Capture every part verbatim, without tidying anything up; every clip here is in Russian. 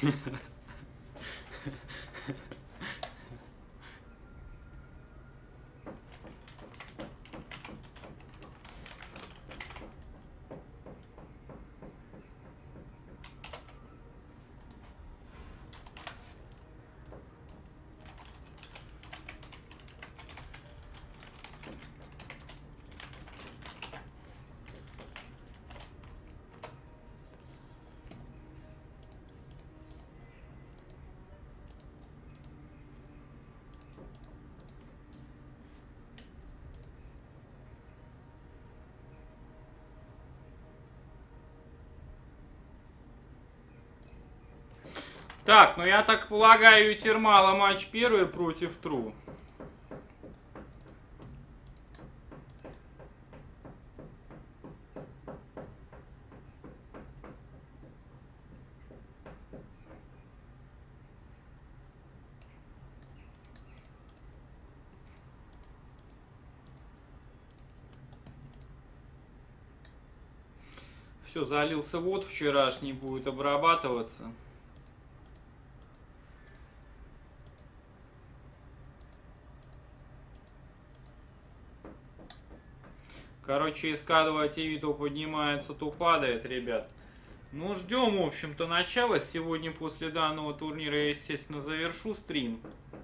Так, ну я так полагаю, у Термала матч первый против Тру. Все, залился вот вчерашний, будет обрабатываться. Короче, эс ка два ти ви то поднимается, то падает, ребят. Ну, ждем, в общем-то, начала. Сегодня после данного турнира я, естественно, завершу стрим.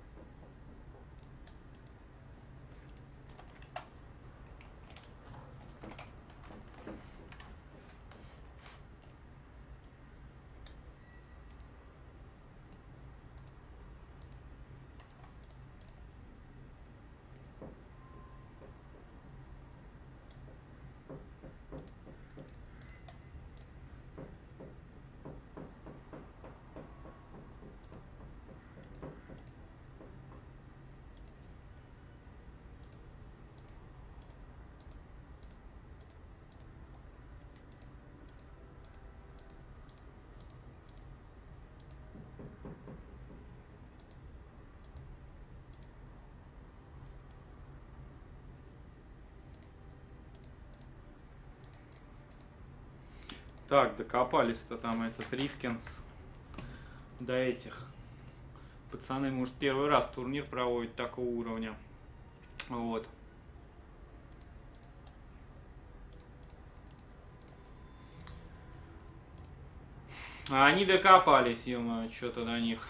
Так, докопались-то там этот Ривкинс до этих. Пацаны, может, первый раз турнир проводят такого уровня. Вот. А они докопались, ё-моё, что-то до них.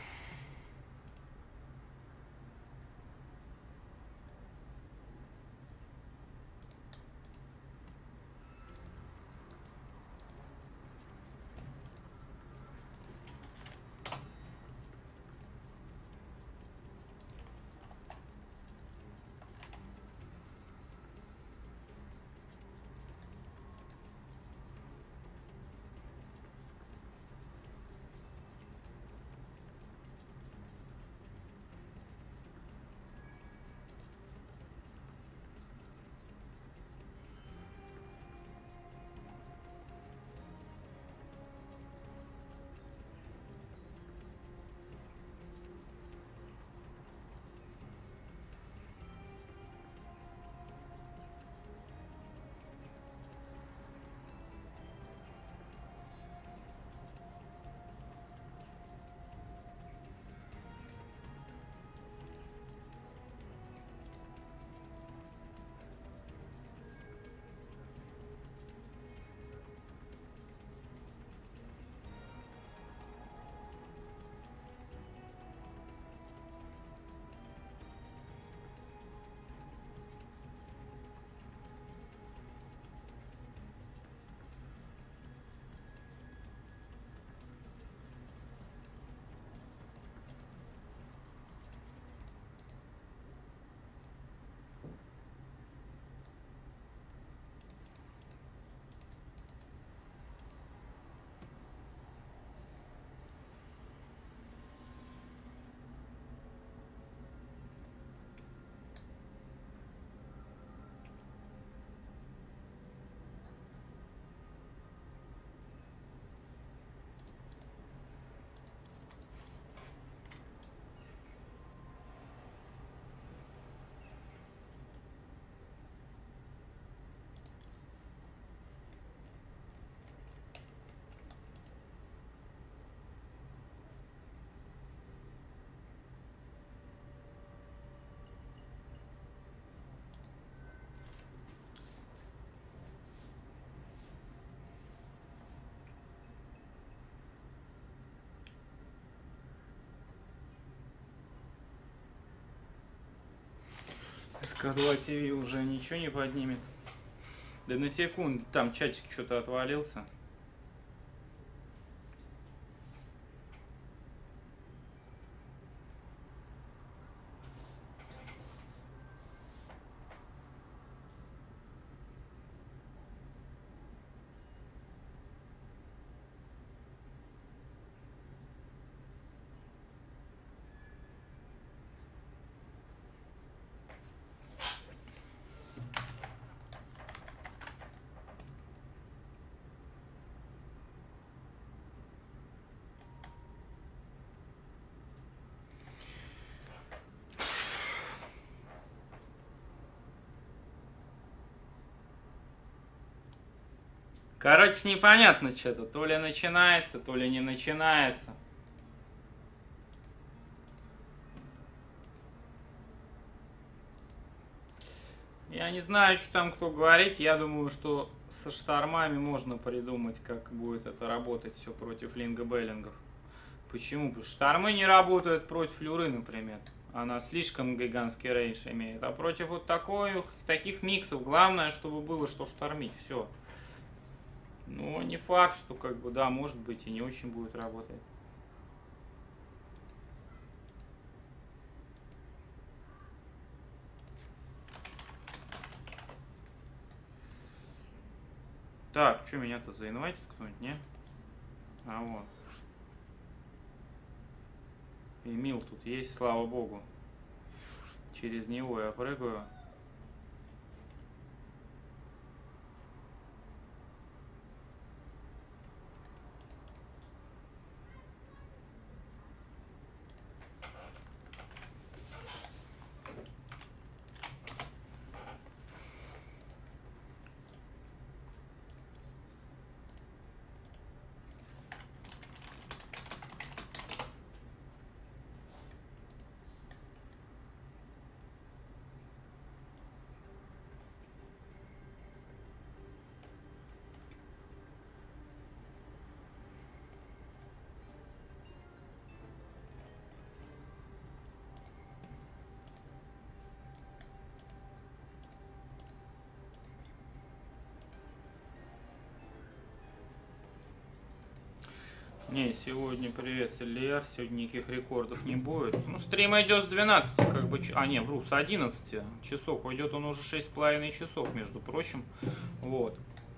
ка два ти ви уже ничего не поднимет. Да на секунду, там чатик что-то отвалился. Короче, непонятно что-то. То ли начинается, то ли не начинается. Я не знаю, что там кто говорит. Я думаю, что со штормами можно придумать, как будет это работать все против линго-беллингов. Почему? Потому что штормы не работают против люры, например. Она слишком гигантский рейндж имеет. А против вот такой, таких миксов главное, чтобы было что штормить. Все. Но не факт, что как бы, да, может быть и не очень будет работать. Так, что меня-то заинвайтит кто-нибудь, не? А вот. Эмил тут есть, слава богу. Через него я прыгаю. Не, сегодня привет, Ильяр, сегодня никаких рекордов не будет. Ну, стрим идет с двенадцати, как бы, а не, вру, с одиннадцати часов. Уйдет он уже шесть с половиной часов, между прочим. Вот.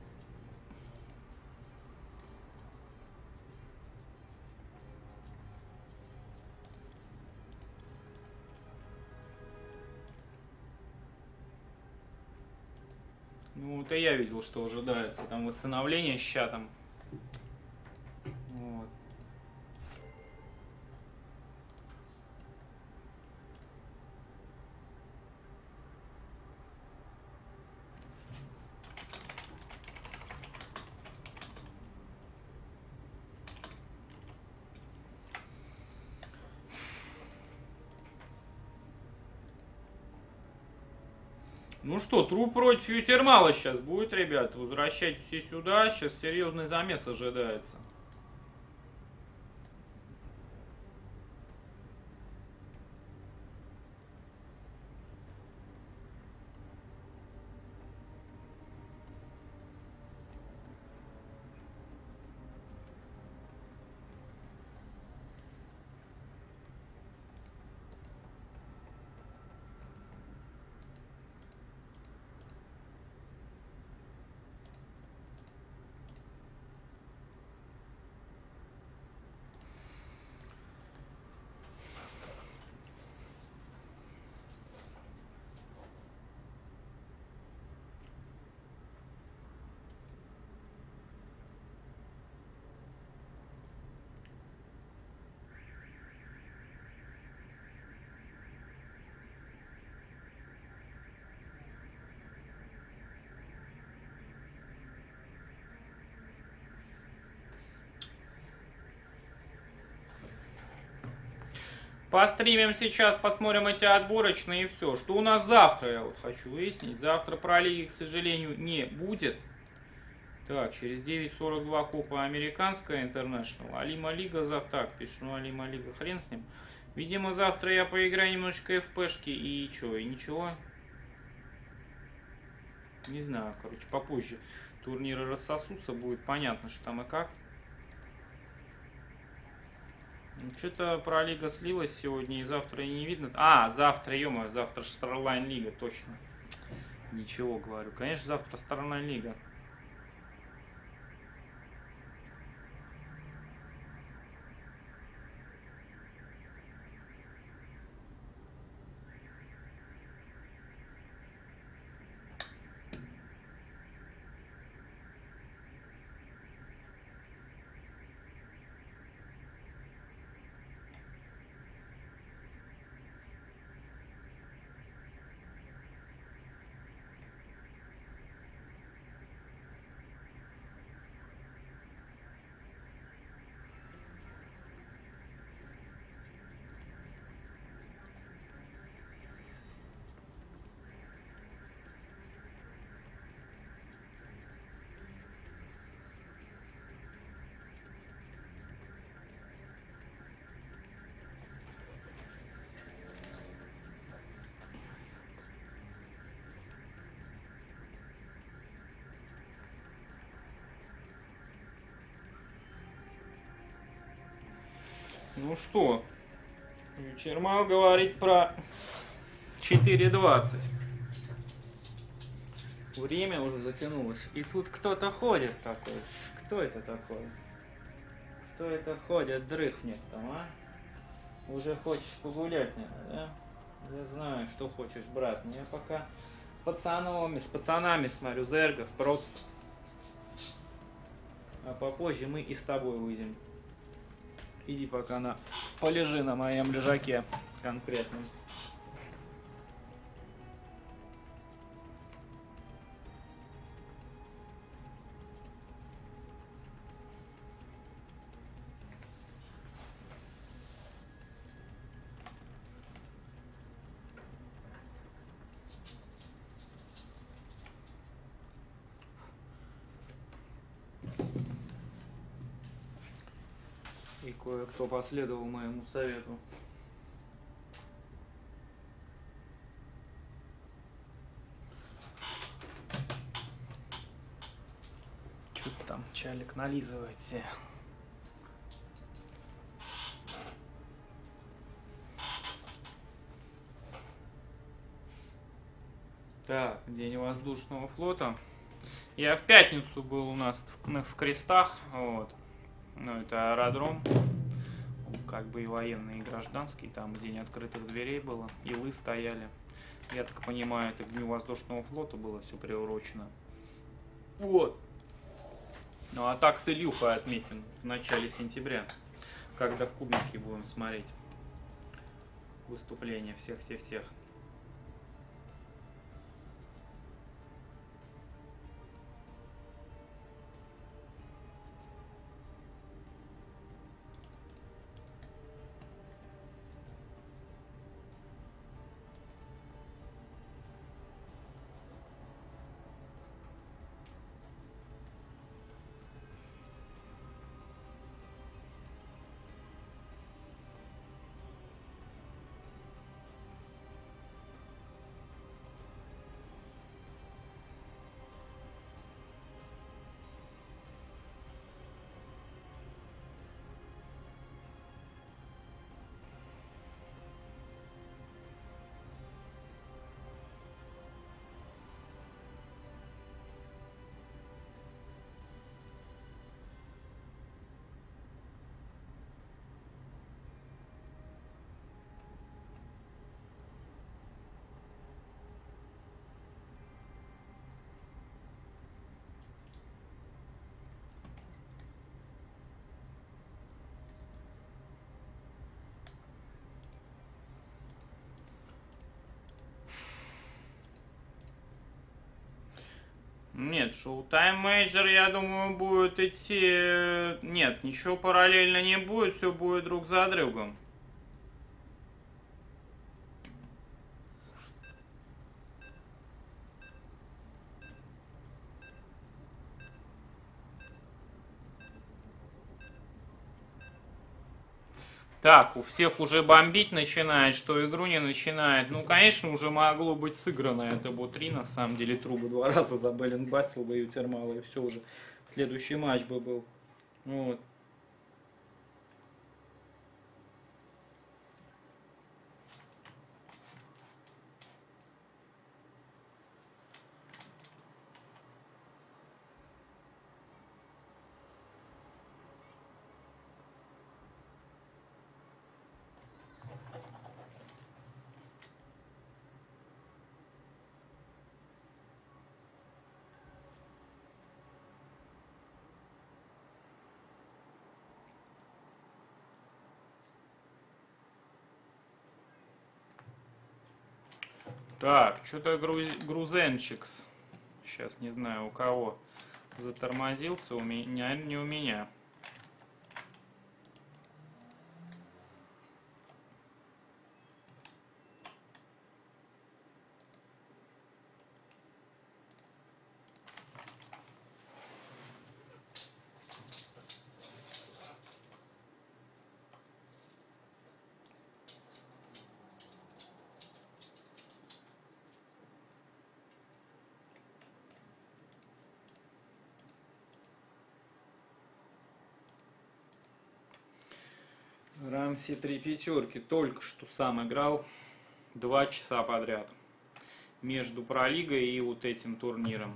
Ну, это я видел, что ожидается там восстановление с чатом. Вот. Ну что, труп против Ютермала сейчас будет, ребят. Возвращайтесь сюда. Сейчас серьезный замес ожидается. Постримим сейчас, посмотрим эти отборочные и все. Что у нас завтра, я вот хочу выяснить. Завтра про лиги, к сожалению, не будет. Так, через девять сорок два Копа Американская Интернешнл. Алима Лига за так пишет. Ну, Алима Лига, хрен с ним. Видимо, завтра я поиграю немножечко эф пэ шки и что, и ничего. Не знаю, короче, попозже турниры рассосутся, будет понятно, что там и как. Что-то про Лига слилась сегодня и завтра и не видно. А, завтра, ё-моё, завтра же Starline Лига, точно. Ничего, говорю. Конечно, завтра Starline Лига. Ну что, Чермал говорит про четыре двадцать. Время уже затянулось. И тут кто-то ходит такой. Кто это такой? Кто это ходит, дрыхнет там, а? Уже хочешь погулять, наверное, да? Я знаю, что хочешь, брат. Но я пока пацанами, с пацанами смотрю, Зергов, Проц. А попозже мы и с тобой выйдем. Иди пока на... полежи на моем лежаке конкретном. И кое-кто последовал моему совету. Что-то там чалик нализывайте. Так, День воздушного флота. Я в пятницу был у нас в, в Крестах, вот. Ну, это аэродром, как бы и военный, и гражданский, там день открытых дверей было, и вы стояли. Я так понимаю, это к Дню воздушного флота было все приурочено. Вот. Ну, а так с Илюхой отметим в начале сентября, когда в Кубнике будем смотреть выступления всех-всех-всех. Нет, Showtime Major, я думаю, будет идти... Нет, ничего параллельно не будет, все будет друг за другом. Так, у всех уже бомбить начинает, что игру не начинает. Ну, конечно, уже могло быть сыграно это бо три, на самом деле, трубы два раза забеллингбастил бы Ютермала, и все уже. Следующий матч бы был. Вот. Так, что-то груз... грузенчикс. Сейчас не знаю у кого затормозился. У меня, не у меня. Рамси три пятерки. Только что сам играл два часа подряд. Между пролигой и вот этим турниром.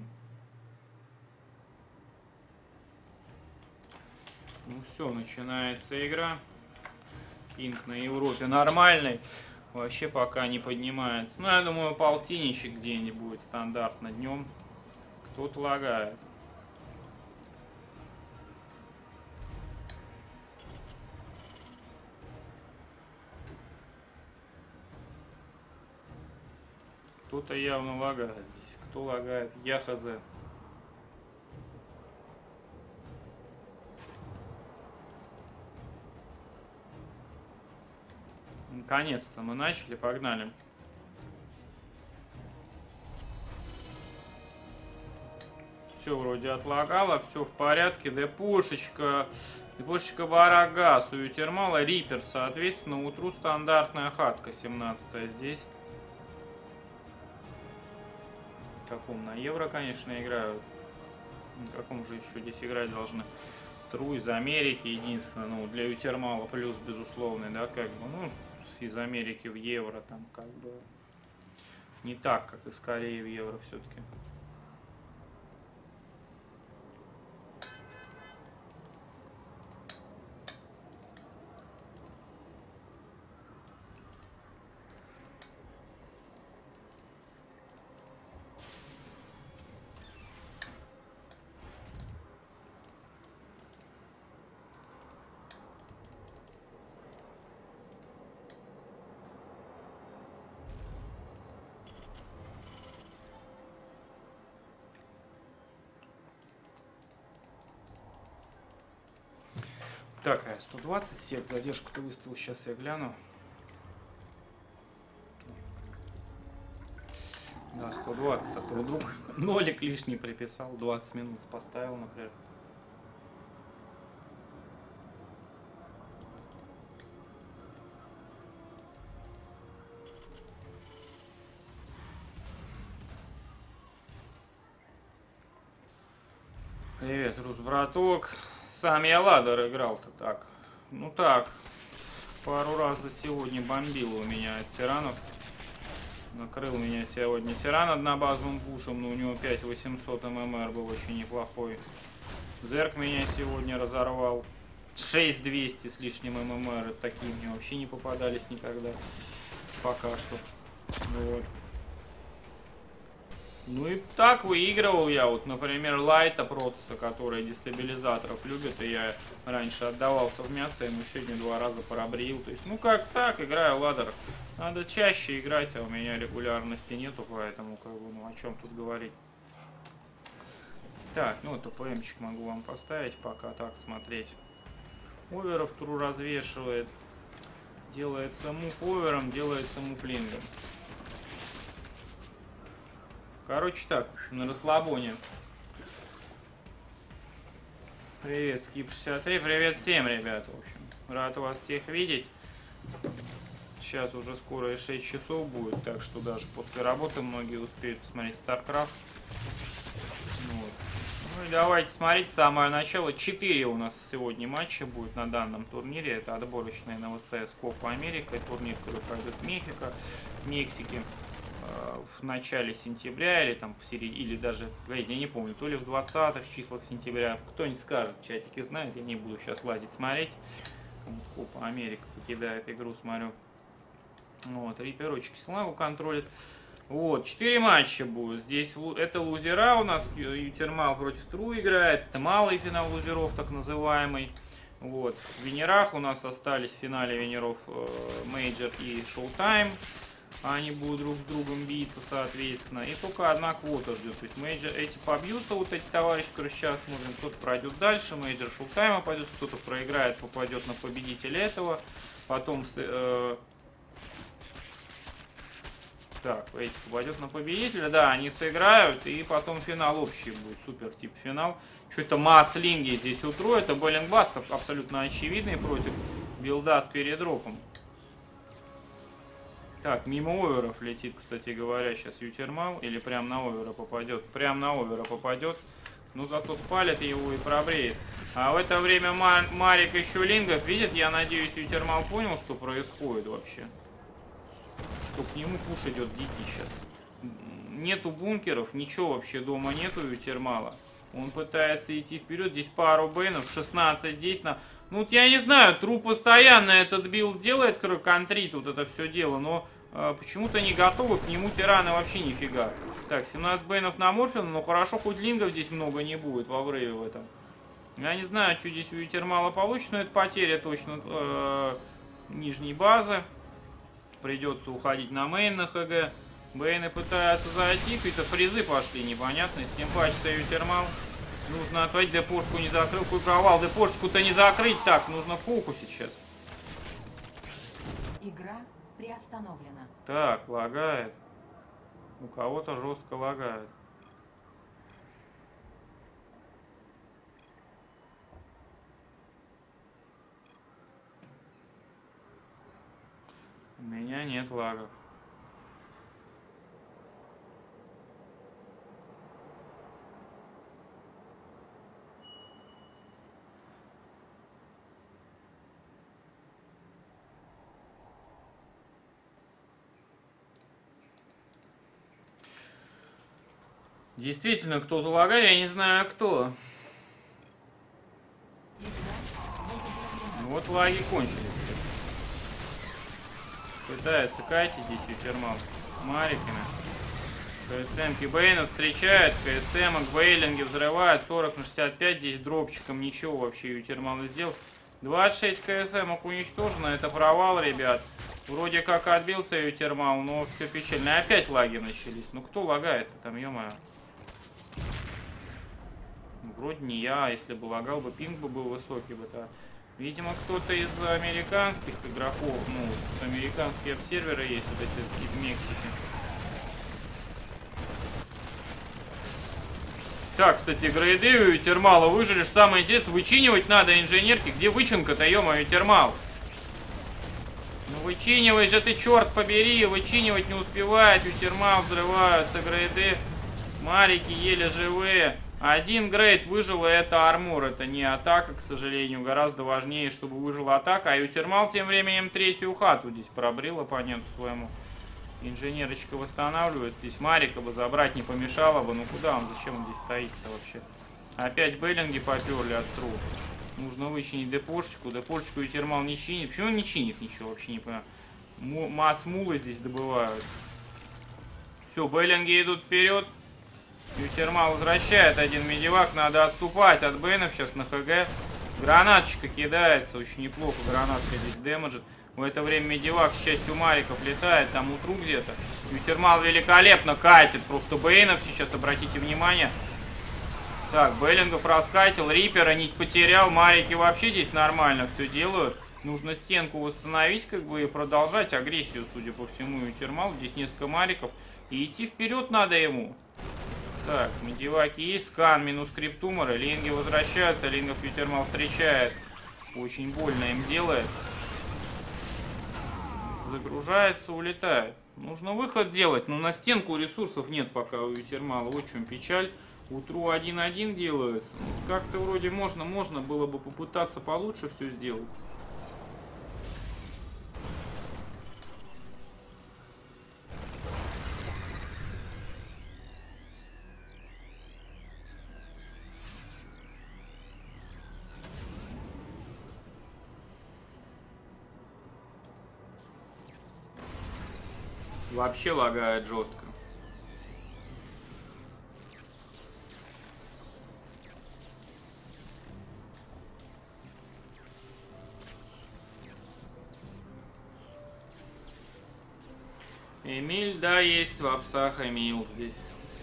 Ну все, начинается игра. Пинг на Европе нормальный. Вообще пока не поднимается. Ну, я думаю, полтинничек где-нибудь стандартно днем. Кто-то лагает. Кто-то явно лагает здесь. Кто лагает? Я хз. Наконец-то мы начали, погнали. Все вроде отлагало, все в порядке. Депушечка, депушечка Барагас у Ютермала, Риппер, соответственно, утру стандартная хатка семнадцатая здесь. В каком? На евро, конечно, играют. На каком же еще здесь играть должны? Тру из Америки, единственное, ну, для Ютермала плюс безусловный, да, как бы, ну, из Америки в евро, там, как бы, не так, как из Кореи в евро все-таки. Так, а сто двадцать сек, задержку-то выставил, сейчас я гляну. Да, сто двадцать, а то вдруг нолик лишний приписал, двадцать минут поставил, например. Привет, Рус, браток. Сам я ладер играл-то так. Ну так. Пару раз за сегодня бомбило у меня от тиранов. Накрыл меня сегодня тиран однобазовым пушем, но у него пять восемьсот ММР был очень неплохой. Зерк меня сегодня разорвал. шесть двести с лишним ММР. Такие мне вообще не попадались никогда. Пока что. Вот. Ну и так выигрывал я, вот, например, Лайта Протоса, который дестабилизаторов любит, и я раньше отдавался в мясо, ему сегодня два раза пробрил. То есть, ну как так, играю ладер. Надо чаще играть, а у меня регулярности нету, поэтому, как бы, ну о чем тут говорить. Так, ну это ПМчик могу вам поставить, пока так смотреть. Оверов тру развешивает. Делается муп овером, делается муплингом. Короче так, на расслабоне. Привет, Скип шестьдесят три, привет всем, ребят, в общем. Рад вас всех видеть. Сейчас уже скоро и шесть часов будет, так что даже после работы многие успеют посмотреть StarCraft. Вот. Ну и давайте смотреть самое начало. Четыре у нас сегодня матча будет на данном турнире. Это отборочная на ВЦС Копа Америка. Турнир, который пройдет в Мехико, в Мексике э, в начале сентября или там в середине, или даже, я не помню, то ли в двадцатых числах сентября. Кто-нибудь скажет, чатики знает, я не буду сейчас лазить смотреть. Копа Америка покидает игру, смотрю. Вот, Риперочки Славу контролит. Вот, четыре матча будет. Здесь это лузера у нас, Ютермал против Тру играет. Это малый финал лузеров, так называемый. Вот, в Венерах у нас остались в финале Венеров Мейджор и Шоутайм. Они будут друг с другом биться, соответственно. И только одна квота ждет. То есть Мейджор, эти побьются, вот эти товарищи, которые сейчас смотрим. Кто-то пройдет дальше, Мейджор Шоутайма пойдет, кто-то проиграет, попадет на победителя этого. Потом... Э Так, эти попадет на победителя, да, они сыграют, и потом финал общий будет, супер тип финал. Что-то Маслинги здесь утру, это Беллингбаст абсолютно очевидный против билда с передропом. Так, мимо оверов летит, кстати говоря, сейчас Ютермал, или прям на овера попадет, прям на овера попадет, но зато спалит его и пробреет. А в это время Марик еще лингов видит, я надеюсь, Ютермал понял, что происходит вообще. Что к нему пуш идет дикий сейчас. Нету бункеров, ничего вообще дома нету у Ютермала. Он пытается идти вперед. Здесь пару бейнов, шестнадцать здесь на... Ну вот я не знаю, Тру постоянно этот билд делает, контрит вот это все дело, но э, почему-то не готовы к нему тираны вообще нифига. Так, семнадцать бейнов на Морфина, но хорошо, хоть лингов здесь много не будет во врыве в этом. Я не знаю, что здесь у Ютермала получится, но это потеря точно э, нижней базы. Придется уходить на мейн на ХГ. Бейны пытаются зайти. Какие-то фризы пошли непонятные. С тем пачется Ютермал. Нужно отводить. Депошку не закрыл. Куковал. Депошку-то не закрыть. Так, нужно в фокусе сейчас. Игра приостановлена. Так, лагает. У кого-то жестко лагает. У меня нет лагов. Действительно, кто-то лагает, я не знаю кто. Вот лаги кончились. Пытается катить здесь Ютермал мариками. КСМки Бейнов встречают. КСМок Бейлинги взрывают. сорок на шестьдесят пять. Здесь дропчиком ничего вообще Ютермал не сделал. двадцать шесть КСМок уничтожено. Это провал, ребят. Вроде как отбился Ютермал, но все печально. И опять лаги начались. Ну кто лагает-то там, ё-моё? Вроде не я. Если бы лагал бы, пинг бы был высокий бы, то... Видимо, кто-то из американских игроков, ну, американские обсерверы есть, вот эти из Мексики. Так, кстати, грейды у Ютермала выжили, что самое интересное, вычинивать надо инженерки. Где вычинка-то, ё-моё, Ютермал? Ну, вычинивай же ты, черт побери, вычинивать не успевает, Ютермал, взрываются грейды. Марики еле живые. Один грейд выжил, и это армор, это не атака, к сожалению. Гораздо важнее, чтобы выжила атака. А Ютермал тем временем третью хату здесь пробрил оппоненту своему. Инженерочка восстанавливает. Здесь Марика бы забрать не помешало бы. Ну куда он, зачем он здесь стоит-то вообще? Опять Беллинги поперли от Тру. Нужно вычинить депошечку. Депошечку Ютермал не чинит. Почему он не чинит ничего, вообще не понимаю. Масс-мулы здесь добывают. Все, Беллинги идут вперед. Ютермал возвращает один медивак, надо отступать от Бейнов сейчас на ХГ. Гранаточка кидается, очень неплохо гранатка здесь дэмэджит. В это время медивак с частью мариков летает, там утру где-то. Ютермал великолепно катит, просто Бейнов сейчас, обратите внимание. Так, Беллингов раскатил, Рипера не потерял, марики вообще здесь нормально все делают. Нужно стенку восстановить, как бы, и продолжать агрессию, судя по всему, Ютермал. Здесь несколько мариков, и идти вперед надо ему. Так, медиваки есть, скан минус криптуморы, линги возвращаются, лингов Ютермал встречает. Очень больно им делает. Загружается, улетает. Нужно выход делать, но на стенку ресурсов нет пока у Ютермала. Вот в чем печаль. Утру один один делается. Ну, как-то вроде можно, можно было бы попытаться получше все сделать. Вообще лагает жестко. Эмиль, да, есть в апсах Эмиль здесь.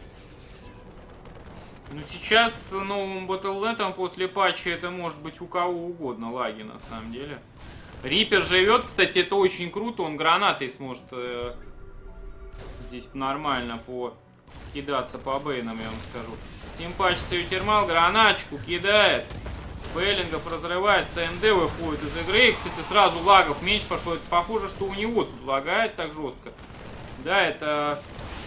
Ну сейчас с новым батл точка нет после патча это может быть у кого угодно лаги на самом деле. Риппер живет, кстати, это очень круто, он гранатой сможет э, здесь нормально покидаться по бейнам, я вам скажу. Тимпач Ютермал гранаточку кидает. Беллингов разрывает, СНД выходит из игры. И, кстати, сразу лагов меньше пошло. Это похоже, что у него тут лагает так жестко. Да, это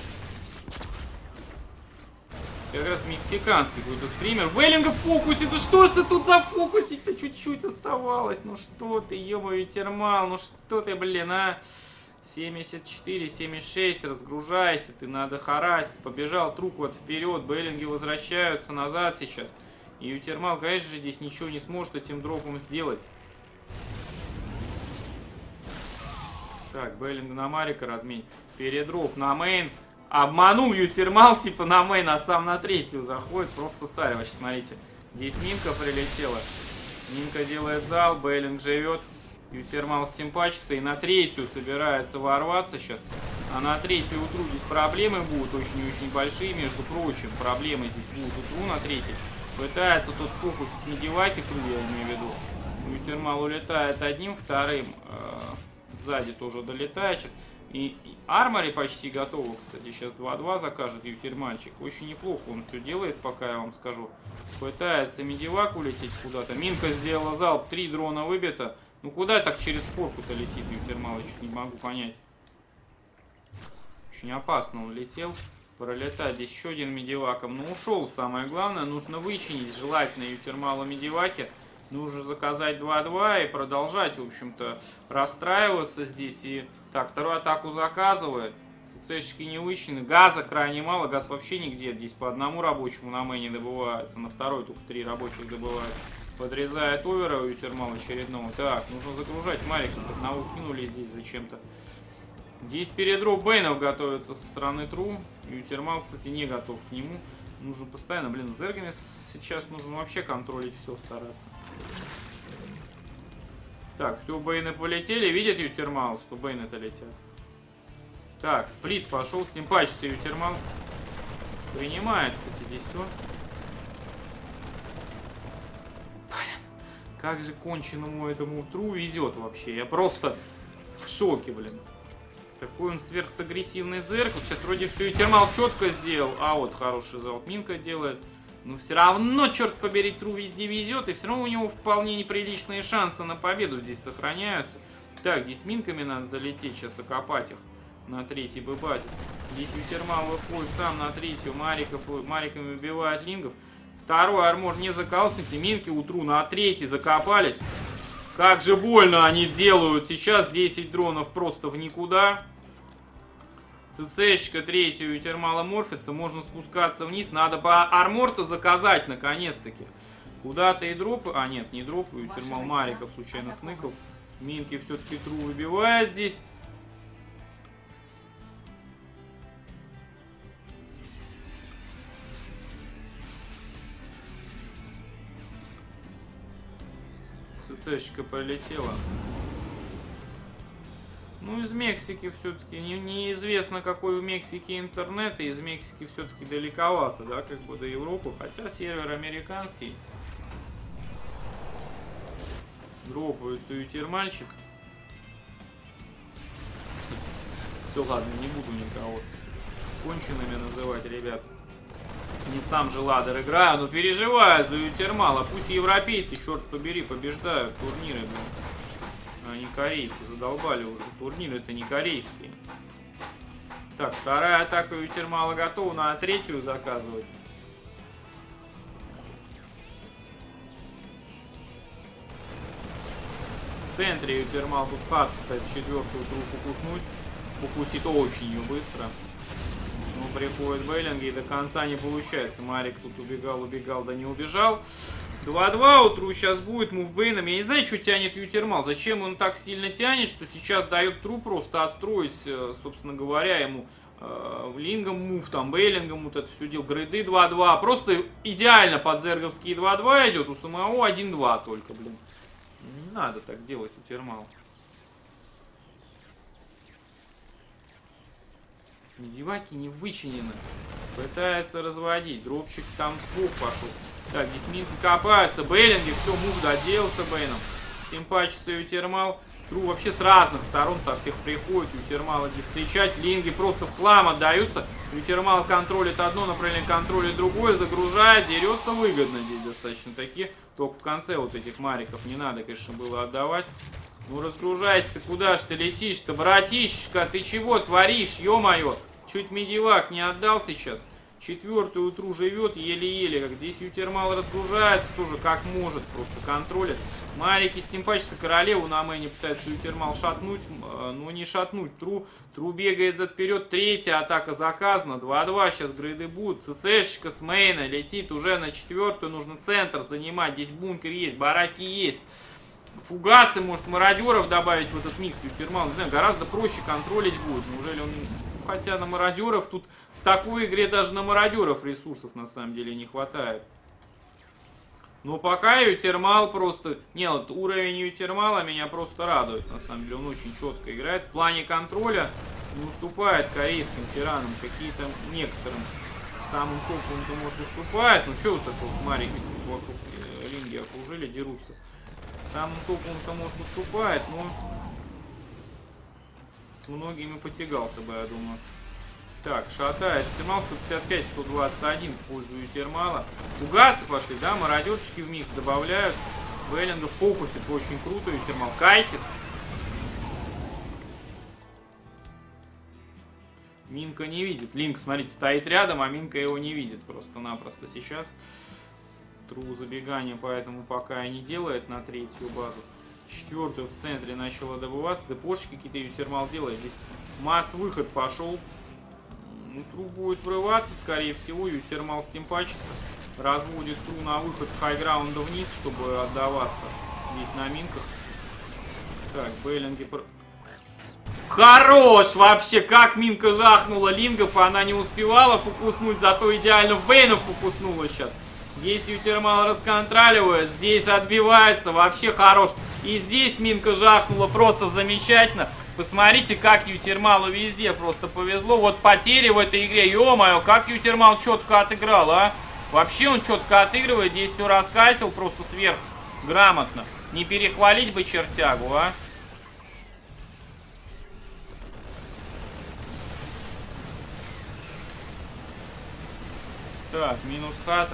как раз мексиканский какой-то стример. Беллингов фокусит. Да что ж ты тут за фокусить-то чуть-чуть оставалось? Ну что ты, ё-моё, Ютермал, ну что ты, блин, а? семьдесят четыре, семьдесят шесть, разгружайся, ты надо харасить. Побежал труп вот вперед, Беллинги возвращаются назад сейчас. И Ютермал, конечно же, здесь ничего не сможет этим дропом сделать. Так, Беллинг на Марика разменит. Передроп на мейн. Обманул Ютермал, типа на мейн, а сам на третью заходит. Просто царь вообще, смотрите. Здесь Минка прилетела. Минка делает зал, Беллинг живет. Ютермал стимпачится и на третью собирается ворваться сейчас. А на третью утру здесь проблемы будут очень-очень большие. Между прочим, проблемы здесь будут утру на третьей. Пытается тут фокусить медиваки, тру я имею в виду. Ютермал улетает одним, вторым. Э, сзади тоже долетает сейчас. И, и армори почти готовы, кстати. Сейчас два-два закажет Ютермальчик. Очень неплохо он все делает, пока я вам скажу. Пытается медивак улететь куда-то. Минка сделала залп, три дрона выбито. Ну куда так через спорку-то летит Ютермал, я чуть не могу понять. Очень опасно он летел. Пролетать здесь еще один медиваком. Но ушел, самое главное. Нужно вычинить желательно Ютермала медиваки. Нужно заказать два-два и продолжать, в общем-то, расстраиваться здесь. И так, вторую атаку заказывает. ЦЦшки не вычинены. Газа крайне мало. Газ вообще нигде. Здесь по одному рабочему на мэне добывается. На второй только три рабочих добывают. Подрезает овера у Ютермала очередного. Так, нужно загружать Марика. Одного кинули здесь зачем-то. Здесь передроп бейнов готовится со стороны Тру. Ютермал, кстати, не готов к нему. Нужно постоянно, блин, с зергами сейчас нужно вообще контролить все, стараться. Так, все, бейны полетели. Видит Ютермал, что бейны-то летят. Так, сплит пошел, стимпачится Ютермал. Принимает, кстати, здесь все. Как же конченному этому Тру везет вообще. Я просто в шоке, блин. Такой он сверхсагрессивный зерк. Вот сейчас вроде все Ютермал четко сделал. А вот хороший залп Минка делает. Но все равно, черт побери, Тру везде везет. И все равно у него вполне неприличные шансы на победу здесь сохраняются. Так, здесь Минками надо залететь сейчас, окопать их. На третий бэбазе. Здесь Ютермал выходит сам на третью. Мариков, Мариками убивает лингов. Второй армор не заколотните. Минки у Тру на третий закопались. Как же больно они делают. Сейчас десять дронов просто в никуда. ЦЦшка третью Ютермала морфится. Можно спускаться вниз. Надо по армор-то заказать наконец-таки. Куда-то и дропы. А нет, не дропы. Ютермал Мариков случайно сныкал. Минки все-таки Тру выбивает здесь. ЦЦшка полетела. Ну, из Мексики все-таки не, неизвестно, какой в Мексике интернет, и из Мексики все-таки далековато, да, как бы до Европы, хотя сервер американский. Дропается Ютермальчик. Все, ладно, не буду никого конченными называть, ребят. Не сам же ладер играю, но переживаю за Ютермала. Пусть европейцы, черт побери, побеждают турниры. Они корейцы, задолбали уже. Турнир это не корейский. Так, вторая атака Ютермала готова, надо третью заказывать. В центре Ютермал тут хат, кстати, четвертую трубку куснуть. Покусит очень ее быстро. Но приходит Беллинги и до конца не получается. Марик тут убегал, убегал, да не убежал. два-два у Тру сейчас будет мувбейном. Я не знаю, что тянет Ютермал. Зачем он так сильно тянет, что сейчас дает Тру просто отстроить, собственно говоря, ему э, Лингом мув, там Беллингом вот это все дело. Грейды два-два. Просто идеально под зерговские два-два идет. У самого один-два только, блин. Не надо так делать, Ютермал. Медиваки не вычинены. Пытается разводить. Дропчик там пух пошел. Так, здесь минки копаются. Беллинги, все, мув доделался Бейном. Симпачится Ютермал. Тру вообще с разных сторон со всех приходит. Ютермала здесь встречать. Линги просто в хлам отдаются. Ютермал контролит одно, направление контролит другое. Загружает, дерется выгодно здесь достаточно таки. Только в конце вот этих мариков не надо, конечно, было отдавать. Ну разгружайся ты, куда ж ты летишь-то, братишечка, ты чего творишь, ё-моё? Чуть медивак не отдал сейчас. Четвертую Тру живет еле-еле, как здесь Ютермал разгружается тоже как может, просто контролит. Марики стимпачится, королеву на мэне пытается Ютермал шатнуть, но не шатнуть Тру. Тру бегает за вперед, третья атака заказана, два-два сейчас грейды будут. ЦЦшечка с мейна летит уже на четвертую, нужно центр занимать, здесь бункер есть, бараки есть. Фугасы, может, мародеров добавить в этот микс Ютермал, не знаю, гораздо проще контролить будет. Неужели он... Хотя на мародеров тут в такой игре даже на мародеров ресурсов на самом деле не хватает. Но пока Ютермал просто... Не, вот уровень Ютермала меня просто радует, на самом деле. Он очень четко играет. В плане контроля не уступает корейским тиранам, какие-то некоторым самым топовым, может, уступает. Ну что вот это вот марики тут вокруг э, Линги окружили, дерутся. Самым топовым-то, может, уступает, но с многими потягался бы, я думаю. Так, шатает. Ютермал сто пятьдесят пять сто двадцать один в пользу Ютермала. Фугасы пошли, да, мародерчики в микс добавляются. Беллинга фокусит очень круто, Ютермал кайтит. Минка не видит. Линк, смотрите, стоит рядом, а Минка его не видит просто-напросто сейчас. Тру забегание, поэтому пока и не делает на третью базу. Четвертую в центре начала добываться. Депошки какие-то Ютермал делает. Здесь масс-выход пошел. Ну, Тру будет врываться, скорее всего. Ютермал стимпачится. Разводит Тру на выход с хайграунда вниз, чтобы отдаваться здесь на минках. Так, Беллинги... Хорош вообще, как Минка жахнула Лингов, она не успевала фокуснуть, зато идеально в Бейнов фокуснула сейчас. Здесь Ютермал расконтроливает, здесь отбивается, вообще хорош. И здесь Минка жахнула просто замечательно. Посмотрите, как Ютермалу везде просто повезло. Вот потери в этой игре, ё-моё, как Ютермал четко отыграл, а. Вообще он четко отыгрывает, здесь все раскатил просто сверх грамотно. Не перехвалить бы чертягу, а. Так, минус хата.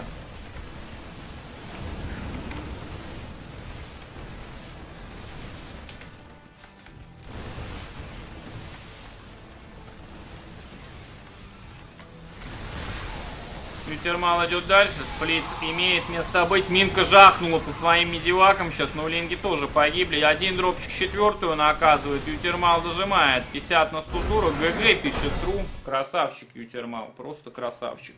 Ютермал идет дальше, сплит имеет место быть. Минка жахнула по своим медивакам сейчас, но Линги тоже погибли. Один дропчик четвертую наказывает, Ютермал дожимает. пятьдесят на сто сорок, ГГ пишет Тру. Красавчик Ютермал, просто красавчик.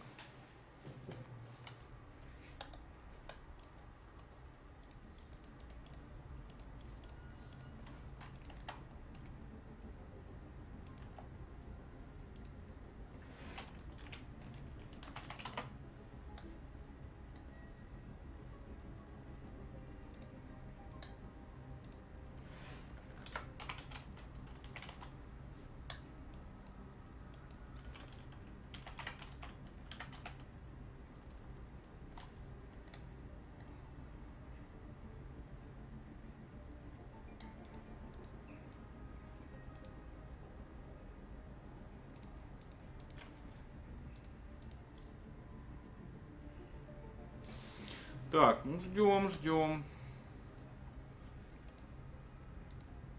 Так, ну ждем, ждем.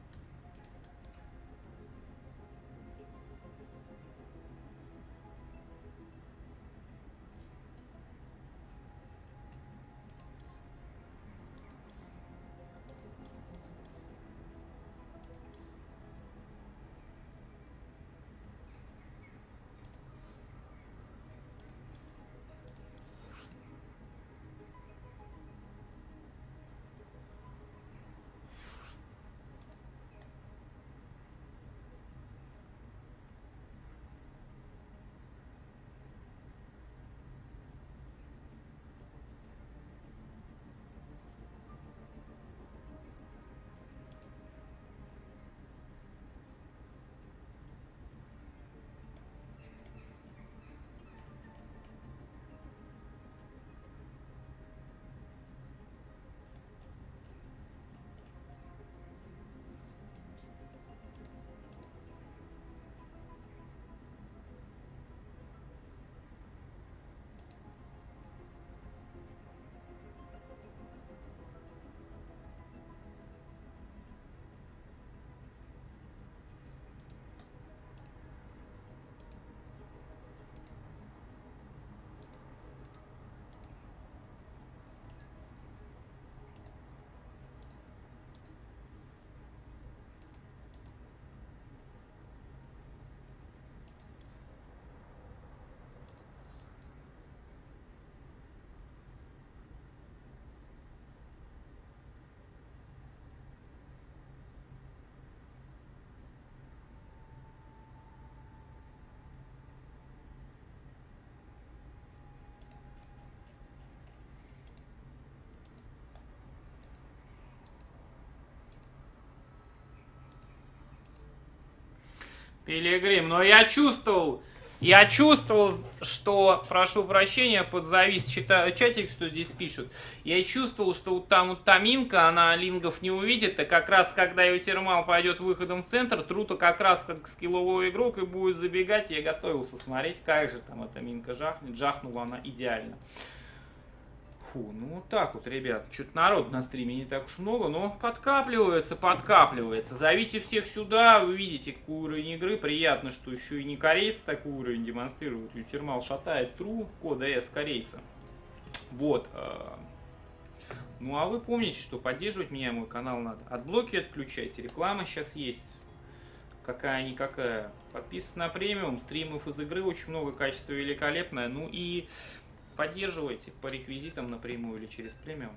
Пилигрим. Но я чувствовал, я чувствовал, что, прошу прощения, подзавис, читаю чатик, что здесь пишут. Я чувствовал, что вот там вот Таминка, она лингов не увидит, и как раз, когда ее термал пойдет выходом в центр, Труто как раз как скилловой игрок и будет забегать. Я готовился смотреть, как же там эта Минка жахнет. Жахнула она идеально. Фу, ну вот так вот, ребят. Что-то народ на стриме не так уж много, но подкапливается, подкапливается. Зовите всех сюда, вы видите, какой уровень игры. Приятно, что еще и не корейцы такой уровень демонстрируют. Ютермал шатает тру, кода S корейца. Вот. Ну а вы помните, что поддерживать меня, мой канал надо. Отблоки отключайте, реклама сейчас есть. Какая-никакая. Подписывайтесь на премиум, стримов из игры очень много, качество великолепное. Ну и... поддерживайте по реквизитам напрямую или через премиум.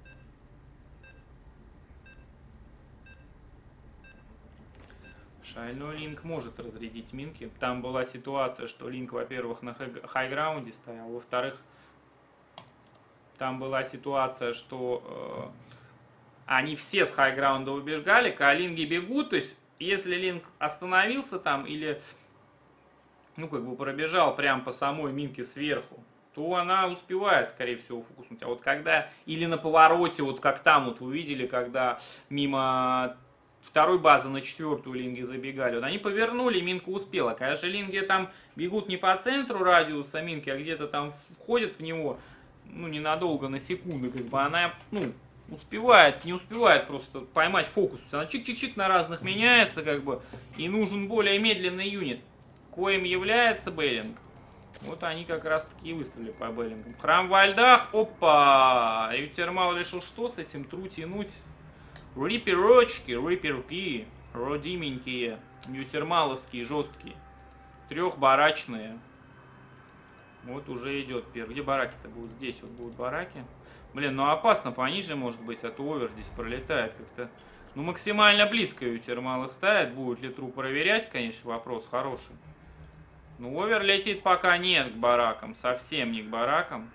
Шальной Линк может разрядить минки. Там была ситуация, что Линк, во-первых, на хайграунде стоял, во-вторых, там была ситуация, что э, они все с хайграунда убежали, когда Линги бегут, то есть если Линк остановился там или, ну, как бы пробежал прям по самой минке сверху, то она успевает, скорее всего, фокуснуть. А вот когда, или на повороте, вот как там вот вы видели, когда мимо второй базы на четвертую линги забегали, вот они повернули, минка успела. Когда же линги там бегут не по центру радиуса минки, а где-то там входят в него, ну, ненадолго, на секунду, как бы она, ну, успевает, не успевает просто поймать фокус. Она чик-чик-чик на разных меняется, как бы, и нужен более медленный юнит, коим является Беллинг. Вот они как раз таки и выставили по Беллингам. Храм во льдах. Опа! Ютермал решил, что с этим тру тянуть. Риперочки, риперки. Родименькие. Ютермаловские, жесткие. Трехбарачные. Вот уже идет первый. Где бараки-то будут? Здесь вот будут бараки. Блин, ну опасно пониже может быть, а то овер здесь пролетает как-то. Ну максимально близко Ютермал их ставит. Будет ли тру проверять, конечно, вопрос хороший. Ну, овер летит пока нет к баракам, совсем не к баракам.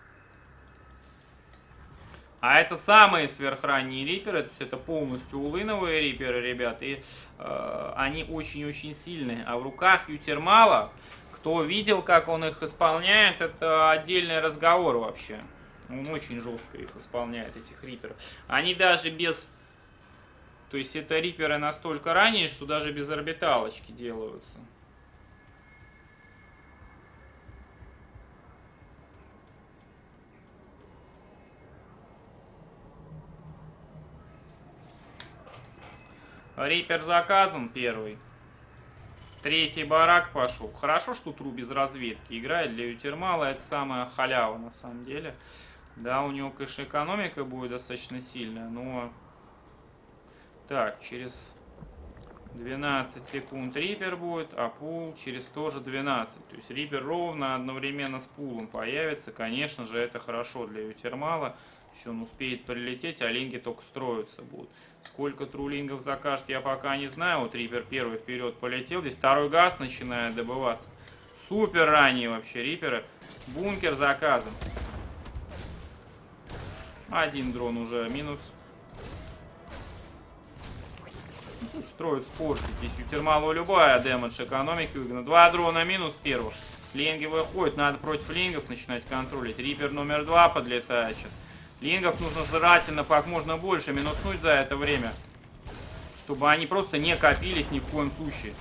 А это самые сверхранние риперы, то есть это полностью улыновые риперы, ребят. И э, они очень-очень сильные. А в руках Ютермала, кто видел, как он их исполняет, это отдельный разговор вообще. Он очень жестко их исполняет, этих риперов. Они даже без... То есть это риперы настолько ранние, что даже без орбиталочки делаются. Рипер заказан первый. Третий барак пошел. Хорошо, что тру без разведки играет. Для Ютермала это самая халява на самом деле. Да, у него, конечно, экономика будет достаточно сильная, но... Так, через двенадцать секунд Рипер будет, а пул через тоже двенадцать. То есть Рипер ровно одновременно с пулом появится. Конечно же, это хорошо для Ютермала. Еще он успеет прилететь, а линги только строятся будут. Сколько трулингов закажет, я пока не знаю. Вот Рипер первый вперед полетел. Здесь второй газ начинает добываться. Супер ранние вообще Риперы. Бункер заказан. Один дрон уже минус. Тут строят спорты. Здесь Ютермалу любая дэмэдж экономики выгодна. Два дрона минус первых. Линги выходят. Надо против лингов начинать контролить. Рипер номер два подлетает сейчас. Лингов нужно желательно как можно больше минуснуть за это время, чтобы они просто не копились ни в коем случае.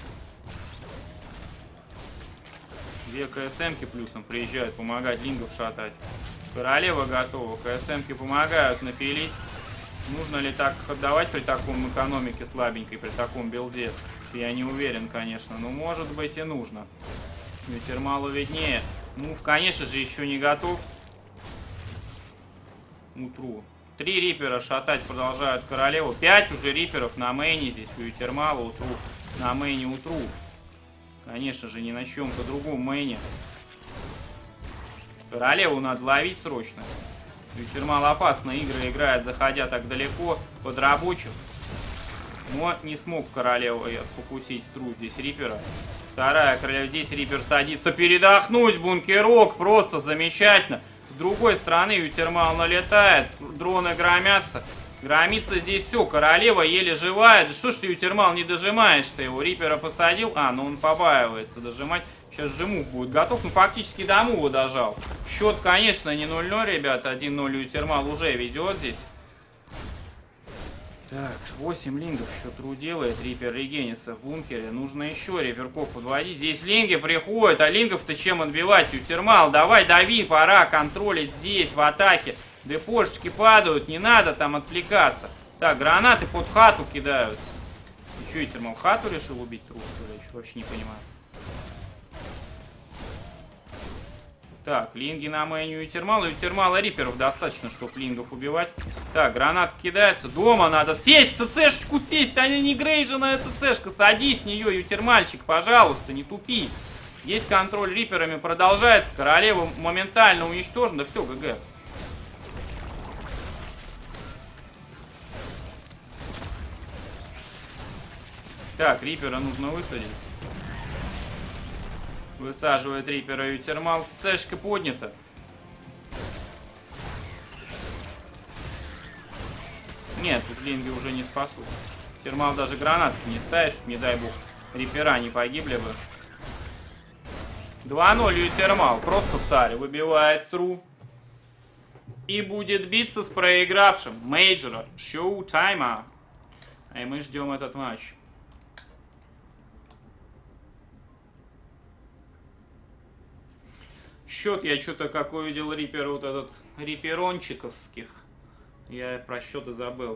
Две КСМки плюсом приезжают помогать лингов шатать. Королева готова. КСМки помогают напилить. Нужно ли так отдавать при таком экономике слабенькой, при таком билде? Я не уверен, конечно, но может быть и нужно. Ютермалу виднее. Мув, конечно же, еще не готов. Утру. Три рипера шатать продолжают королеву. Пять уже риперов на мейне здесь у Ютермала. Утру. На мейне утру. Конечно же, ни на чем-то другом мейне. Королеву надо ловить срочно. Ютермал опасно игры играет, заходя так далеко под рабочих. Но не смог королеву отфокусить тру здесь рипера. Вторая королева. Здесь рипер садится передохнуть. Бункерок. Просто замечательно. С другой стороны Ютермал налетает, дроны громятся. Громится здесь все. Королева еле живая. Да что ж ты, Ютермал, не дожимаешь ты его? Рипера посадил. А, ну он побаивается дожимать. Сейчас же мув будет готов. Ну, фактически до мува дожал. Счет, конечно, не ноль ноль, ребята. один ноль Ютермал уже ведет здесь. Так, восемь лингов еще тру делает. Рипер регенится в бункере. Нужно еще риперков подводить. Здесь линги приходят. А лингов-то чем отбивать? Ютермал, давай дави. Пора контролить здесь, в атаке. Депошечки падают. Не надо там отвлекаться. Так, гранаты под хату кидаются. Ты что, Ютермал, хату решил убить тру, что ли? Я что, вообще не понимаю. Так, линги на мейню Ютермала. Ютермала риперов достаточно, чтобы лингов убивать. Так, гранат кидается. Дома надо сесть, ЦЦшечку сесть. А не грейженая ЦЦшка. Садись в нее, Ютермальчик, пожалуйста, не тупи. Есть контроль риперами, продолжается. Королева моментально уничтожена. Да все, ГГ. Так, рипера нужно высадить. Высаживает рипера Ютермал. Цешка поднята. Нет, тут линги уже не спасут. Ютермал даже гранат не ставишь, не дай бог. Рипера не погибли бы. два ноль Ютермал. Просто царь. Выбивает тру. И будет биться с проигравшим мейджора Шоу-тайма. И мы ждем этот матч. Счет я что-то как увидел рипер вот этот риперончиковских. Я про счеты забыл.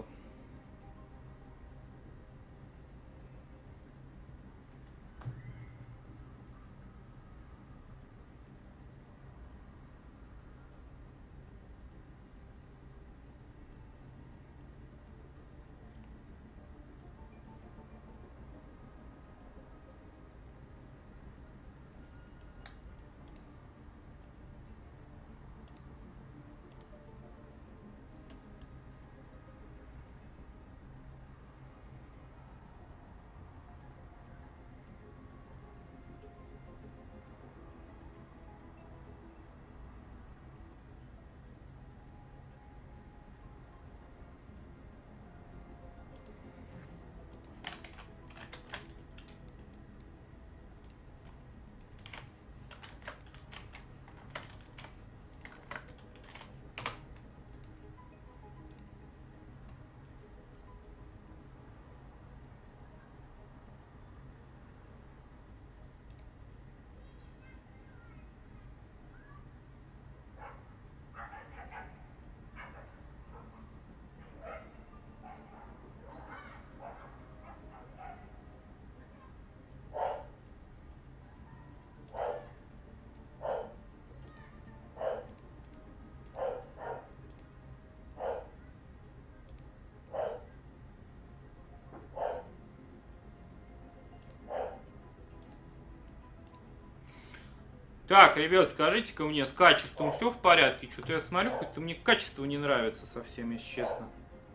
Так, ребят, скажите-ка мне, с качеством все в порядке? Что-то я смотрю, какое-то мне качество не нравится совсем, если честно.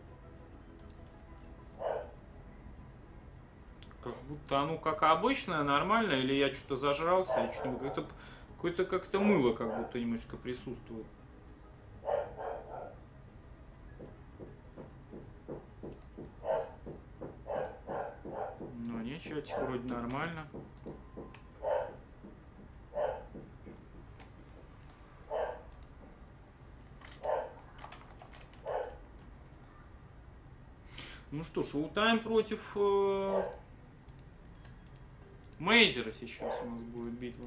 Как будто оно как обычное, нормально, или я что-то зажрался, я что-то какое-то какое-то как-то мыло как будто немножко присутствует. Ну, ничего, типа вроде нормально. Ну что, Шоу-тайм против э, мейджора сейчас у нас будет битва.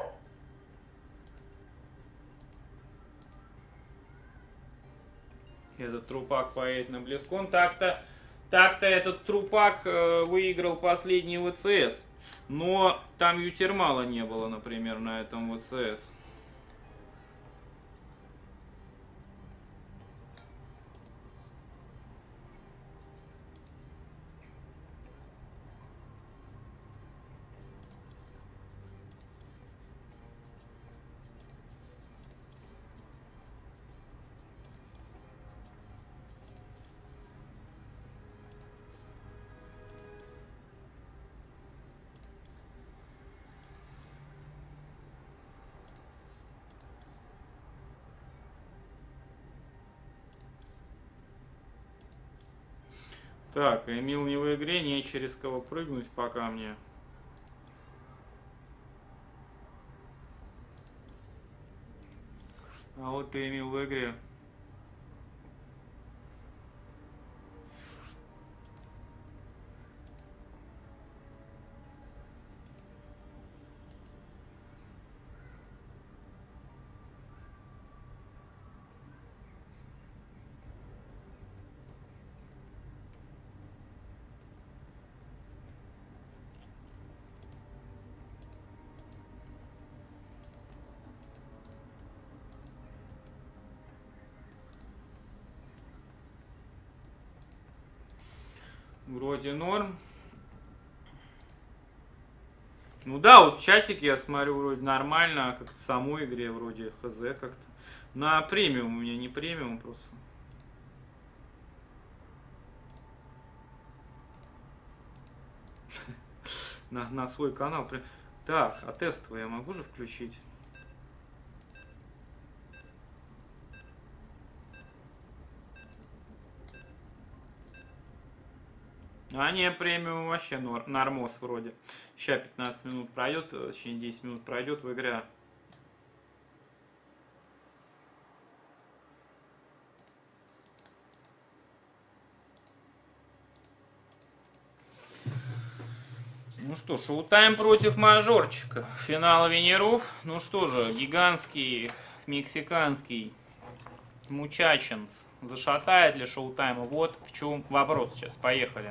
Этот трупак поедет на Близкон. Так-то так-то этот трупак э, выиграл последний ВЦС. Но там Ютермала не было, например, на этом ВЦС. Так, Эмил не в игре, не через кого прыгнуть пока мне. А вот ты, Эмил, в игре. Вроде норм. Ну да, вот чатик я смотрю вроде нормально, а как-то в самой игре вроде хз как-то. На премиум у меня не премиум просто. На, на свой канал. Так, а тестовый я могу же включить? А не, премиум вообще нормос вроде. Сейчас пятнадцать минут пройдет, точнее десять минут пройдет в игре. Ну что, шоу-тайм против мажорчика. Финал Венеров. Ну что же, гигантский, мексиканский мучаченс. Зашатает ли шоу-тайма? Вот в чем вопрос сейчас. Поехали.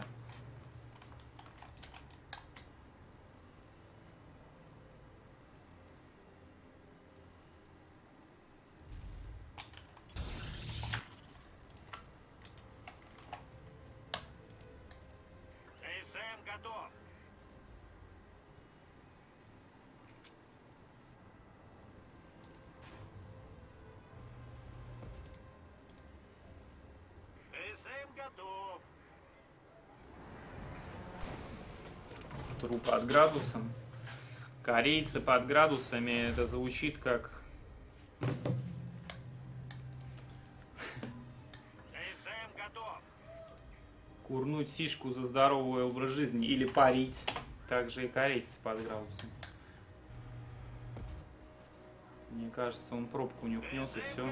Тру под градусом. Корейцы под градусами. Это звучит как... Курнуть сишку за здоровый образ жизни. Или парить. Также и корейцы под градусом. Мне кажется, он пробку нюхнет и все.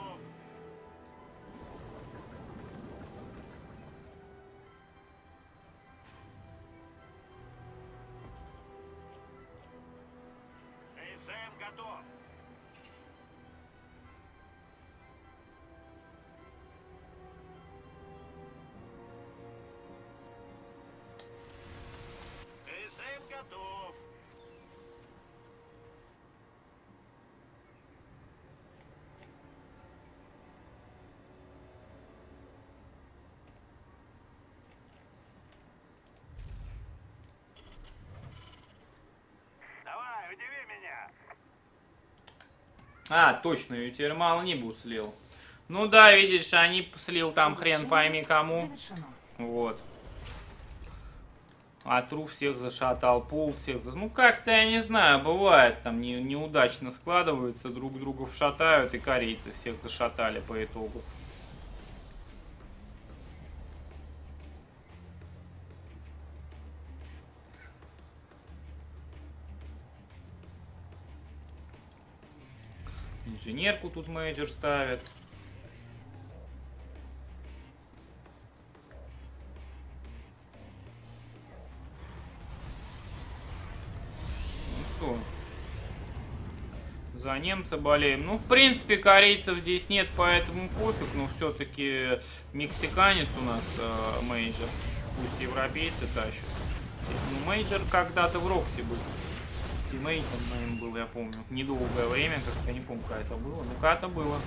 А, точно, Ютермал Нибу слил. Ну да, видишь, они слил там хрен пойми кому. Вот. А Тру всех зашатал, Пул всех зашатал. Ну как-то, я не знаю, бывает, там не, неудачно складывается, друг друга вшатают, и корейцы всех зашатали по итогу. Инженерку тут мейджор ставит. Ну что, за немца болеем. Ну, в принципе, корейцев здесь нет, поэтому пофиг. Но все-таки мексиканец у нас э, мейджор. Пусть европейцы тащат. Ну, мейджор когда-то в Рокси был. Тиммейтом моим был, я помню. Недолгое время, как я не помню, когда это было. Ну, когда-то было.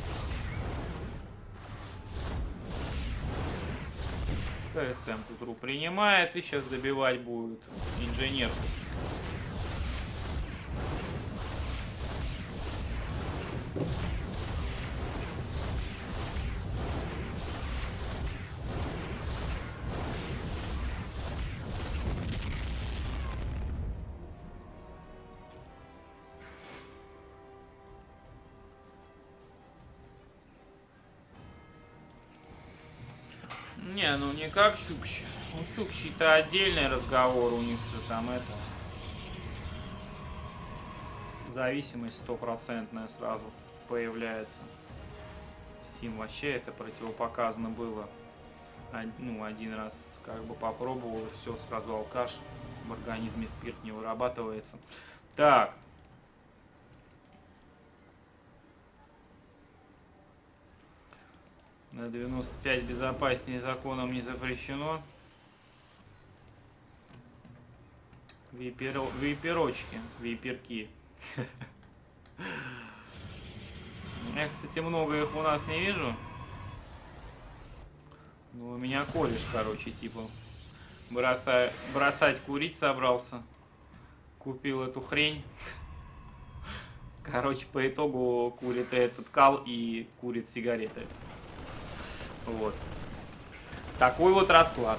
КСМ тут ру принимает и сейчас добивать будет инженер. Не, ну не как Чукчи. У Чукчи-то отдельный разговор, у них же там это... Зависимость стопроцентная сразу появляется. Сим вообще это противопоказано было. Ну, один раз как бы попробовал, и все, сразу алкаш. В организме спирт не вырабатывается. Так. На девяносто пять безопаснее законом не запрещено. Вейперо... Вейперочки, вейперки. Я, кстати, много их у нас не вижу. Ну, у меня кореш, короче, типа, бросай... бросать курить собрался. Купил эту хрень. Короче, по итогу курит этот кал и курит сигареты. Вот. Такой вот расклад.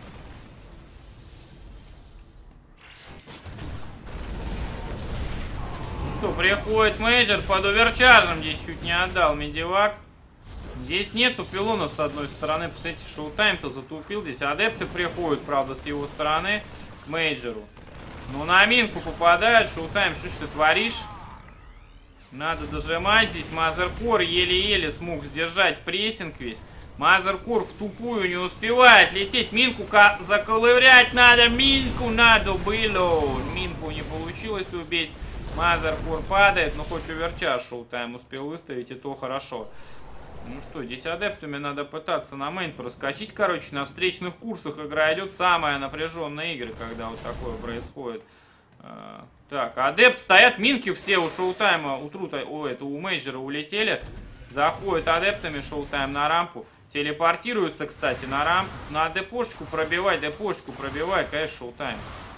Что, приходит мейджор под оверчаржем, здесь чуть не отдал медивак. Здесь нету пилонов с одной стороны, посмотрите, шоутайм-то затупил, здесь адепты приходят, правда, с его стороны к мейджору. Но на минку попадают, шоутайм, что ж ты творишь? Надо дожимать, здесь Мазеркор еле-еле смог сдержать прессинг весь. Мазеркор в тупую не успевает лететь, минку заколырять надо, минку надо было. Минку не получилось убить. Мазеркор падает, но хоть оверчар шоутайм успел выставить, и то хорошо. Ну что, здесь адептами надо пытаться на мейн проскочить. Короче, на встречных курсах игра идет самая напряженная игра, когда вот такое происходит. А, так, адепт стоят, минки все у шоутайма, у трута, о, это у мейджора улетели. Заходят адептами шоутайм на рампу. Телепортируются, кстати, на рампу. На депошечку пробивай, депошечку пробивай, конечно, шоутайм.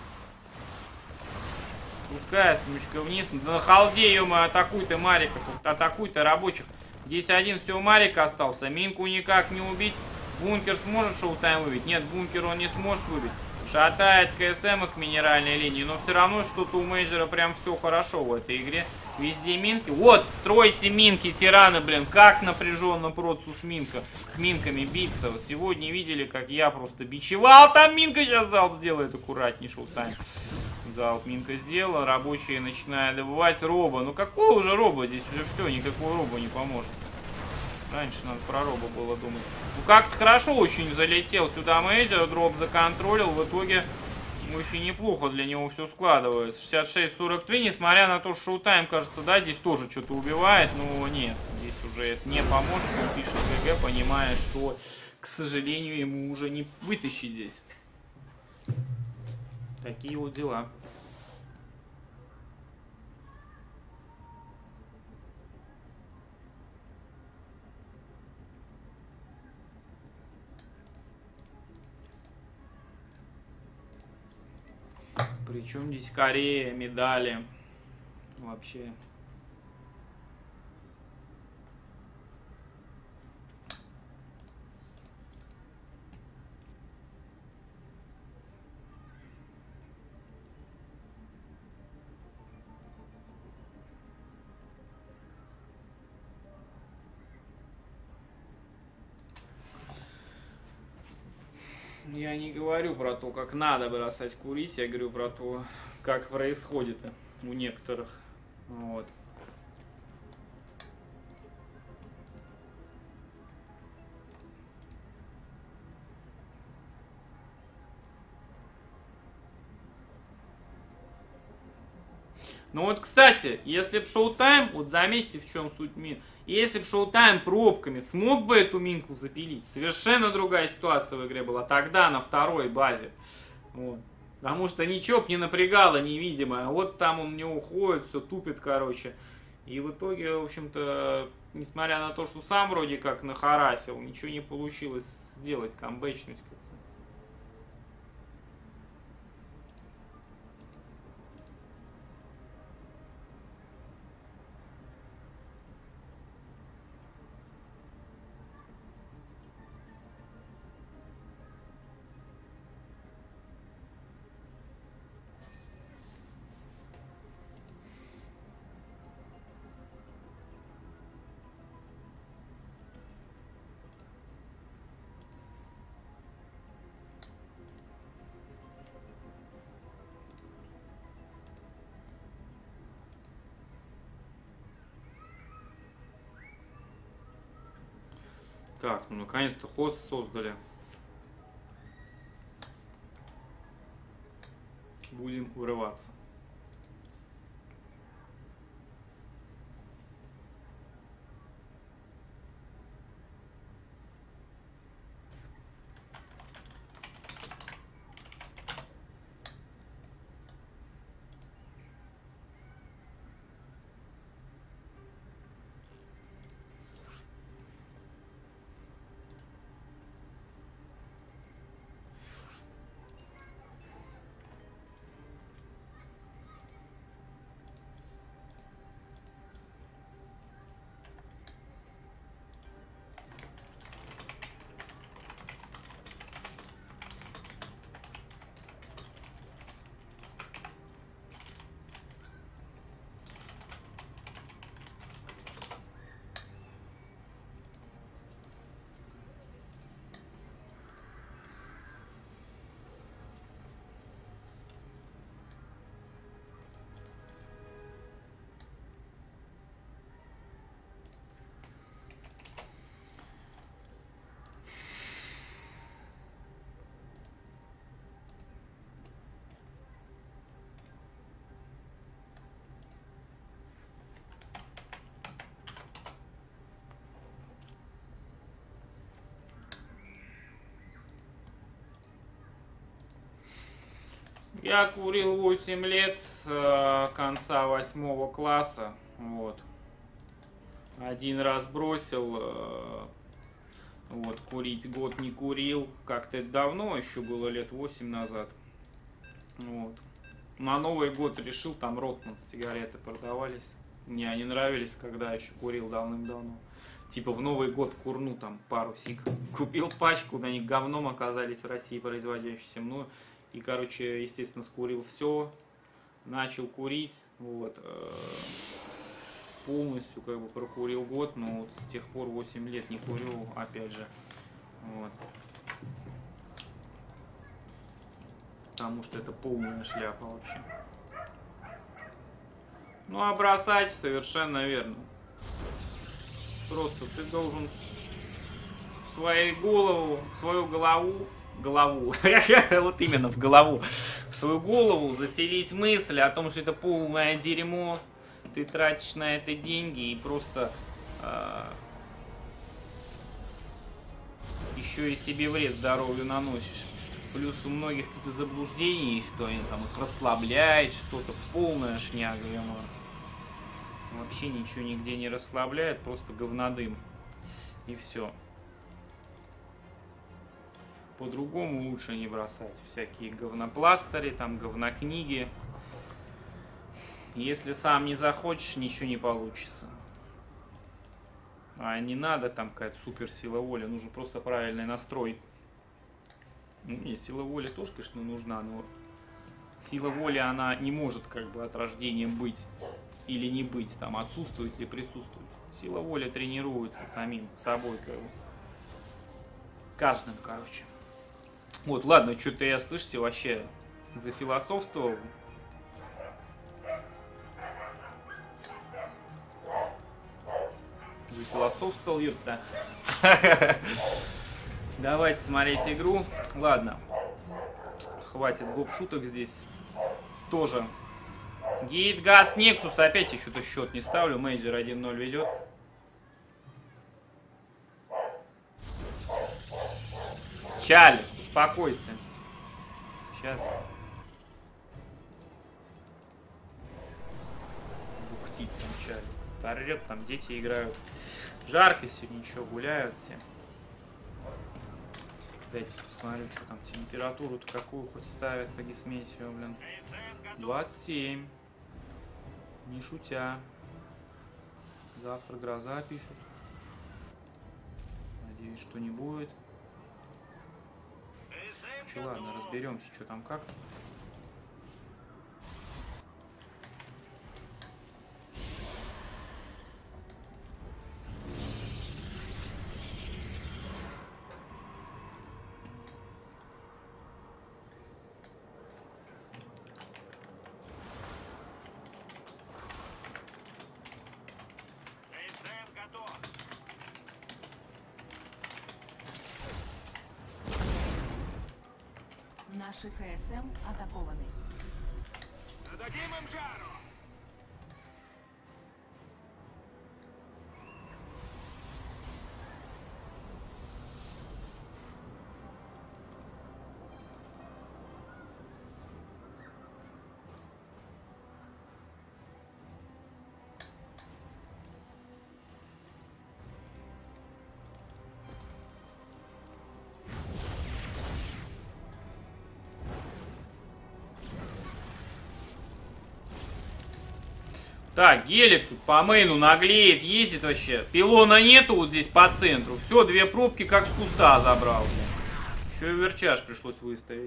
Спускается мучка вниз. На халде, ё-моё, атакуй-то мариков, атакуй-то рабочих. Здесь один все Марик остался. Минку никак не убить. Бункер сможет шоутайм выбить? Нет, бункер он не сможет выбить. Шатает КСМ к минеральной линии. Но все равно что-то у мейджора прям все хорошо в этой игре. Везде минки. Вот, стройте минки, тираны, блин. Как напряженно процу с, минка, с минками биться. Вот сегодня видели, как я просто бичевал. Там минка сейчас залп сделает аккуратней, шоутайм. Залп минка сделала, рабочие начинают добывать роба. Ну какого уже роба? Здесь уже все, никакого роба не поможет. Раньше надо про роба было думать. Ну как-то хорошо очень залетел сюда мейджор, дроп законтролил. В итоге очень неплохо для него все складывается. шестьдесят шесть сорок три, несмотря на то, что шоутайм, кажется, да, здесь тоже что-то убивает. Но нет, здесь уже это не поможет. Он пишет ГГ, понимая, что, к сожалению, ему уже не вытащить здесь. Такие вот дела. Причем здесь Корея, медали. Вообще. Я не говорю про то, как надо бросать курить, я говорю про то, как происходит у некоторых. Вот. Ну вот, кстати, если б шоутайм, вот заметьте, в чем суть мин. Если б шоутайм пробками смог бы эту минку запилить, совершенно другая ситуация в игре была тогда на второй базе. Вот. Потому что ничего б не напрягало невидимое. Вот там он не уходит, все тупит, короче. И в итоге, в общем-то, несмотря на то, что сам вроде как нахарасил, ничего не получилось сделать, камбэчнуть как-то. Как? Ну, наконец-то хост создали. Будем вырываться. Я курил восемь лет с э, конца восьмого класса. Вот. Один раз бросил. Э, вот, курить год не курил. Как-то это давно, еще было лет восемь назад. Вот. На Новый год решил, там Ротман сигареты продавались. Мне они нравились, когда еще курил давным-давно. Типа в Новый год курну там пару сиг. Купил пачку, на них говном оказались в России производящиеся мною. И, короче, естественно, скурил все, начал курить, вот, э, полностью, как бы, прокурил год, но вот с тех пор восемь лет не курю, опять же, вот. Потому что это полная шляпа вообще. Ну, а бросать совершенно верно. Просто ты должен в свою голову, в свою голову, голову, вот именно в голову, в свою голову заселить мысль о том, что это полное дерьмо, ты тратишь на это деньги и просто э, еще и себе вред здоровью наносишь. Плюс у многих какие-то заблуждения есть, что они там их расслабляют, что-то полная шняга, вообще ничего нигде не расслабляет, просто говнодым и все. По-другому лучше не бросать всякие говнопластыри, там говнокниги. Если сам не захочешь, ничего не получится. А не надо там какая-то суперсила воли, нужен просто правильный настрой. Ну, не, сила воли тоже, конечно, нужна, но сила воли, она не может как бы от рождения быть или не быть, там отсутствовать или присутствовать. Сила воли тренируется самим собой, как бы. Каждым, короче. Вот, ладно, что-то я, слышите, вообще зафилософствовал. Зафилософствовал, ёпта. Давайте смотреть игру. Ладно. Хватит гоп-шуток здесь. Тоже. Гейт, Газ, Нексус. Опять еще-то счет не ставлю. Мейджор один ноль ведет. Чали. Успокойся. Сейчас. Бухтит там Чали. Торрет, там дети играют. Жарко сегодня, ничего, гуляют все. Дайте посмотрю, что там температуру-то какую хоть ставят по Гесметию, блин. двадцать семь. Не шутя. Завтра гроза пишут. Надеюсь, что не будет. Че, ладно, разберемся, что там как. Наши КСМ атакованы. Нададим им жару! Так, гелик тут по мейну наглеет, ездит вообще. Пилона нету вот здесь по центру. Все, две пробки как с куста забрал. Еще и верчаж пришлось выставить.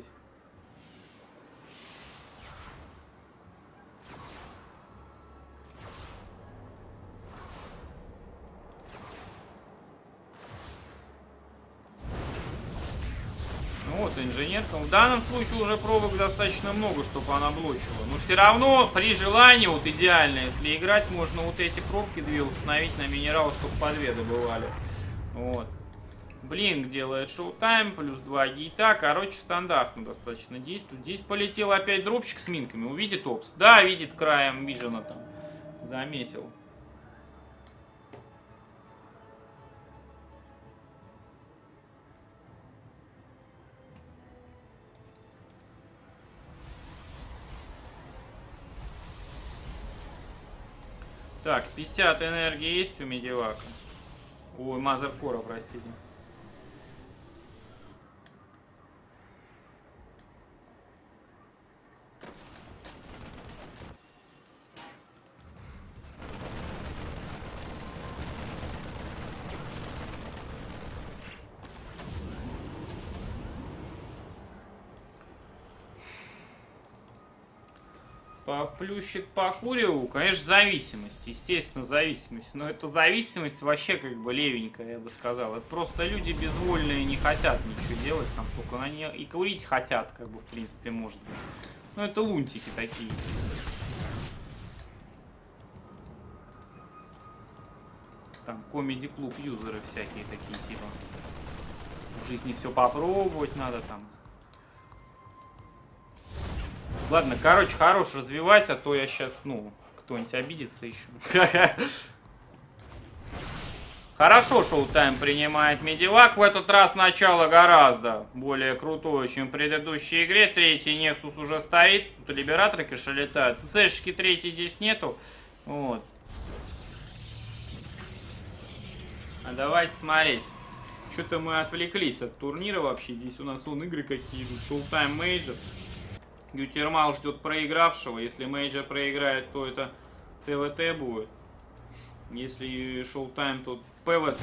Вот, инженерка. В данном случае уже пробок достаточно много, чтобы она блочила. Но все равно, при желании, вот идеально, если играть, можно вот эти пробки две установить на минерал, чтобы по две добывали. Вот. Блинк делает шоу-тайм, плюс два гейта. Короче, стандартно достаточно действует. Здесь полетел опять дропчик с минками. Увидит опс? Да, видит краем вижена там. Заметил. Так, пятьдесят энергии есть у медивака. Ой, мазеркора, простите. Поплющит по куреву, конечно, зависимость, естественно, зависимость. Но эта зависимость вообще как бы левенькая, я бы сказал. Это просто люди безвольные не хотят ничего делать, там только они и курить хотят, как бы, в принципе, может быть. Но это лунтики такие. Там комеди-клуб юзеры всякие такие, типа. В жизни все попробовать надо там. Ладно, короче, хорош развивать, а то я сейчас, ну, кто-нибудь обидится еще. Хорошо шоу-тайм принимает медивак. В этот раз начало гораздо более крутое, чем в предыдущей игре. Третий Нексус уже стоит. Тут либераторы, конечно, летают. ЦЦшки третий здесь нету. Вот. А давайте смотреть. Что-то мы отвлеклись от турнира вообще. Здесь у нас вон игры какие идут. Шоу-тайм мейджор. Ютермал ждет проигравшего. Если мейджор проиграет, то это ТВТ будет. Если шоу-тайм, то ПВТ.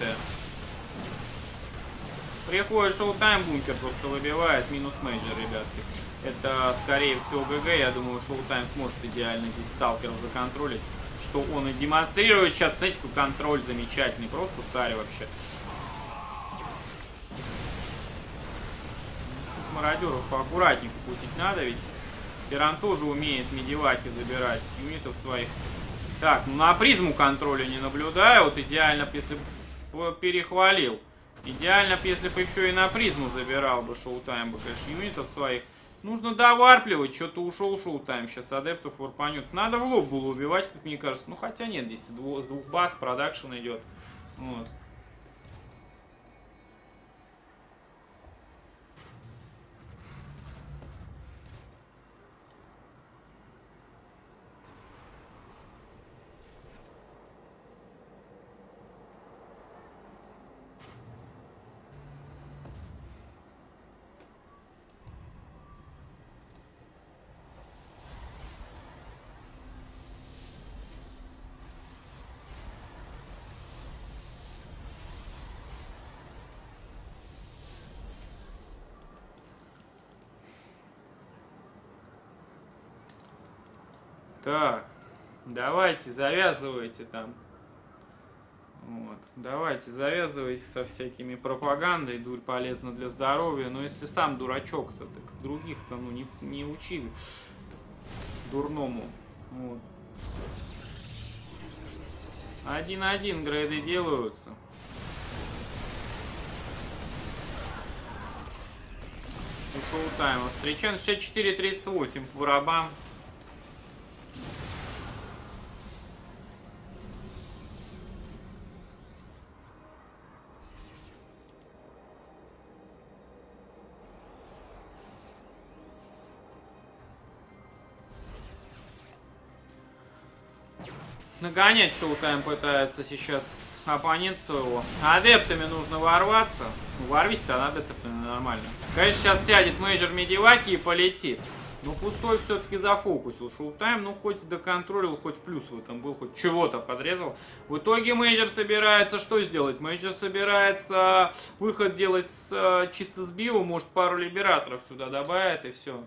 Приходит шоу-тайм, бункер просто выбивает. Минус мейджор, ребятки. Это, скорее всего, ГГ. Я думаю, шоу-тайм сможет идеально здесь сталкеров законтролить. Что он и демонстрирует сейчас. Знаете, какой контроль замечательный. Просто царь вообще. Мародеров поаккуратнее пустить надо, ведь Тиран тоже умеет медиваки забирать с юнитов своих. Так, ну на призму контроля не наблюдаю. Вот идеально, если бы перехвалил. Идеально, если бы еще и на призму забирал бы шоу-тайм, бы, конечно, юнитов своих. Нужно доварпливать. Что-то ушел шоу-тайм. Сейчас адептов варпанет. Надо в лоб было убивать, как мне кажется. Ну, хотя нет, здесь с двух, с двух баз продакшн идет. Вот. Так, давайте, завязывайте там. Вот. Давайте, завязывайте со всякими пропагандой. Дурь полезна для здоровья. Но если сам дурачок-то, так других-то ну, не, не учи дурному. Вот. Один-один грейды делаются. Шоутайма. Встречаем шестьдесят четыре тридцать восемь по барабам. Нагонять Шоутайм пытается сейчас оппонент своего. Адептами нужно ворваться. Ворвись-то, адептами нормально. Конечно, сейчас сядет мейджор Медиваки и полетит. Но пустой все-таки зафокусил Шоутайм. Ну, хоть доконтролил, хоть плюс в этом был, хоть чего-то подрезал. В итоге мейджор собирается что сделать? Мейджор собирается выход делать с, чисто с био. Может, пару либераторов сюда добавит и все.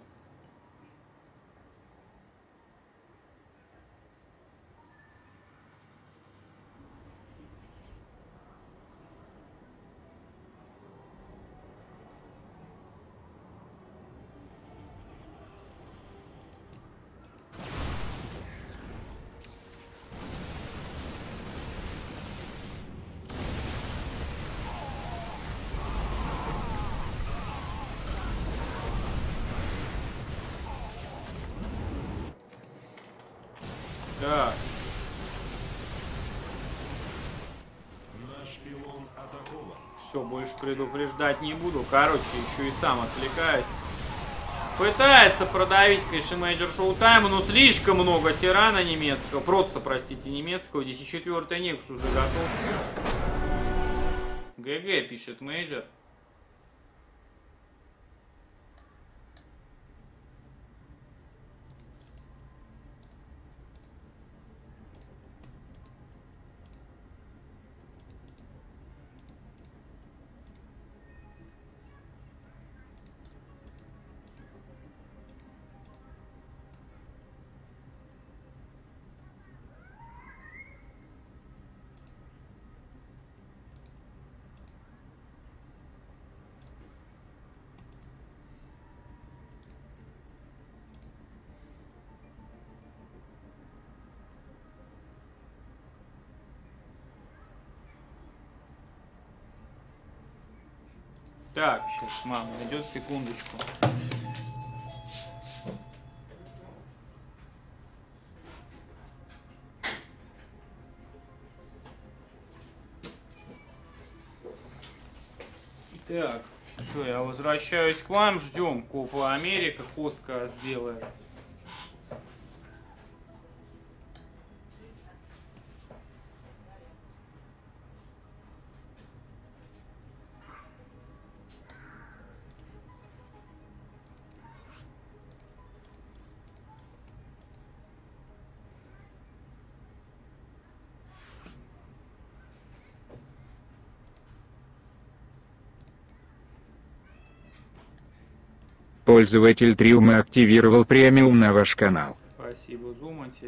Так. Наш пилон атакован. Все, больше предупреждать не буду. Короче, еще и сам отвлекаюсь. Пытается продавить, конечно, мейджор Шоутайма, но слишком много тирана немецкого. Протца, простите, немецкого. десять четвёртый Некс уже готов. ГГ, пишет мейджор. Так, сейчас, мама, идет секундочку. Так, все, я возвращаюсь к вам, ждем Копа Америка, хостка сделает. Пользователь Триума активировал премиум на ваш канал. Спасибо, Зумати.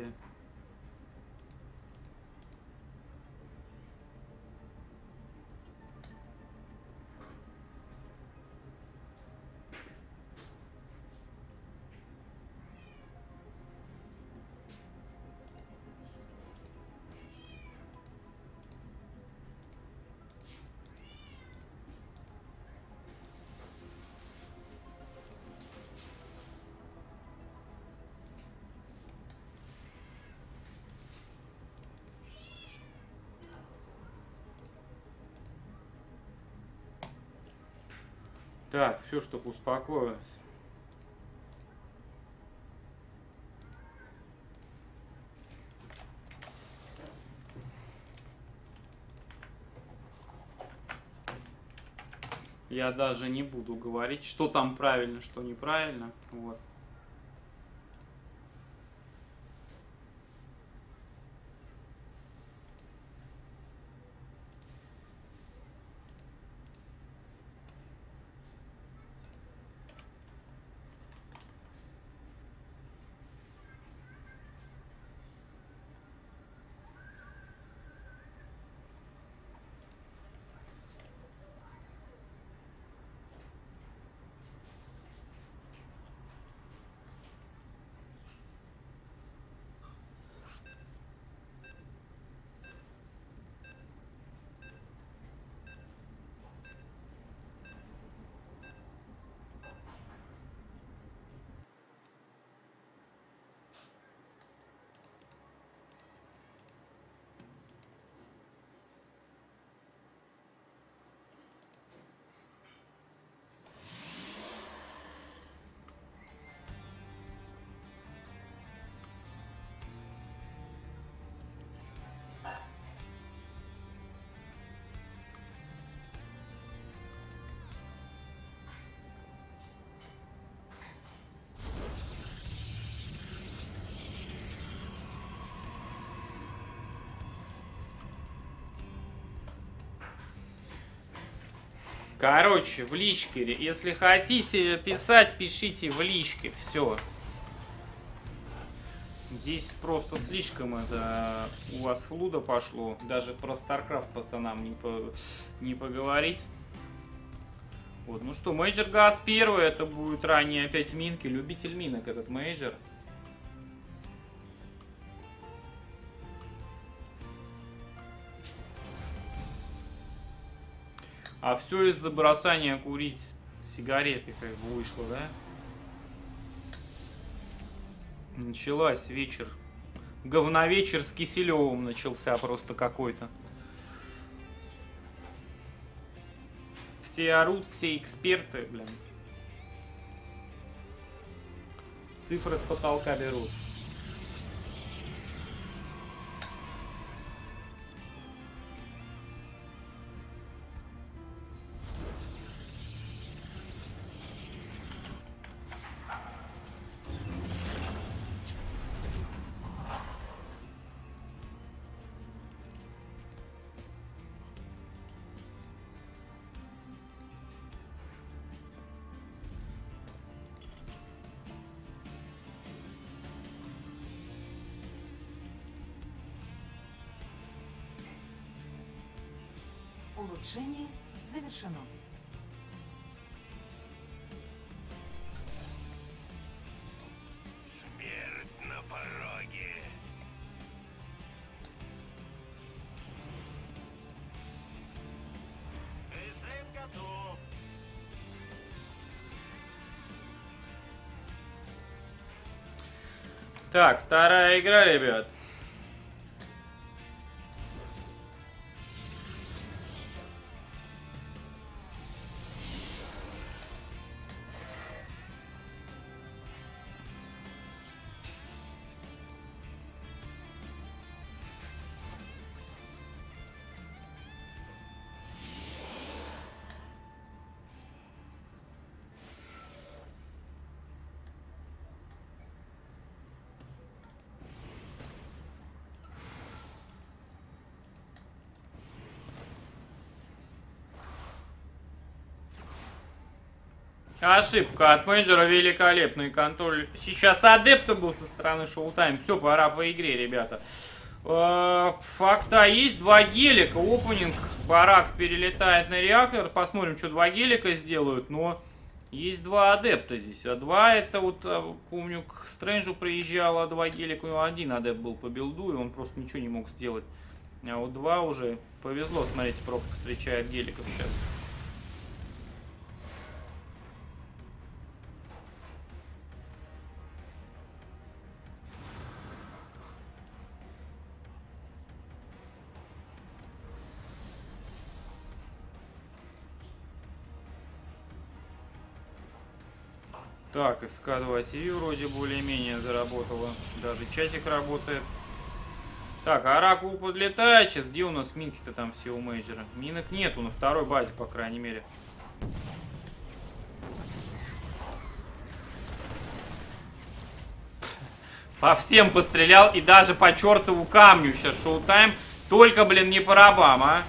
Так, все, чтобы успокоилось. Я даже не буду говорить, что там правильно, что неправильно. Вот. Короче, в личке, если хотите писать, пишите в личке, все. Здесь просто слишком это у вас флуда пошло. Даже про StarCraft пацанам не, по, не поговорить. Вот, ну что, Мейджор Газ первый, это будет ранее опять минки. Любитель минок этот Мейджор. А все из-за бросания курить сигареты как бы вышло, да? Началась вечер. Говновечер с Киселевым начался просто какой-то. Все орут, все эксперты, блин. Цифры с потолка берут. Улучшение завершено. Смерть на пороге. Призыв готов. Так, вторая игра, ребят. Ошибка от менеджера, великолепный контроль. Сейчас адепта был со стороны Showtime. Все, пора по игре, ребята. Факта есть. Два гелика. Опенинг. Барак перелетает на реактор. Посмотрим, что два гелика сделают. Но есть два адепта здесь. А два это вот, помню, к Стрэнджу приезжало два гелика. У него один адепт был по билду, и он просто ничего не мог сделать. А вот два уже повезло. Смотрите, пробка встречает геликов сейчас. Так, эс ка два ти ви вроде более-менее заработала. Даже чатик работает. Так, Оракул подлетает сейчас. Где у нас минки-то там все у мейджора? Минок нету, на второй базе, по крайней мере. По всем пострелял и даже по чертову камню сейчас Showtime. Только, блин, не по рабам, а.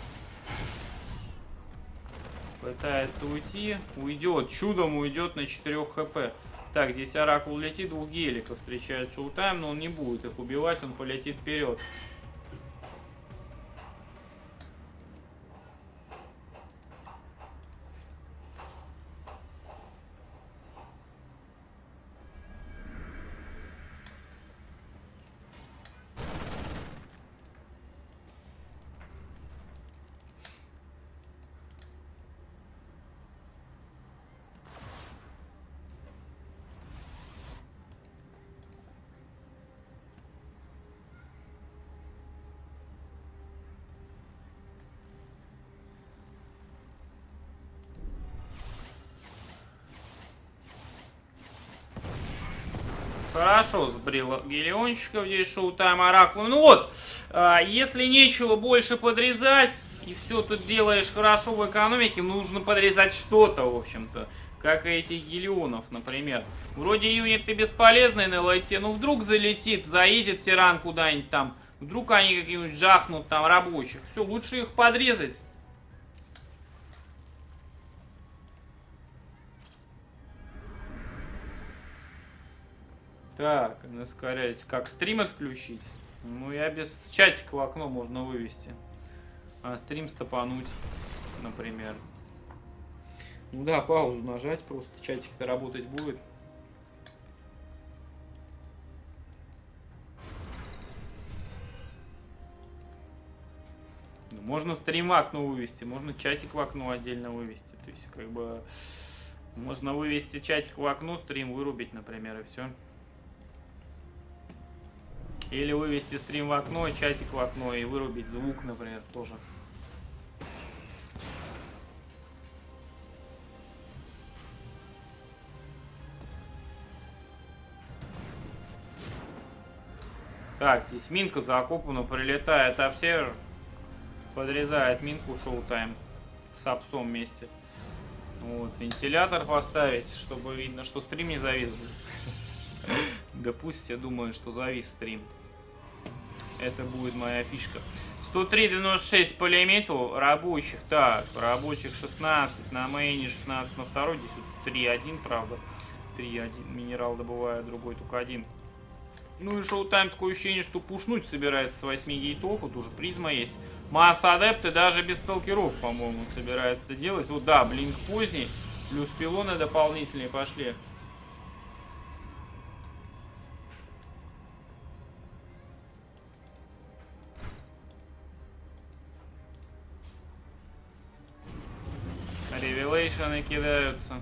Пытается уйти. Уйдет. Чудом уйдет на четырех хп. Так, здесь Оракул летит. Двух геликов встречает Showtime, но он не будет их убивать. Он полетит вперед. Хорошо сбрил гелионщиков здесь Showtime Оракул. Ну вот, а, если нечего больше подрезать, и все тут делаешь хорошо в экономике, нужно подрезать что-то, в общем-то. Как и этих гелионов, например. Вроде юниты бесполезные на лайте, но вдруг залетит, заедет тиран куда-нибудь там. Вдруг они как-нибудь жахнут там рабочих. Все, лучше их подрезать. Так, ускоряйте. Как стрим отключить? Ну, я без чатика в окно можно вывести. А стрим стопануть, например. Ну да, паузу нажать, просто чатик-то работать будет. Можно стрим в окно вывести, можно чатик в окно отдельно вывести. То есть, как бы, можно вывести чатик в окно, стрим вырубить, например, и все. Или вывести стрим в окно, чатик в окно и вырубить звук, например, тоже. Так, здесь минка закопана, прилетает обсервер. Подрезает минку, шоу-тайм с апсом вместе. Вот, вентилятор поставить, чтобы видно, что стрим не завис. Да пусть все думают, что завис стрим. Это будет моя фишка. сто три девяносто шесть по лимиту рабочих. Так, рабочих шестнадцать на мейне, шестнадцать на второй. Здесь вот три один, правда. три один минерал добываю, другой только один. Ну и шоу-тайм, такое ощущение, что пушнуть собирается с восьми гейтов. Вот уже призма есть. Масса адепты даже без сталкеров, по-моему, собирается это делать. Вот да, блинк поздний. Плюс пилоны дополнительные пошли. Ревелейшены кидаются.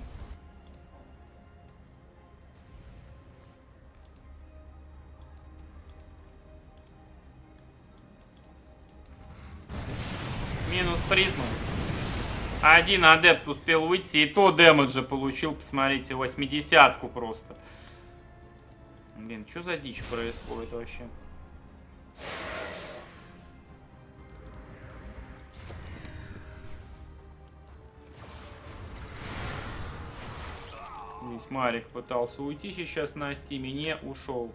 Минус призму. Один адепт успел выйти, и то дэмэджа получил, посмотрите, восьмидесятку просто. Блин, что за дичь происходит вообще? Здесь Марик пытался уйти сейчас на стиме, не ушел.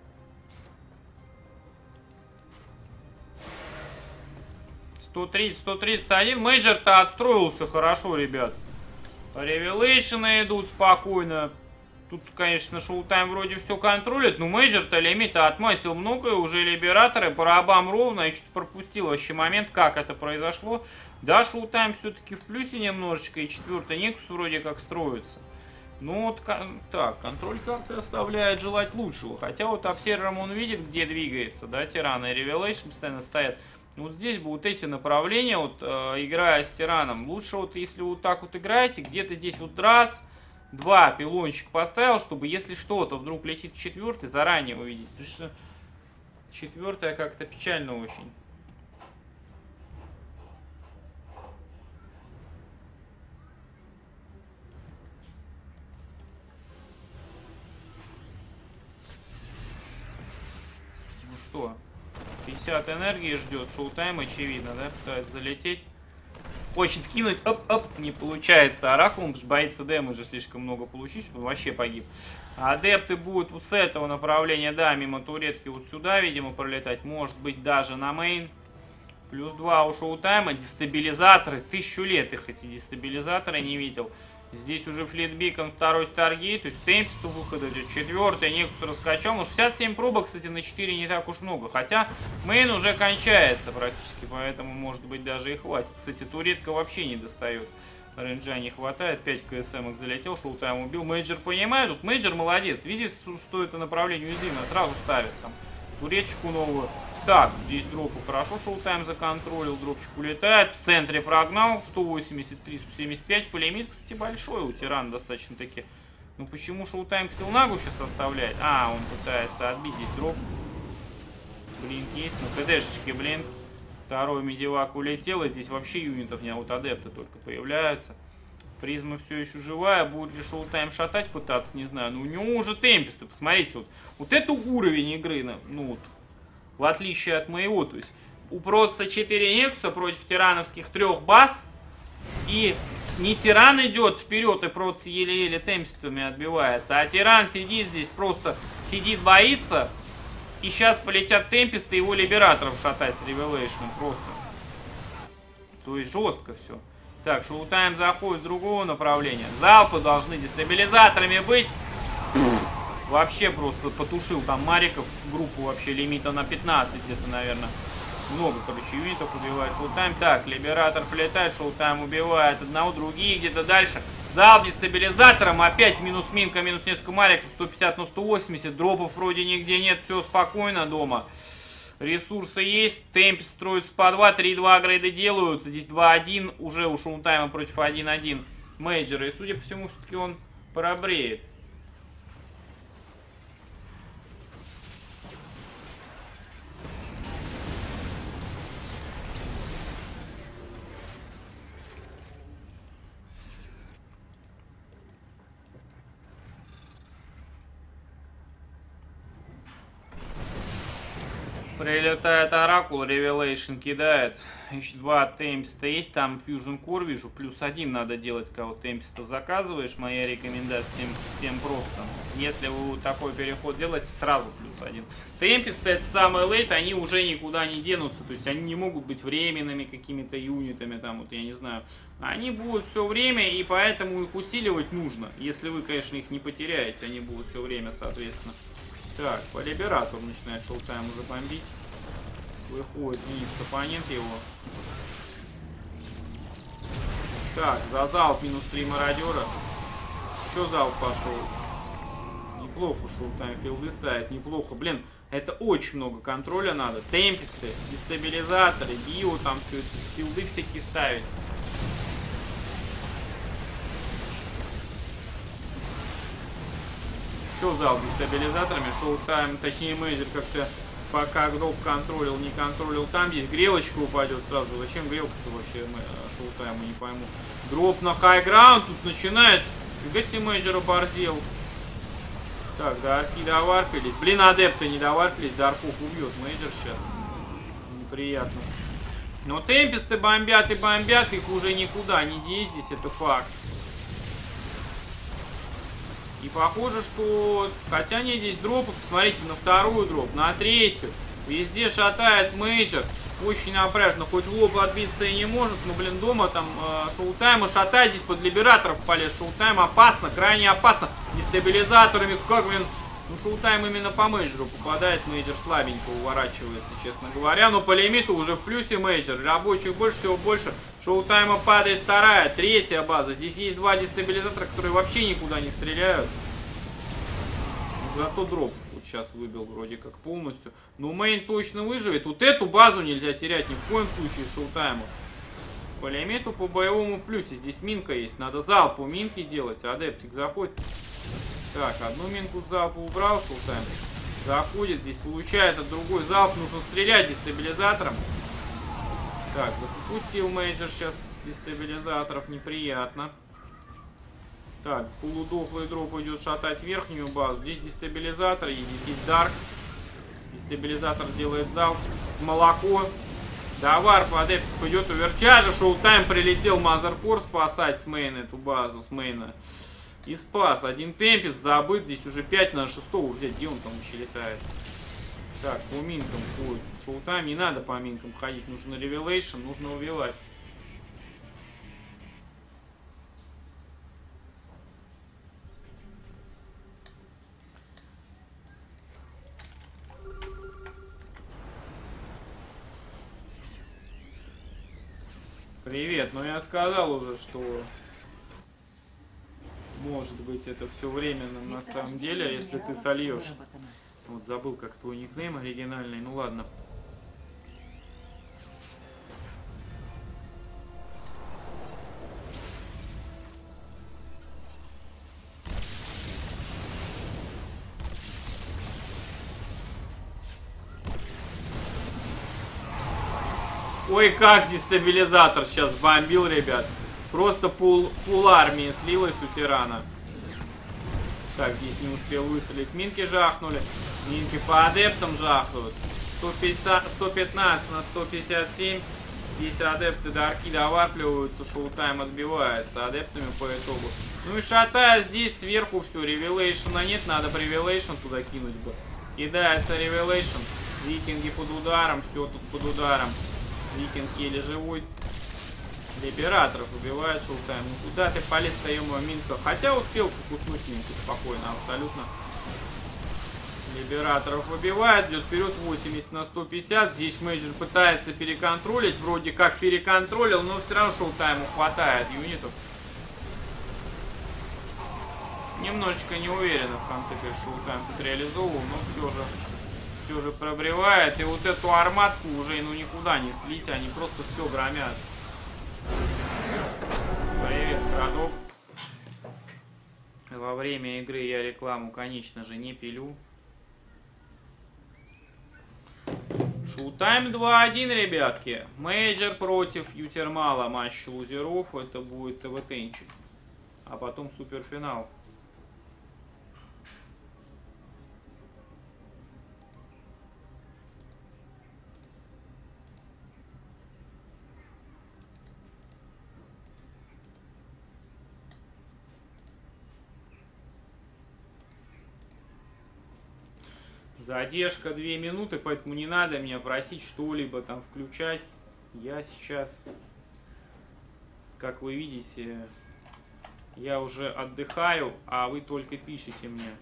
сто тридцать, сто тридцать один. Мейджор-то отстроился хорошо, ребят. Ревелейшены идут спокойно. Тут, конечно, шоу-тайм вроде все контролит. Но мейджор-то лимита отмасил много. Уже либераторы по рабам ровно. Я что-то пропустил вообще момент, как это произошло. Да, шоу-тайм все-таки в плюсе немножечко. И четвертый Некус вроде как строится. Ну вот, так, контроль как-то оставляет желать лучшего. Хотя вот обсервером он видит, где двигается. Да, тираны и ревелейшн постоянно стоят. Вот здесь бы вот эти направления, вот э, играя с тираном, лучше вот если вот так вот играете, где-то здесь вот раз, два пилончик поставил, чтобы если что-то вдруг летит четвертый, заранее увидеть. Потому что четвертая как-то печально очень. Ну что? пятьдесят энергии ждет, шоу-тайм, очевидно, да, пытается залететь. Хочет кинуть, оп-оп, не получается. Оракул боится дэмэджа слишком много получить, чтобы вообще погиб. Адепты будут вот с этого направления, да, мимо туретки вот сюда, видимо, пролетать. Может быть, даже на мейн. Плюс два у шоу-тайма. Дестабилизаторы. Тысячу лет их эти дестабилизаторы не видел. Здесь уже флитбикон, второй старгейт, то есть темпсту выхода идет. Четвертый, Некус раскачал. Ну, шестьдесят семь пробок, кстати, на четыре не так уж много. Хотя мейн уже кончается практически, поэтому, может быть, даже и хватит. Кстати, туретка вообще не достает. Рейнджа не хватает. пять КСМ залетел, шоу-тайм убил. Мейджор понимает, тут Мейджор молодец. Видишь, что это направление уязвимое, сразу ставит там туреточку новую. Так, здесь дропу хорошо, шоу-тайм законтролил, дропчик улетает, в центре прогнал, сто восемьдесят три, сто семьдесят пять, полимит, кстати, большой у тирана достаточно таки. Ну почему шоу-тайм Ксилнагу сейчас составляет? А, он пытается отбить здесь дроп. Блинк есть, на КДшечке блинк. Второй медивак улетел, и здесь вообще юнитов не, вот адепты только появляются. Призма все еще живая, будет ли шоу-тайм шатать пытаться, не знаю. Но у него уже темписты, посмотрите, вот, вот это уровень игры, ну вот. В отличие от моего, то есть у Протса четыре Некуса против тирановских трех баз. И не тиран идет вперед, и Протс еле-еле темпстами отбивается. А тиран сидит здесь, просто сидит, боится. И сейчас полетят темписты, его либераторов шатать с ревелейшном просто. То есть жестко все. Так, шоу-тайм заходит с другого направления. Залпы должны дестабилизаторами быть. Вообще просто потушил там Мариков. Группу вообще лимита на пятнадцать где-то, наверное. Много, короче, юнитов убивает. Шоутайм. Так, Либератор прилетает. Шоутайм убивает одного, другие где-то дальше. Залп дестабилизатором. Опять минус минка, минус несколько Мариков. сто пятьдесят на сто восемьдесят. Дропов вроде нигде нет. Все спокойно дома. Ресурсы есть. Темп строится по два. три-два грейды делаются. Здесь два-один. Уже у Шоутайма против один-один мейджора. И судя по всему, все-таки он пробреет. Прилетает Оракул, Ревелейшн кидает. Еще два темписта есть, там Fusion Core вижу, плюс один надо делать, кого темпистов заказываешь. Моя рекомендация семь процентов. Если вы такой переход делаете, сразу плюс один. Темписты, это самый лейт, они уже никуда не денутся, то есть они не могут быть временными какими-то юнитами, там вот я не знаю. Они будут все время, и поэтому их усиливать нужно. Если вы, конечно, их не потеряете, они будут все время, соответственно. Так, по Либератору начинает Шоутайм уже бомбить. Выходит вниз оппонент его. Так, за залп минус три мародера. Еще залп пошел. Неплохо Шоутайм филды ставит, неплохо. Блин, это очень много контроля надо. Темписты, дестабилизаторы, био, там все это, филды всякие ставить. Что зал дестабилизаторами? Шоутайм, точнее мейджор как-то пока дроп контролил, не контролил. Там здесь грелочка упадет сразу. Зачем грелка-то вообще Шоутайму, не пойму. Дроп на хайграунд тут начинается. Фига себе мейджор обордел. Так, дарки доварпились. Блин, адепты не доварпились. Дарков убьет мейджор сейчас. Неприятно. Но темписты бомбят и бомбят. Их уже никуда не деть здесь, это факт. И похоже, что... Хотя не здесь дропы. Посмотрите на вторую дроп, на третью. Везде шатает мейджор. Очень напряжно. Хоть в лоб отбиться и не может. Но, блин, дома там э, Шоутайма шатает. Здесь под Либераторов полез. Шоутайм опасно, крайне опасно. Дестабилизаторами. Как, блин... Ну, Шоутайм именно по мейджору попадает. Мейджор слабенько уворачивается, честно говоря. Но по лимиту уже в плюсе мейджор. Рабочих больше всего больше. Шоутайма падает вторая, третья база. Здесь есть два дестабилизатора, которые вообще никуда не стреляют. Зато дроп вот сейчас выбил вроде как полностью. Но мейн точно выживет. Вот эту базу нельзя терять ни в коем случае Шоутайму. По лимиту, по боевому в плюсе. Здесь минка есть. Надо залп по минке делать. Адептик заходит. Так, одну минку залпа убрал, Шоутайм. Заходит, здесь получает от другой залп. Нужно стрелять дестабилизатором. Так, запустил мейджор сейчас дестабилизаторов. Неприятно. Так, полудохлый дроп идет шатать верхнюю базу. Здесь дестабилизатор, и здесь есть дарк. Дестабилизатор делает залп. Молоко. Да, варп, адепт пойдет у верчажа. Шоутайм прилетел Мазеркор спасать с мейна эту базу, с мейна. И спас. Один темпис забыт. Здесь уже пять на шестого взять. Где он там вообще летает? Так, по минкам ходит. Шоутайм не надо по минкам ходить. Нужно ревелейшн, нужно убивать. Привет. Ну я сказал уже, что... Может быть, это все временно на самом деле, если ты сольешь. Вот забыл, как твой никнейм оригинальный. Ну ладно. Ой, как дестабилизатор сейчас бомбил, ребят. Просто пул, пул армии слилась у тирана. Так, здесь не успел выстрелить. Минки жахнули. Минки по адептам жахают. сто пятьдесят, сто пятнадцать на сто пятьдесят семь. Здесь адепты дарки доварпливаются. Шоутайм отбивается адептами по итогу. Ну и шатая здесь сверху все. Ревелейшена нет. Надо ревелейшн туда кинуть бы. Кидается ревелейшн. Викинги под ударом. Все тут под ударом. Викинг еле живой. Либераторов убивает Шоутайм. Ну куда ты полез, ё-моё, минка? Хотя успел фокуснуть минку спокойно, абсолютно. Либераторов выбивает, идет вперед восемьдесят на сто пятьдесят. Здесь Мейджор пытается переконтролить. Вроде как переконтролил, но все равно шоу-тайму хватает юнитов. Немножечко неуверенно в конце, конечно, шоу-тайм тут реализовывал, но все же, все же пробревает. И вот эту арматку уже ну никуда не слить, они просто все громят. Привет, Крадок. Во время игры я рекламу, конечно же, не пилю. Шоу-тайм два один, ребятки. Мейджор против Ютермала. Матч лузеров. Это будет ТВ-тенчик. А потом суперфинал. Задержка две минуты, поэтому не надо меня просить что-либо там включать. Я сейчас, как вы видите, я уже отдыхаю, а вы только пишите мне.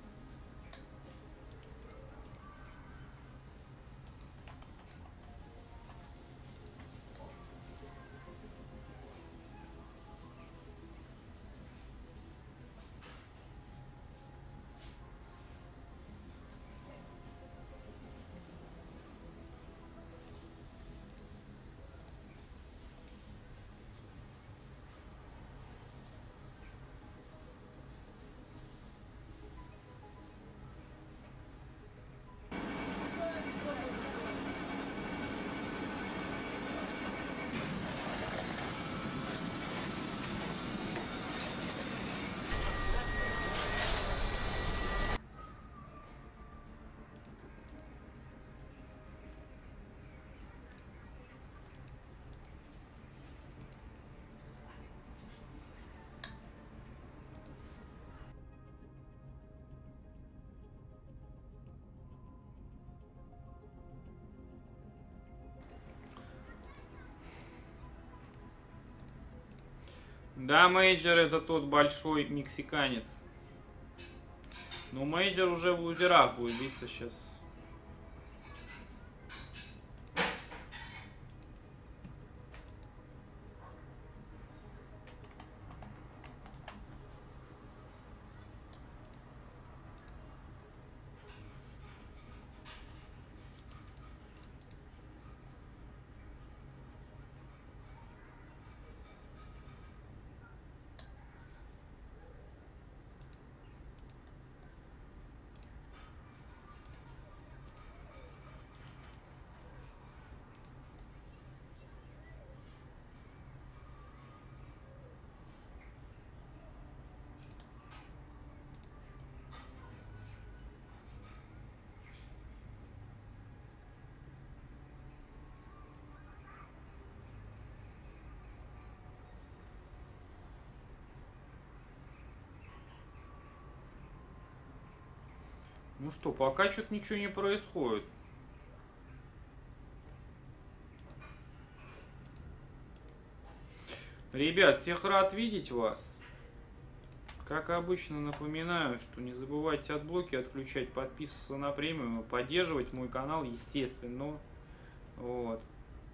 Да, Мейджор это тот большой мексиканец. Но Мейджор уже в лузерах будет биться сейчас. Ну что, пока что-то ничего не происходит. Ребят, всех рад видеть вас. Как обычно, напоминаю, что не забывайте от блоки отключать, подписываться на премиум, поддерживать мой канал, естественно. Вот.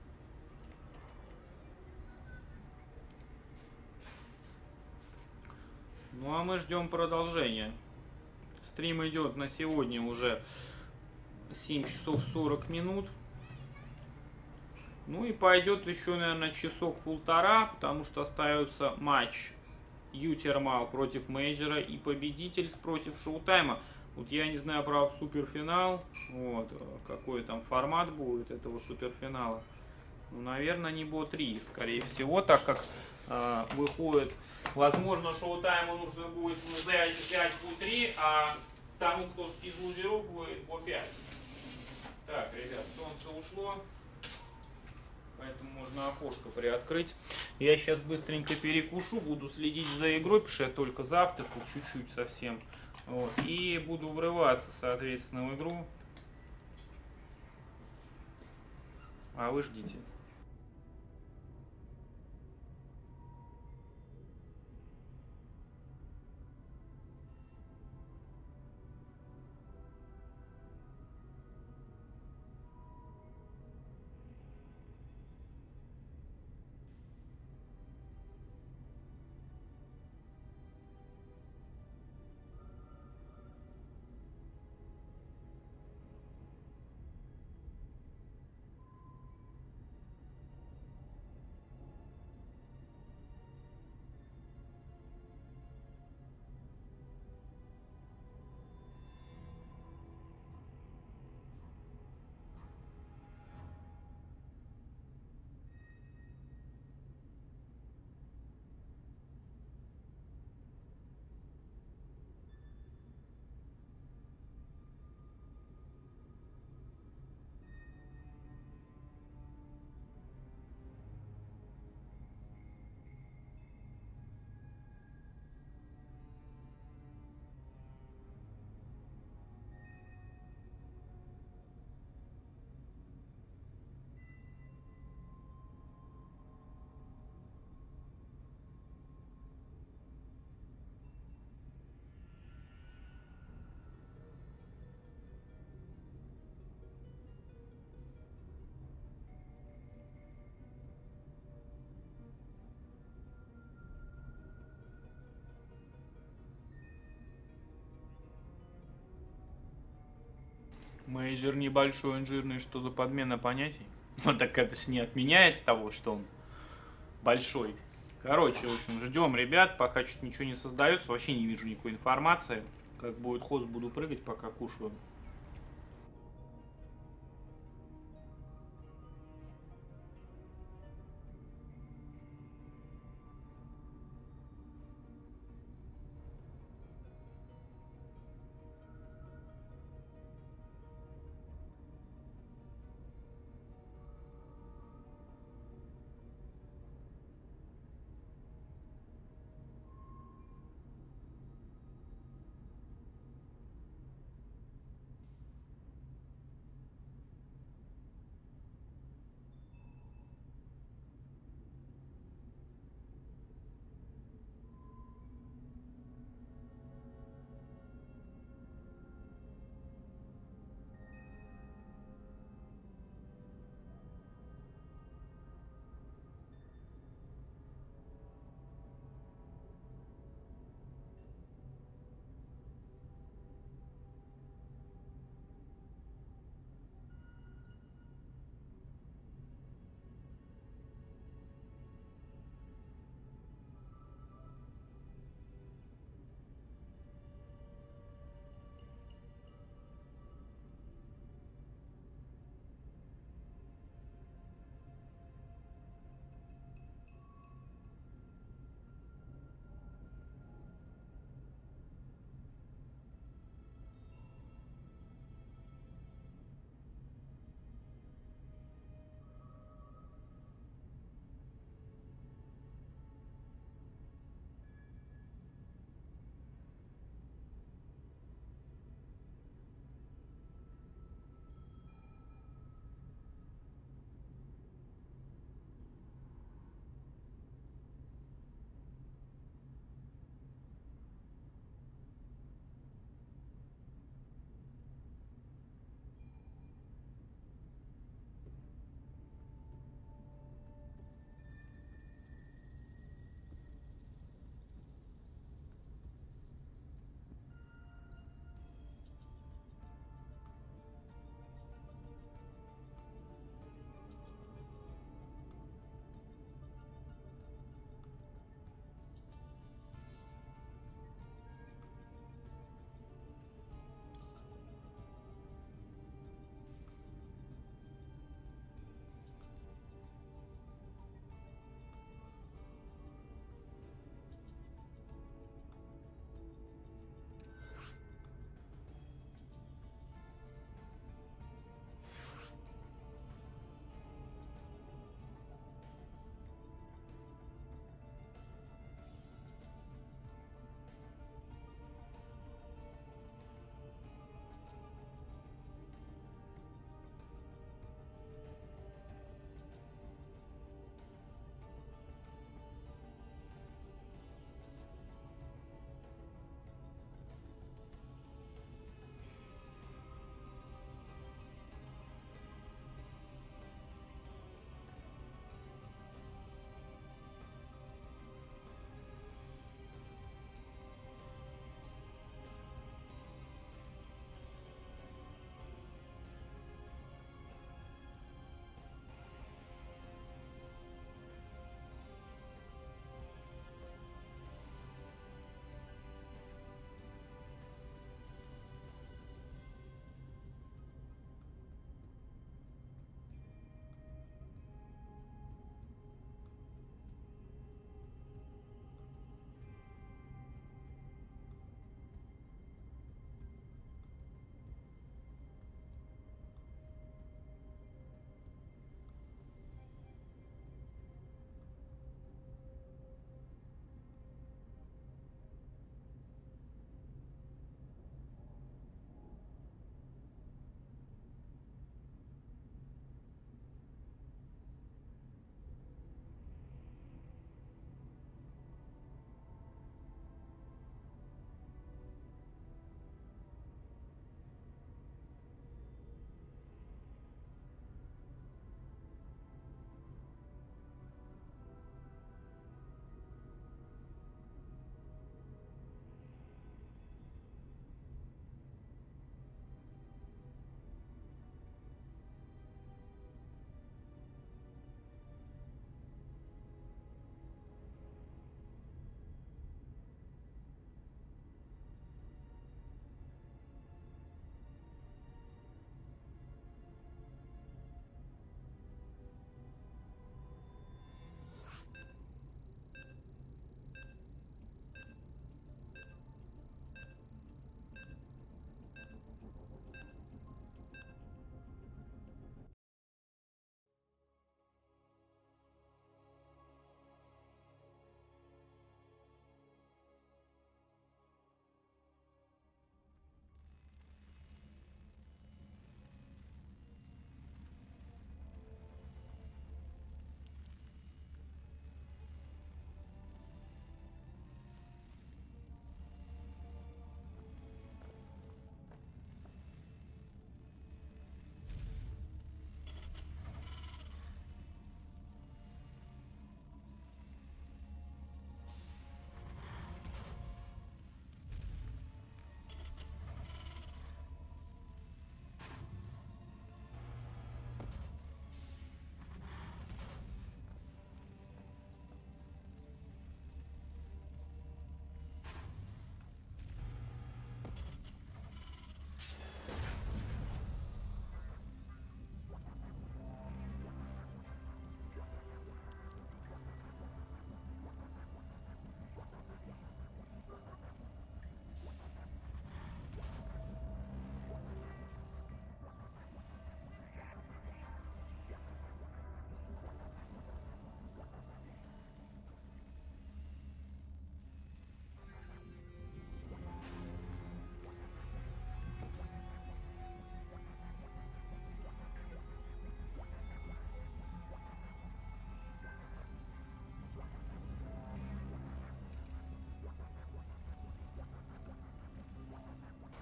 Ну а мы ждем продолжения. Стрим идет на сегодня уже семь часов сорок минут. Ну и пойдет еще, наверное, часок-полтора, потому что остается матч Ютермал против Мейджора и победитель против Шоу-тайма. Вот я не знаю про суперфинал, вот, какой там формат будет этого суперфинала. Ну, наверное, не бо три, скорее всего, так как э, выходит. Возможно, Шоу-тайму нужно будет взять бо три, а тому, кто из лузеров, будет бо пять. Так, ребят, солнце ушло. Поэтому можно окошко приоткрыть. Я сейчас быстренько перекушу, буду следить за игрой, потому что я только завтракал, чуть-чуть совсем. Вот, и буду врываться, соответственно, в игру. А вы ждите. Мейджор небольшой, он жирный, что за подмена понятий? Ну так это ж не отменяет того, что он большой. Короче, в общем, ждем ребят, пока что-то ничего не создается, вообще не вижу никакой информации. Как будет хост, буду прыгать, пока кушаю.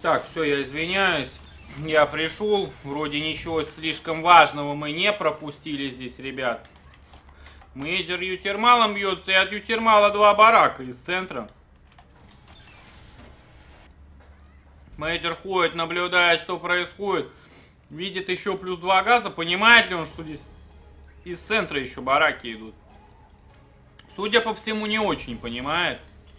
Так, все, я извиняюсь. Я пришел. Вроде ничего слишком важного мы не пропустили здесь, ребят. Мейджор Ютермалом бьется, и от Ютермала два барака из центра. Мейджор ходит, наблюдает, что происходит. Видит еще плюс два газа. Понимает ли он, что здесь из центра еще бараки идут? Судя по всему, не очень понимает.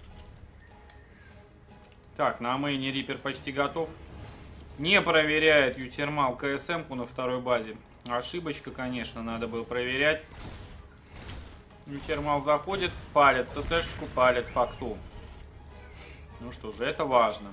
Так, на мейне Риппер почти готов. Не проверяет Ютермал КСМ-ку на второй базе. Ошибочка, конечно, надо было проверять. Ютермал заходит, палит ЦЦшечку, палит факту. Ну что же, это важно.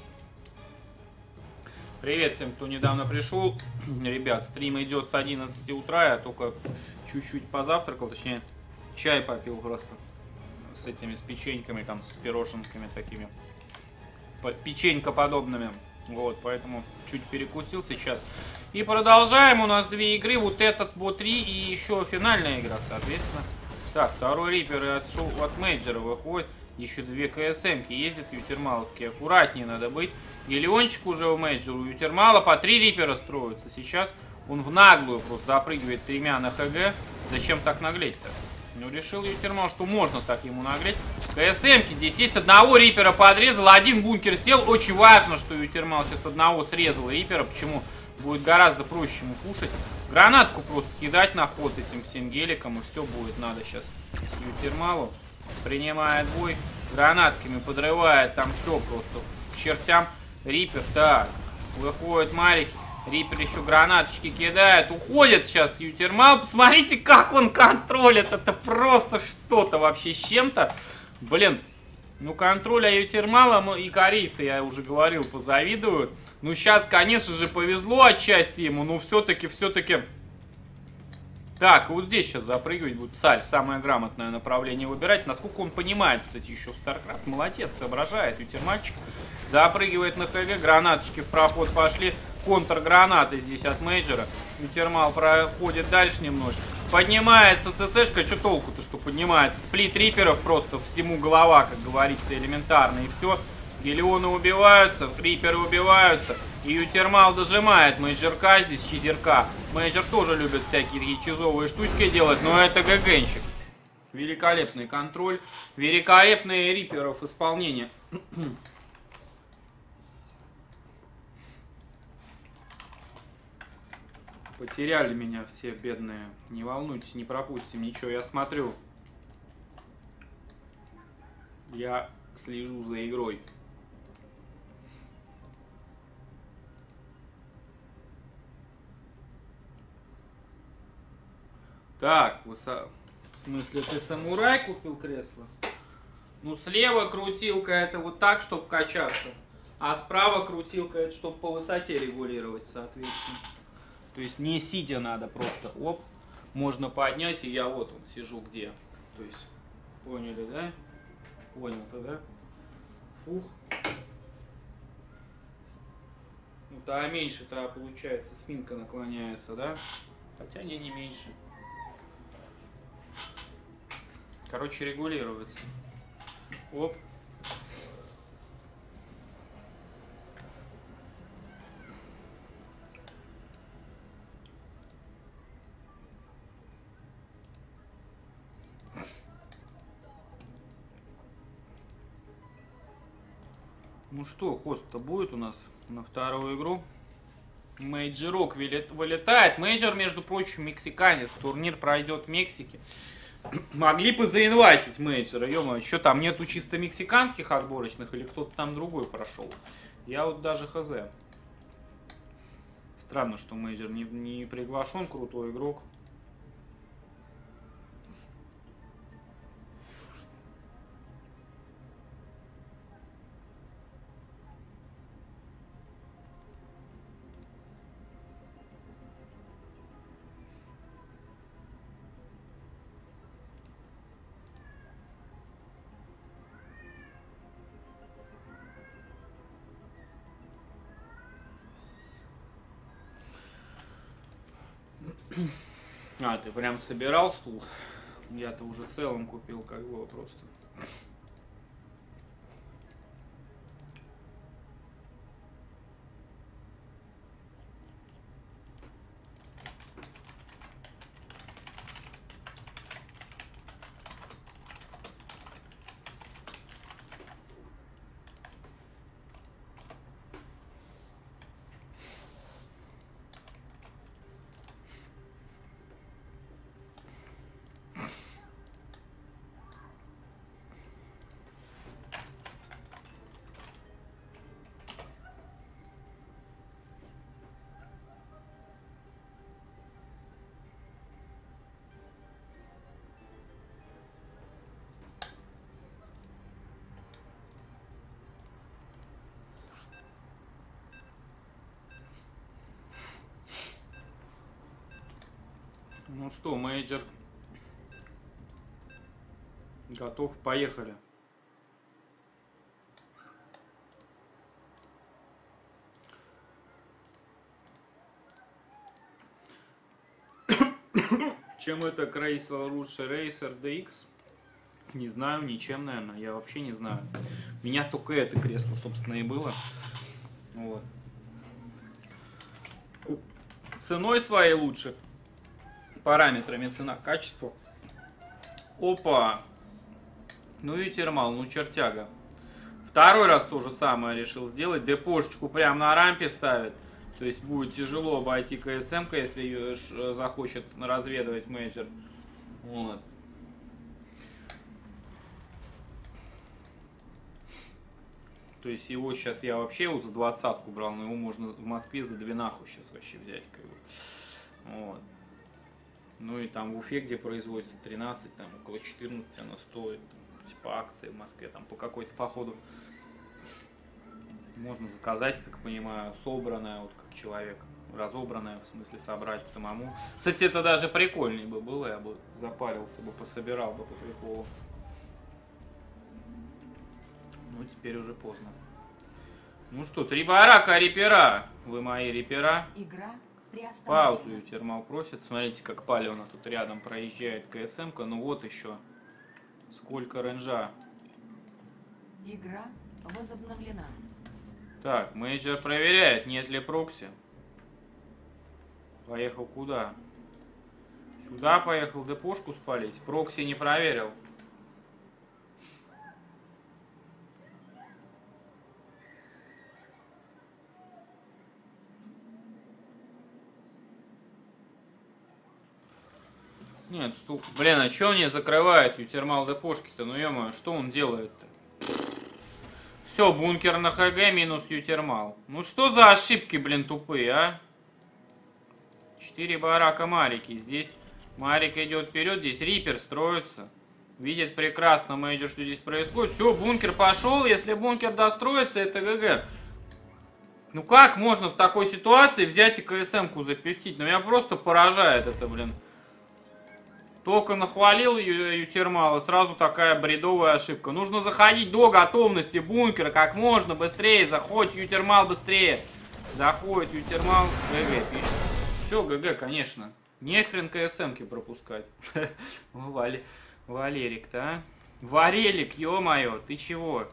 Привет всем, кто недавно пришел. Ребят, стрим идет с одиннадцати утра. Я только чуть-чуть позавтракал, точнее, чай попил просто. С этими, с печеньками, там, с пироженками такими. Печенька подобными. Вот, поэтому чуть перекусил сейчас. И продолжаем. У нас две игры. Вот этот, вот три и еще финальная игра, соответственно. Так, второй Риппер от, шоу, от Мейджора выходит. Еще две КСМки ездят ютермаловские. Аккуратнее надо быть. Гелиончик уже у Мейджора. У Ютермала по три Риппера строятся. Сейчас он в наглую просто запрыгивает тремя на ХГ. Зачем так наглеть-то? Ну, решил Ютермал, что можно так ему наглеть. КСМки здесь есть. Одного Риппера подрезал. Один бункер сел. Очень важно, что Ютермал сейчас одного срезал Риппера. Почему? Будет гораздо проще ему кушать. Гранатку просто кидать на ход этим всем геликом. И все будет надо сейчас Ютермалу. Принимает бой. Гранатками подрывает. Там все просто к чертям. Риппер, так. Выходит Марик. Риппер еще гранаточки кидает. Уходит сейчас Ютермал. Посмотрите, как он контролит. Это просто что-то вообще с чем-то. Блин. Ну, контроль Ютермала и корейцы, я уже говорил, позавидуют. Ну, сейчас, конечно же, повезло отчасти ему. Но все-таки, все-таки... Так, вот здесь сейчас запрыгивать будет царь. Самое грамотное направление выбирать. Насколько он понимает, кстати, еще в StarCraft. Молодец, соображает Ютермальчик. Запрыгивает на ХГ. Гранаточки в проход пошли. Контргранаты здесь от Мейджора. Ютермал проходит дальше немножко. Поднимается ЦЦшка. Что толку-то, что поднимается? Сплит Рипперов просто всему голова, как говорится, элементарно. И все. Гелионы убиваются. Рипперы убиваются. И Ютермал дожимает Мейджорка здесь, чизерка. Мейджор тоже любит всякие такие чизовые штучки делать, но это ГГнщик. Великолепный контроль. Великолепные Рипперов исполнение. Потеряли меня все бедные. Не волнуйтесь, не пропустим ничего. Я смотрю. Я слежу за игрой. Так, высо... в смысле, ты самурай купил кресло? Ну, слева крутилка это вот так, чтобы качаться. А справа крутилка это, чтобы по высоте регулировать, соответственно. То есть не сидя надо, просто оп, можно поднять, и я вот он сижу где. То есть, поняли, да? Понял-то, да? Фух. Ну, то меньше-то, получается, спинка наклоняется, да? Хотя не, не меньше. Короче, регулируется. Оп. Ну что, хост-то будет у нас на вторую игру. Мейджорок вылетает. Мейджор, между прочим, мексиканец. Турнир пройдет в Мексике. Могли бы заинвайтить Мейджора. Ё-моё, что там нету чисто мексиканских отборочных или кто-то там другой прошел? Я вот даже хз. Странно, что Мейджор не, не приглашен, крутой игрок. А, ты прям собирал стул? Я-то уже целым купил, как бы просто. Ну что, мейджор готов, поехали. Чем это крейсер лучше Racer ди икс? Не знаю, ничем, наверное. Я вообще не знаю. У меня только это кресло, собственно, и было. Вот. Ценой своей лучше. Параметрами цена-качество. Опа! Ну и термал, ну чертяга. Второй раз то же самое решил сделать. Депошечку прям на рампе ставит. То есть будет тяжело обойти КСМ, если ее захочет разведывать мейджор. Вот. То есть его сейчас я вообще его за двадцатку брал, но его можно в Москве за две нахуй сейчас вообще взять. Как бы. Вот. Ну и там в Уфе, где производится тринадцать, там около четырнадцати оно стоит. Там, типа акции в Москве, там по какой-то походу. Можно заказать, так понимаю, собранное, вот как человек. Разобранное, в смысле собрать самому. Кстати, это даже прикольнее бы было, я бы запарился бы, пособирал бы по приколу. Ну, теперь уже поздно. Ну что, три барака репера. Вы мои репера. Игра приостановлена. Паузу Ютермал просит. Смотрите, как Палеона тут рядом проезжает КСМ-ка. Ну вот еще. Сколько ренжа. Игра возобновлена. Так, мейджор проверяет, нет ли прокси. Поехал куда? Сюда поехал депошку спалить. Прокси не проверил. Нет, стук. Блин, а что мне закрывает Ютермал депошки-то? Ну ё-моё, что он делает-то? Все, бункер на ХГ минус Ютермал. Ну что за ошибки, блин, тупые, а? Четыре барака Марики. Здесь Марик идет вперед, здесь Рипер строится. Видит прекрасно мейджор, что здесь происходит. Все, бункер пошел. Если бункер достроится, это ГГ. Ну как можно в такой ситуации взять и КСМ-ку запустить? Ну меня просто поражает это, блин. Только нахвалил Ютермал, и сразу такая бредовая ошибка. Нужно заходить до готовности бункера как можно быстрее. Заходит Ютермал быстрее. Заходит Ютермал. ГГ пишет. Все, ГГ, конечно. Нехрен КСМки пропускать. Вали... Валерик-то, а? Варелик, ё-моё, ты чего?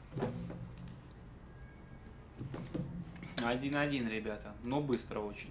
Один-один, ребята. Но быстро очень.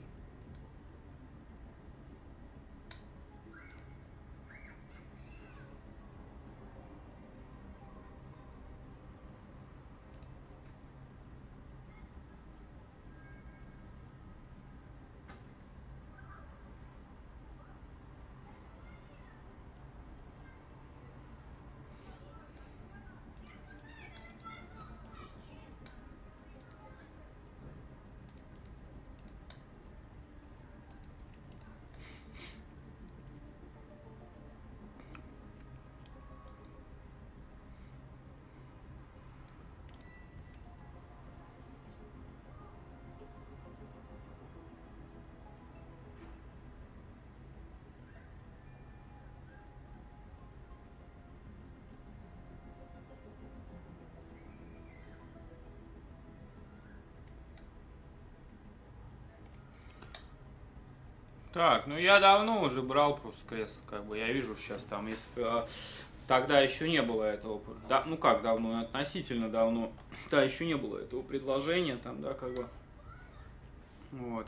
Так, ну я давно уже брал просто кресло, как бы я вижу сейчас там, если а, тогда еще не было этого, да, ну как давно, относительно давно, да, еще не было этого предложения там, да, как бы, вот.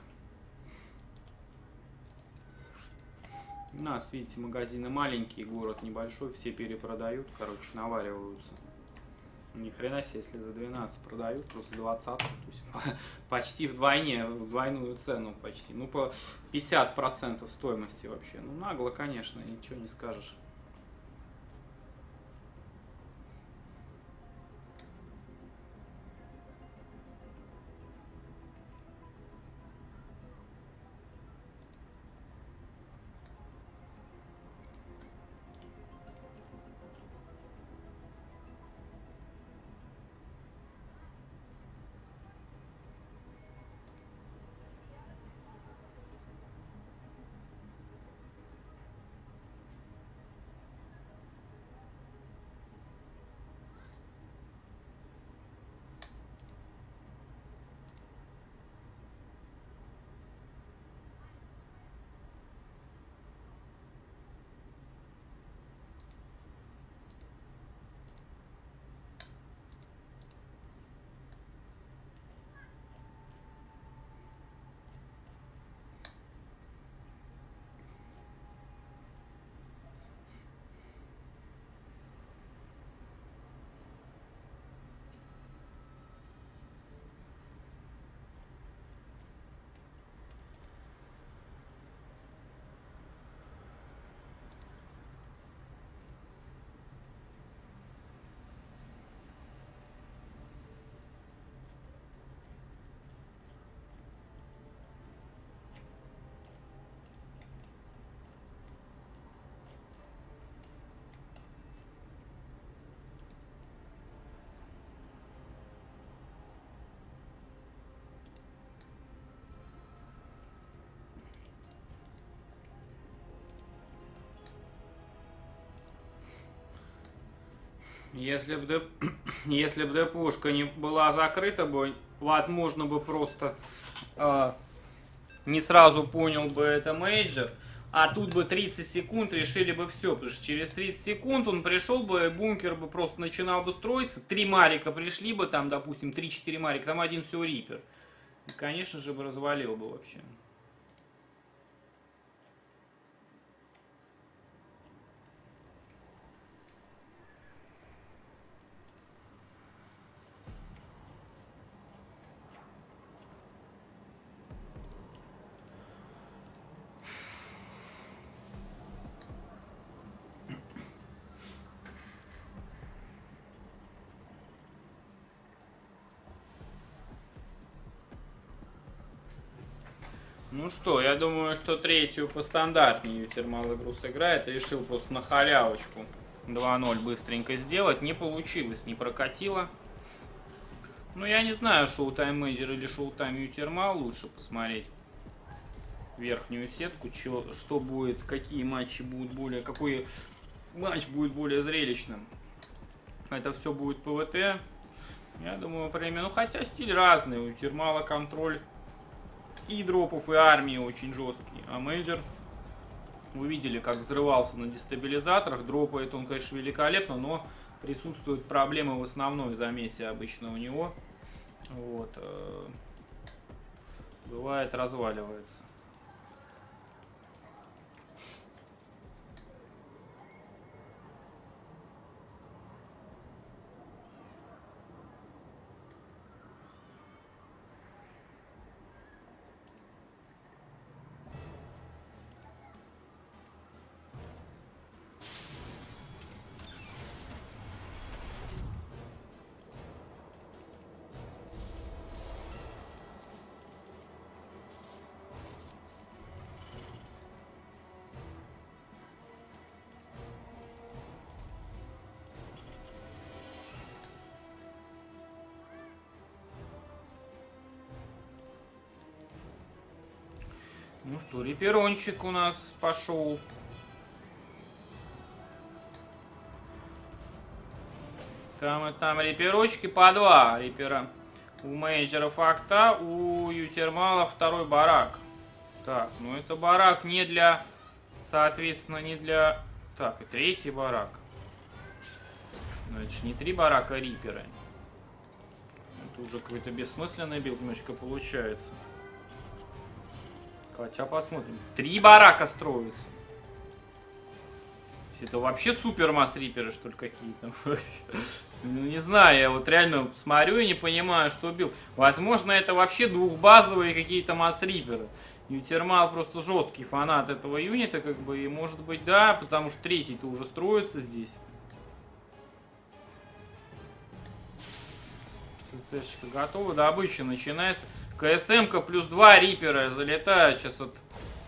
У нас, видите, магазины маленькие, город небольшой, все перепродают, короче, навариваются. Ни хрена себе, если за двенадцать продают, просто двадцать, то есть почти вдвойне, в двойную цену почти. Ну, по пятьдесят процентов стоимости вообще. Ну, нагло, конечно, ничего не скажешь. Если бы деп... если бы депушка не была закрыта бы, возможно бы просто э, не сразу понял бы это мейджор, а тут бы тридцать секунд решили бы все, потому что через тридцать секунд он пришел бы, бункер бы просто начинал бы строиться, три марика пришли бы, там, допустим, три-четыре марика, там один все рипер. И, конечно же, бы развалил бы вообще. Ну что, я думаю, что третью по стандартнее Ютермал игру сыграет. Решил просто на халявочку два ноль быстренько сделать. Не получилось, не прокатило. Ну, я не знаю, Showtime Major или Showtime Ютермал. Лучше посмотреть верхнюю сетку. Чё, что будет, какие матчи будут более... Какой матч будет более зрелищным. Это все будет ПВТ. Я думаю, время... Ну, хотя стиль разный. У Ютермала контроль и дропов, и армии очень жесткий. А мейджор, вы видели, как взрывался на дестабилизаторах. Дропает он, конечно, великолепно, но присутствуют проблемы в основной замесе обычно у него. Вот. Бывает, разваливается. Ну что, риперончик у нас пошел. Там и там риперочки по два рипера. У мейджора факта, у Ютермала второй барак. Так, ну это барак не для... Соответственно, не для... Так, и третий барак. Ну это же не три барака рипера. Это уже какой-то бессмысленный билд немножечко получается. Хотя посмотрим. Три барака строятся. Это вообще супер масс риперы, что ли, какие-то. Ну, не знаю, я вот реально смотрю и не понимаю, что бил. Возможно, это вообще двухбазовые какие-то масс риперы. Ютермал просто жесткий фанат этого юнита, как бы, и может быть, да, потому что третий-то уже строится здесь. ЦЦшечка готова, добыча начинается. КСМ-ка плюс два рипера залетают сейчас вот.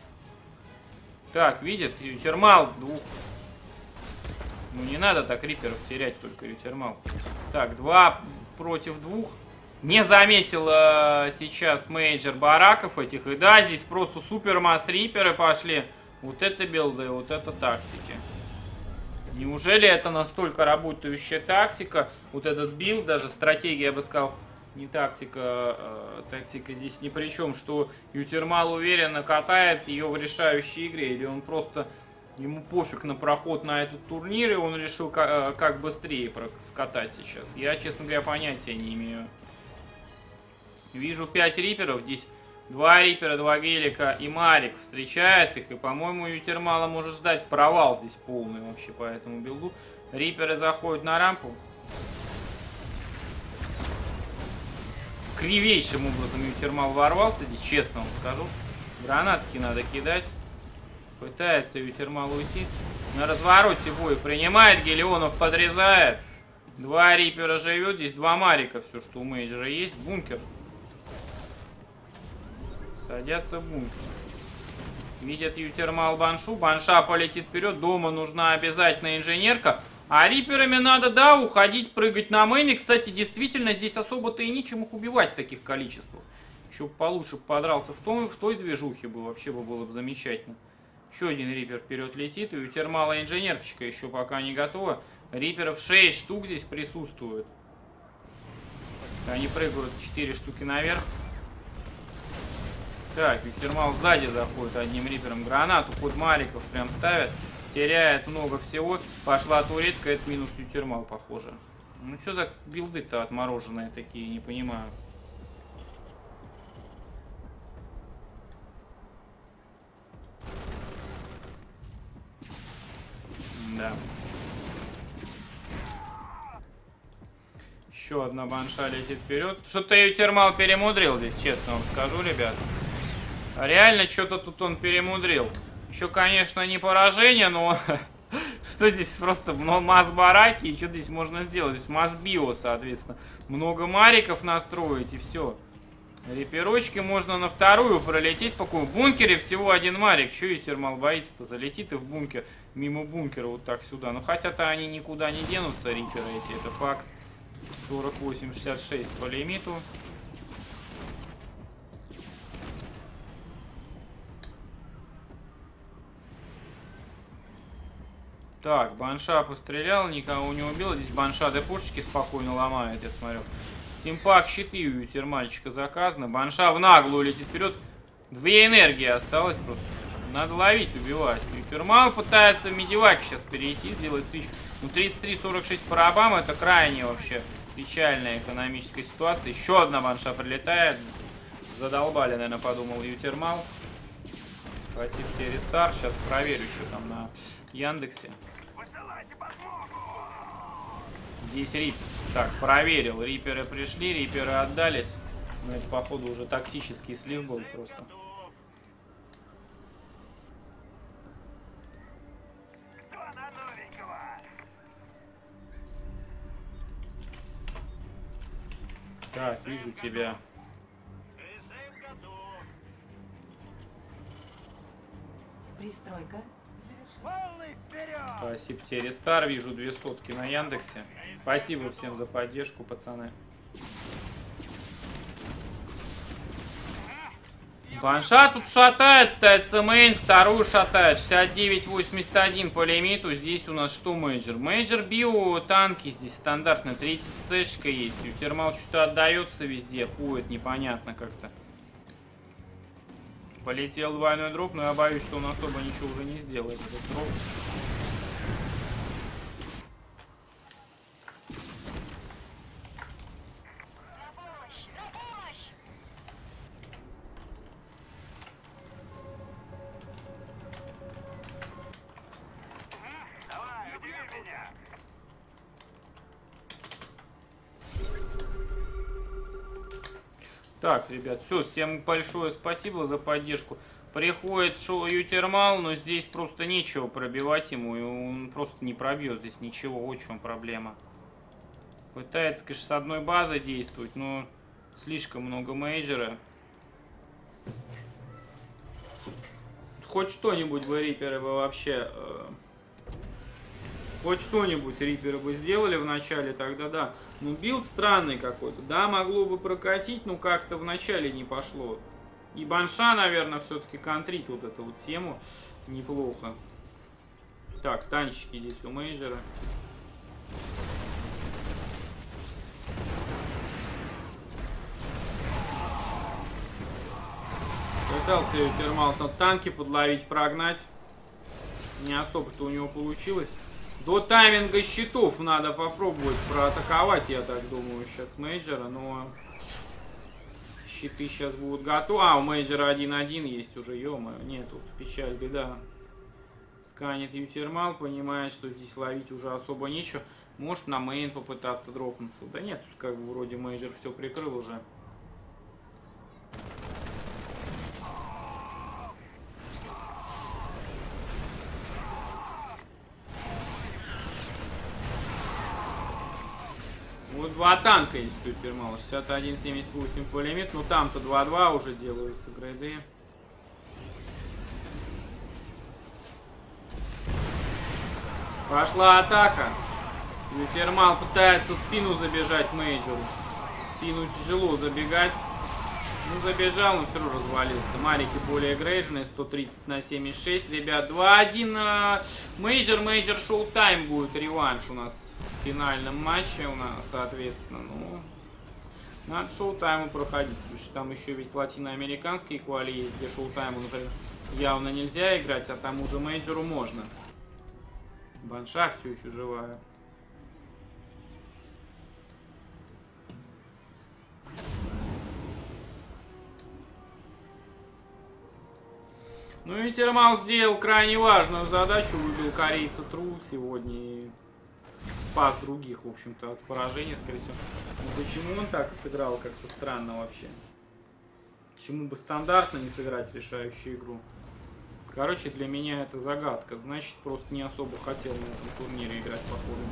Так, видит, Ютермал двух. Ну не надо так риперов терять, только Ютермал. Так, два против двух. Не заметил э, сейчас мейджор бараков этих. И да, здесь просто супер масс риперы пошли. Вот это билды, вот это тактики. Неужели это настолько работающая тактика? Вот этот билд, даже стратегия, я бы сказал, не тактика, э, тактика здесь ни при чем, что Ютермал уверенно катает ее в решающей игре, или он просто, ему пофиг на проход на этот турнир, и он решил как, как быстрее скатать сейчас. Я, честно говоря, понятия не имею. Вижу пять риперов, здесь два рипера, два гелика и Марик встречает их, и, по-моему, Ютермала может ждать провал здесь полный вообще по этому билду. Риперы заходят на рампу. Кривейшим образом Ютермал ворвался здесь, честно вам скажу. Гранатки надо кидать. Пытается Ютермал уйти. На развороте бой принимает, Гелионов подрезает. Два рипера живет, здесь два Марика, все, что у мейджора есть. Бункер. Садятся в бункер. Видят Ютермал Баншу. Банша полетит вперед. Дома нужна обязательно инженерка. А риперами надо, да, уходить, прыгать на мейне. Кстати, действительно, здесь особо-то и нечем их убивать в таких количествах. Еще получше подрался в, том, в той движухе бы, вообще бы было бы замечательно. Еще один рипер вперед летит. И у Ютермала инженерочка еще пока не готова. Риперов шесть штук здесь присутствует. Они прыгают четыре штуки наверх. Так, Ютермал сзади заходит одним рипером. Гранату под Мариков прям ставят. Теряет много всего. Пошла туретка, это минус Ютермал, похоже. Ну что за билды-то отмороженные такие, не понимаю. Да. Еще одна банша летит вперед. Что-то Ютермал перемудрил здесь, честно вам скажу, ребят. Реально, что-то тут он перемудрил. Еще, конечно, не поражение, но что здесь просто масс-бараки, и что здесь можно сделать? Здесь масс-био, соответственно. Много мариков настроить, и все. Реперочки можно на вторую пролететь. Спокойно. В бункере всего один марик. Че Ютермал боится-то? Залетит и в бункер. Мимо бункера вот так сюда. Ну, хотя-то они никуда не денутся, риперы эти. Это факт. сорок восемь шестьдесят шесть по лимиту. Так, банша пострелял, никого не убил. Здесь банша ДПушечки спокойно ломает, я смотрю. Стимпак щиты у Ютермальчика заказано. Банша в наглую летит вперед. Две энергии осталось просто. Надо ловить, убивать. Ютермал пытается в медиваке сейчас перейти, сделать свич. Ну, тридцать три сорок шесть по рабам, это крайне вообще печальная экономическая ситуация. Еще одна банша прилетает. Задолбали, наверное, подумал Ютермал. Спасибо тебе, рестарт. Сейчас проверю, что там на Яндексе. Здесь рип. Так, проверил. Риперы пришли, риперы отдались. Но это, походу, уже тактический слив был просто. Так, вижу тебя. Пристройка. Спасибо тебе, рестар. Вижу две сотки на Яндексе. Спасибо всем за поддержку, пацаны. Банша тут шатает, ТЦМейн вторую шатает. шестьдесят девять восемьдесят один по лимиту. Здесь у нас что мейджор? Мейджор био, танки здесь стандартно. тридцать сэшка есть. Ютермал что-то отдается везде. Ходит непонятно как-то. Полетел двойной дроп, но я боюсь, что он особо ничего уже не сделает. Этот дроп. Так, ребят, все, всем большое спасибо за поддержку. Приходит шоу Ютермал, но здесь просто нечего пробивать ему, и он просто не пробьет здесь ничего, вот в чем проблема. Пытается, конечно, с одной базой действовать, но слишком много мейджора. Хоть что-нибудь бы риперы бы вообще... Э, хоть что-нибудь риперы бы сделали в начале, тогда да. Ну, билд странный какой-то. Да, могло бы прокатить, но как-то в начале не пошло. И банша, наверное, все-таки контрит вот эту вот тему неплохо. Так, танчики здесь у мейджора. Пытался Ютермал там танки подловить, прогнать. Не особо-то у него получилось. До тайминга щитов надо попробовать проатаковать, я так думаю, сейчас мейджора, но щиты сейчас будут готовы. А, у мейджора один один есть уже, ё-моё, нет, тут печаль, беда. Сканит Ютермал, понимает, что здесь ловить уже особо нечего. Может на мейн попытаться дропнуться. Да нет, тут как бы вроде мейджор все прикрыл уже. Вот два танка есть у Ютермала. шестьдесят один семьдесят восемь по лимит. Ну там-то два-два уже делаются грейды. Пошла атака. Ютермал пытается в спину забежать мейджору. В спину тяжело забегать. Ну, забежал, но все равно развалился. Марики более грейджные, сто тридцать на семьдесят шесть. Ребят, два-один. Мейджор, мейджор, шоу-тайм будет. Реванш у нас в финальном матче у нас, соответственно. Ну, надо шоу-тайму проходить. Потому что там еще ведь латиноамериканские квали есть, где шоу-тайму, например, явно нельзя играть, а там уже мейджору можно. Баншах все еще живая. Ну и Термал сделал крайне важную задачу, выбил корейца Тру сегодня и спас других, в общем-то, от поражения, скорее всего. Но почему он так сыграл, как-то странно вообще. Почему бы стандартно не сыграть решающую игру? Короче, для меня это загадка. Значит, просто не особо хотел на этом турнире играть, походу.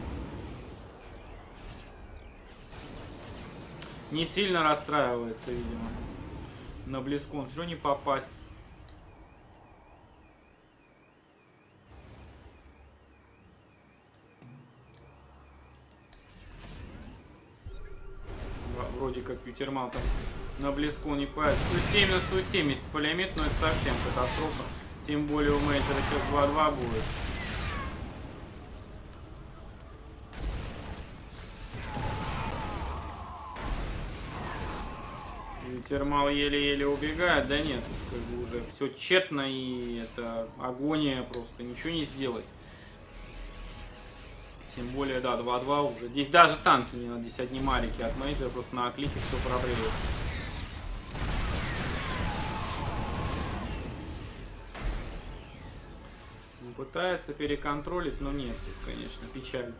Не сильно расстраивается, видимо. На близком все равно не попасть. Вроде как Ютермал там на близко не пает. сто семь на сто семьдесят пулемет, но это совсем катастрофа. Тем более у мейджора сейчас два-два будет. Ютермал еле-еле убегает. Да нет, как бы уже все тщетно, и это агония просто. Ничего не сделать. Тем более, да, два-два уже. Здесь даже танки не надо, здесь одни марики от мейджора, просто на клике все пробреют. Пытается переконтролить, но нет, конечно, печаль.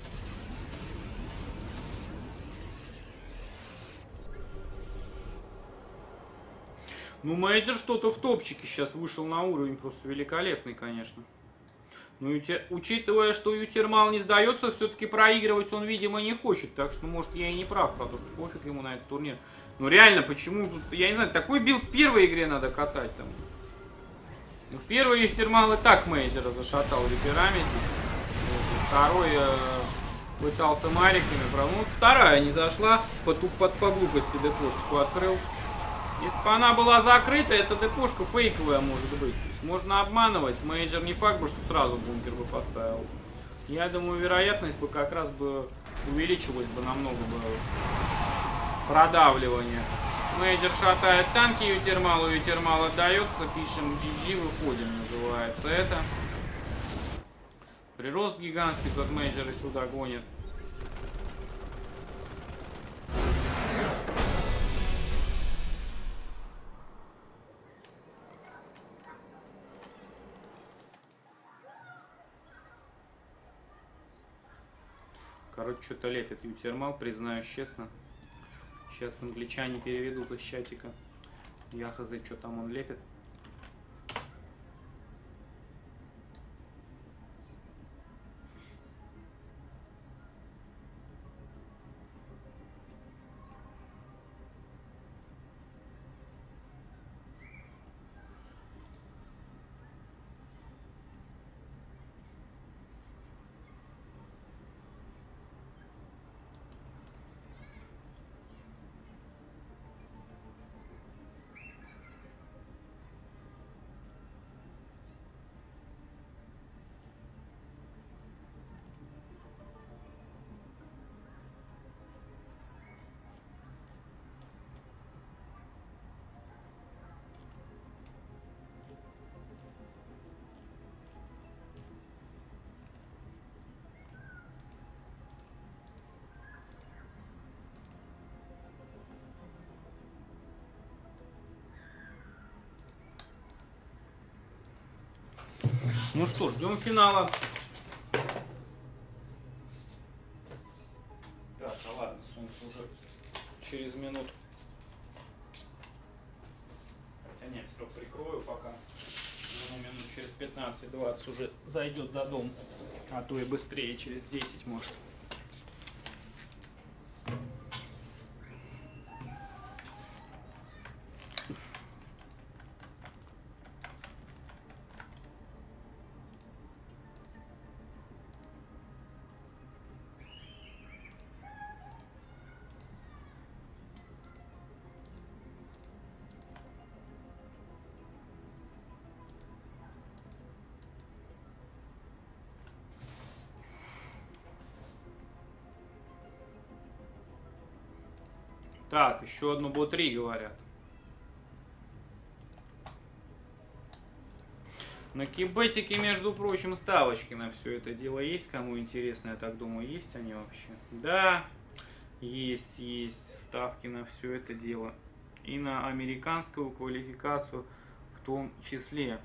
Ну, мейджор что-то в топчике сейчас вышел на уровень, просто великолепный, конечно. Ну, учитывая, что Ютермал не сдается, все-таки проигрывать он, видимо, не хочет. Так что, может, я и не прав, потому что пофиг ему на этот турнир. Ну, реально, почему? Я не знаю, такой билд в первой игре надо катать там. Ну, в первой Ютермал и так мейджора зашатал реперами здесь. Вот, второй э, пытался мариками, правда. Ну, вторая не зашла, по, под, по глупости депошечку открыл. Если бы она была закрыта, эта депошка фейковая может быть. То есть можно обманывать. Мейджор не факт бы, что сразу бункер бы поставил. Я думаю, вероятность бы как раз бы увеличилась бы намного бы продавливание. Мейджор шатает танки, Ютермалу, Ютермал отдается, пишем джи джи, выходим, называется это. Прирост гигантский, тот мейджоры сюда гонит. Короче, что-то лепит Ютермал, признаюсь честно. Сейчас англичане переведут из чатика. Я хз, что там он лепит. Ну что, ждем финала. Так, а ладно, солнце уже через минуту. Хотя нет, все равно прикрою пока. Ну, минут через пятнадцать-двадцать уже зайдет за дом. А то и быстрее, через десять может. Так, еще одну бо-три говорят. На кибетике, между прочим, ставочки на все это дело есть. Кому интересно, я так думаю, есть они вообще? Да, есть, есть ставки на все это дело. И на американскую квалификацию в том числе.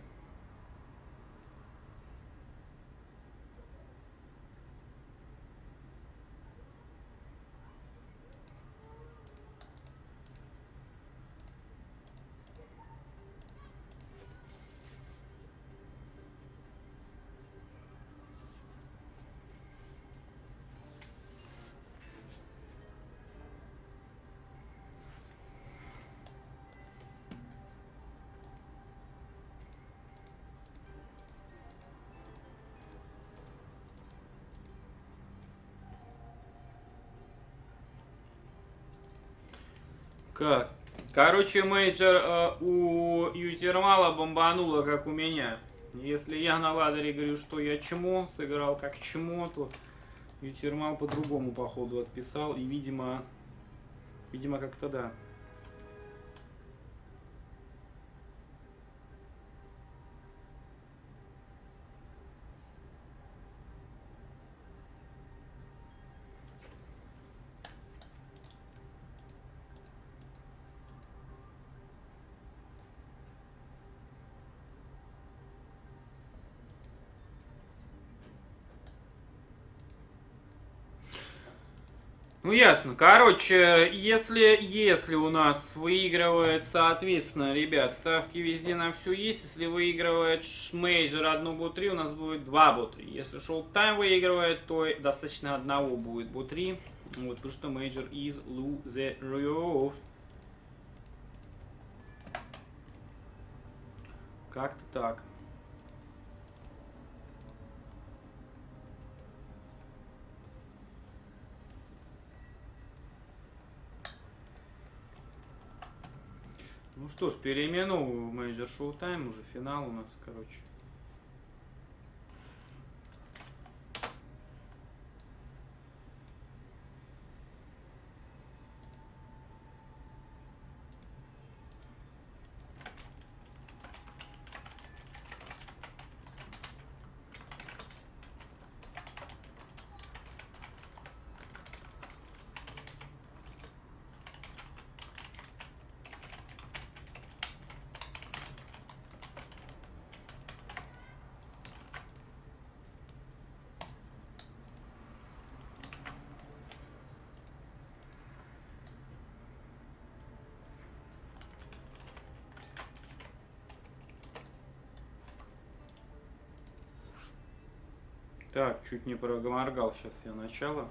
Как? Короче, мейджор э, у Ютермала бомбануло, как у меня. Если я на ладере говорю, что я чмо, сыграл как чмо, то Ютермал по-другому, походу, отписал. И, видимо, видимо, как-то да. Ну ясно. Короче, если, если у нас выигрывает, соответственно, ребят, ставки везде на все есть. Если выигрывает мейджор одну бо-три, у нас будет два бо-три. Если шоу-тайм выигрывает, то достаточно одного будет бо-три. Вот, потому что мейджор is loser. Как-то так. Ну что ж, переименовываю в мейджор шоу-тайм, уже финал у нас, короче. Так, чуть не прогморгал сейчас я начало.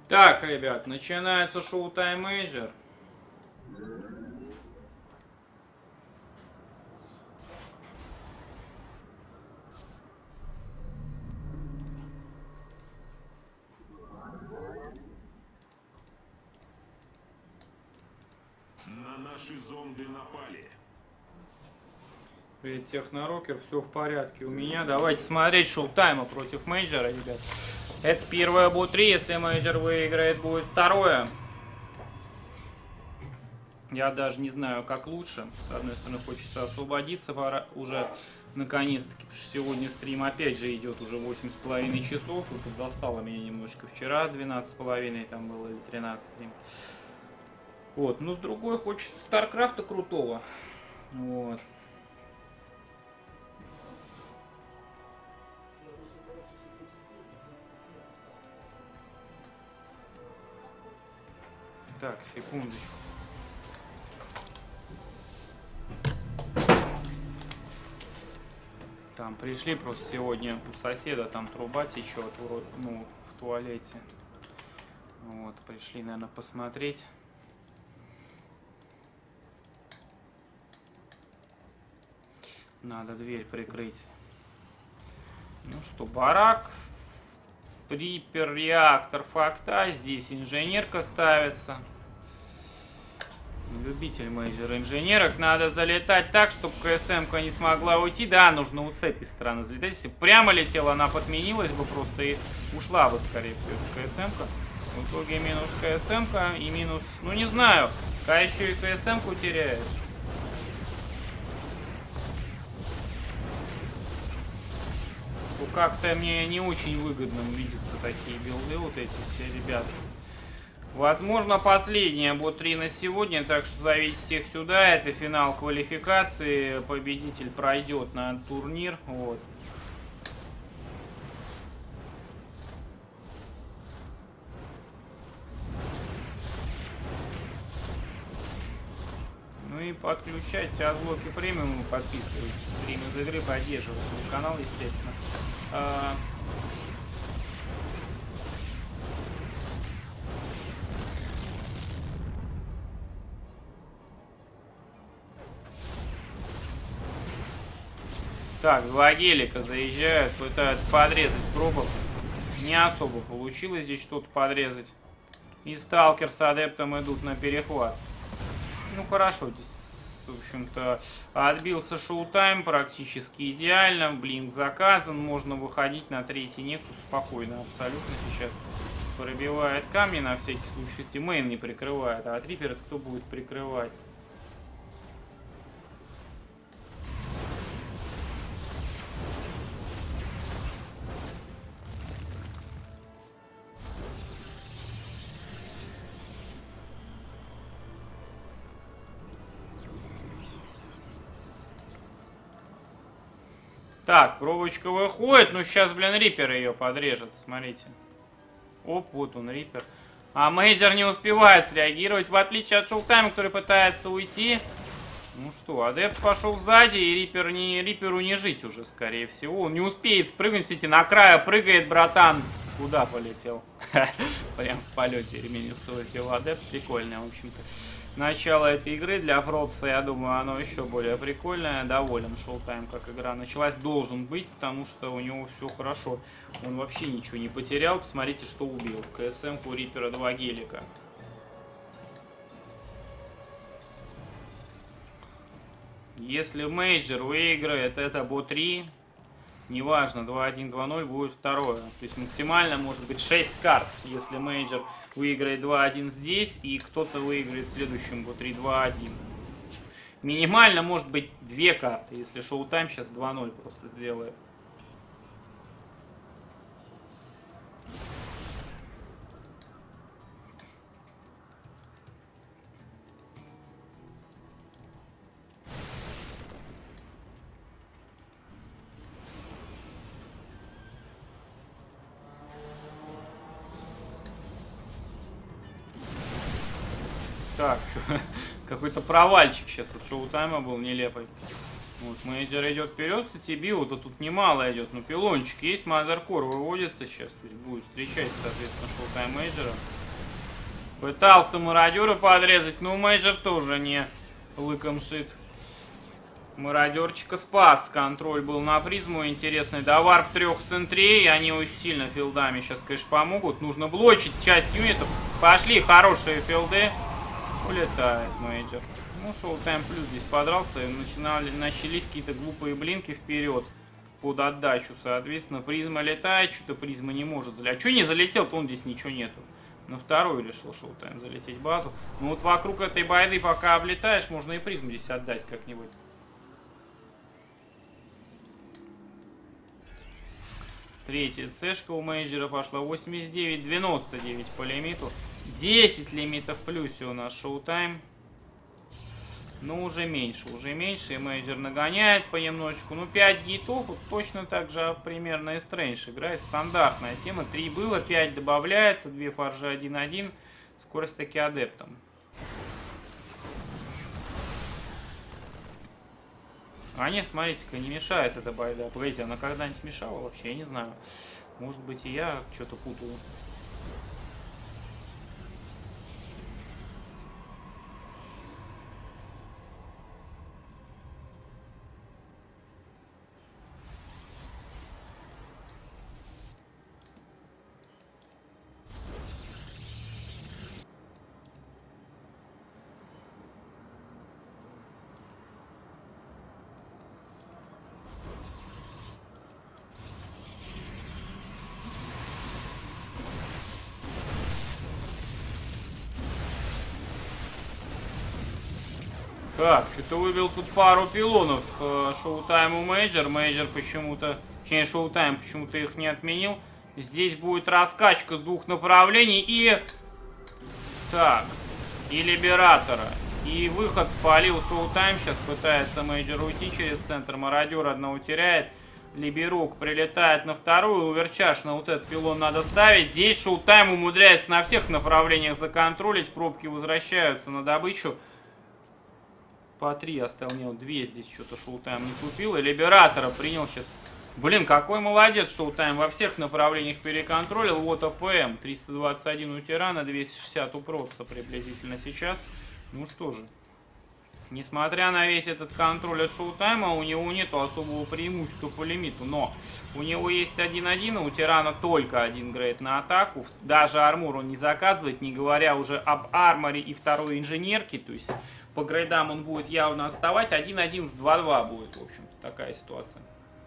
Так, ребят, начинается Showtime Major. На наши зомби напали. Привет, Технорокер, все в порядке у меня. Давайте смотреть Шоутайма против Мейджора, ребят. Это первое бо три, если Мейджор выиграет, будет второе. Я даже не знаю, как лучше. С одной стороны, хочется освободиться, пора уже наконец-таки, потому что сегодня стрим опять же идет уже восемь с половиной часов. И тут достало меня немножко вчера, двенадцать с половиной там было, или тринадцать стрим. Вот, но с другой хочется Старкрафта крутого. Вот. Так, секундочку. Там пришли просто сегодня у соседа, там труба течет, ну, в туалете. Вот, пришли, наверное, посмотреть. Надо дверь прикрыть. Ну что, барак. Риппер, реактор, факта. Здесь инженерка ставится. Любитель мейджор инженерок. Надо залетать так, чтобы КСМ-ка не смогла уйти. Да, нужно вот с этой стороны залетать. Если бы прямо летела, она подменилась бы просто и ушла бы, скорее всего, КСМ-ка. В итоге минус КСМ-ка и минус... Ну, не знаю. Когда еще и КСМ-ку теряешь. Как-то мне не очень выгодно видятся такие билды, вот эти все ребята. Возможно, последняя бо три на сегодня, так что зовите всех сюда. Это финал квалификации. Победитель пройдет на турнир. Вот. Ну и подключайте Азлоки премиум, подписывайтесь, стрим из игры, поддерживайте канал, естественно. А... Так, два гелика заезжают, пытаются подрезать пробок. Не особо получилось здесь что-то подрезать. И сталкер с адептом идут на перехват. Ну хорошо, здесь, в общем-то, отбился Шоутайм практически идеально. Блин, заказан, можно выходить на третий нектус спокойно, абсолютно сейчас. Пробивает камни на всякий случай, если мейн не прикрывает, а от Риппера кто будет прикрывать? Так, пробочка выходит, но сейчас, блин, Риппер ее подрежет, смотрите. Оп, вот он, Риппер. А Мейджор не успевает среагировать, в отличие от Шоутайма, который пытается уйти. Ну что, Адепт пошел сзади, и Риппер не, Рипперу не жить уже, скорее всего. Он не успеет спрыгнуть, видите, на краю прыгает, братан. Куда полетел? Прям в полете реминисует Адепт, прикольно, в общем-то. Начало этой игры для Фропса, я думаю, оно еще более прикольное. Доволен Шоутайм, как игра началась. Должен быть, потому что у него все хорошо. Он вообще ничего не потерял. Посмотрите, что убил. КСМ-ку Риппера два гелика. Если Мейджор выиграет это бо три, неважно, два один, два ноль будет второе. То есть максимально может быть шесть карт, если Мейджор выиграет два один здесь, и кто-то выиграет в следующем бо три два один. Минимально может быть две карты, если Шоутайм сейчас два ноль просто сделает. Так, какой-то провальчик сейчас от Шоутайма был нелепый. Вот, Мейджор идет вперед, кстати, био-то тут немало идет, но пилончик есть, Мазеркор выводится сейчас, то есть будет встречать, соответственно, Шоутайм Мейджора. Пытался мародера подрезать, но мейджор тоже не лыком шит. Мародерчика спас. Контроль был на призму. Интересный доварп трех центрей. Они очень сильно филдами сейчас, конечно, помогут. Нужно блочить часть юнитов. Пошли хорошие филды. Улетает мейджор. Ну, Шоутайм плюс здесь подрался. И начинали, начались какие-то глупые блинки вперед. Под отдачу, соответственно. Призма летает. Что-то призма не может залететь. А что не залетел-то? Он здесь ничего нету. На вторую решил Шоутайм залететь в базу. Ну вот вокруг этой байды, пока облетаешь, можно и призму здесь отдать как-нибудь. Третья цешка у мейджора пошла. восемьдесят девять девяносто девять по лимиту. десять лимитов в плюсе у нас Шоутайм. Ну, уже меньше, уже меньше. И мейджор нагоняет понемножечку. Ну, пять гитов. Вот точно так же примерно и Стрэндж играет. Стандартная тема. три было, пять добавляется. две фаржи один один. Скорость таки адептом. А нет, смотрите-ка, не мешает эта байда. Погодите, она когда-нибудь мешала вообще? Я не знаю. Может быть, и я что-то путаю. Так, что-то выбил тут пару пилонов э, Шоутайму мейджор. Мейджор почему-то, точнее Шоутайм почему-то их не отменил. Здесь будет раскачка с двух направлений и... Так, и Либератора. И выход спалил Шоутайм. Сейчас пытается мейджор уйти через центр. Мародер одного теряет. Либерук прилетает на вторую. Уверчаш на вот этот пилон надо ставить. Здесь Шоутайм умудряется на всех направлениях законтролить. Пробки возвращаются на добычу. По три оставил, не, две здесь что-то Шоутайм не купил. И Либератора принял сейчас. Блин, какой молодец Шоутайм. Во всех направлениях переконтролил. Вот АПМ. триста двадцать один у Тирана, двести шестьдесят у Протса приблизительно сейчас. Ну что же. Несмотря на весь этот контроль от Шоутайма, у него нету особого преимущества по лимиту. Но у него есть один один, а у Тирана только один грейд на атаку. Даже армур он не заказывает, не говоря уже об арморе и второй инженерке. То есть по грейдам он будет явно отставать. один один в два два будет, в общем-то, такая ситуация.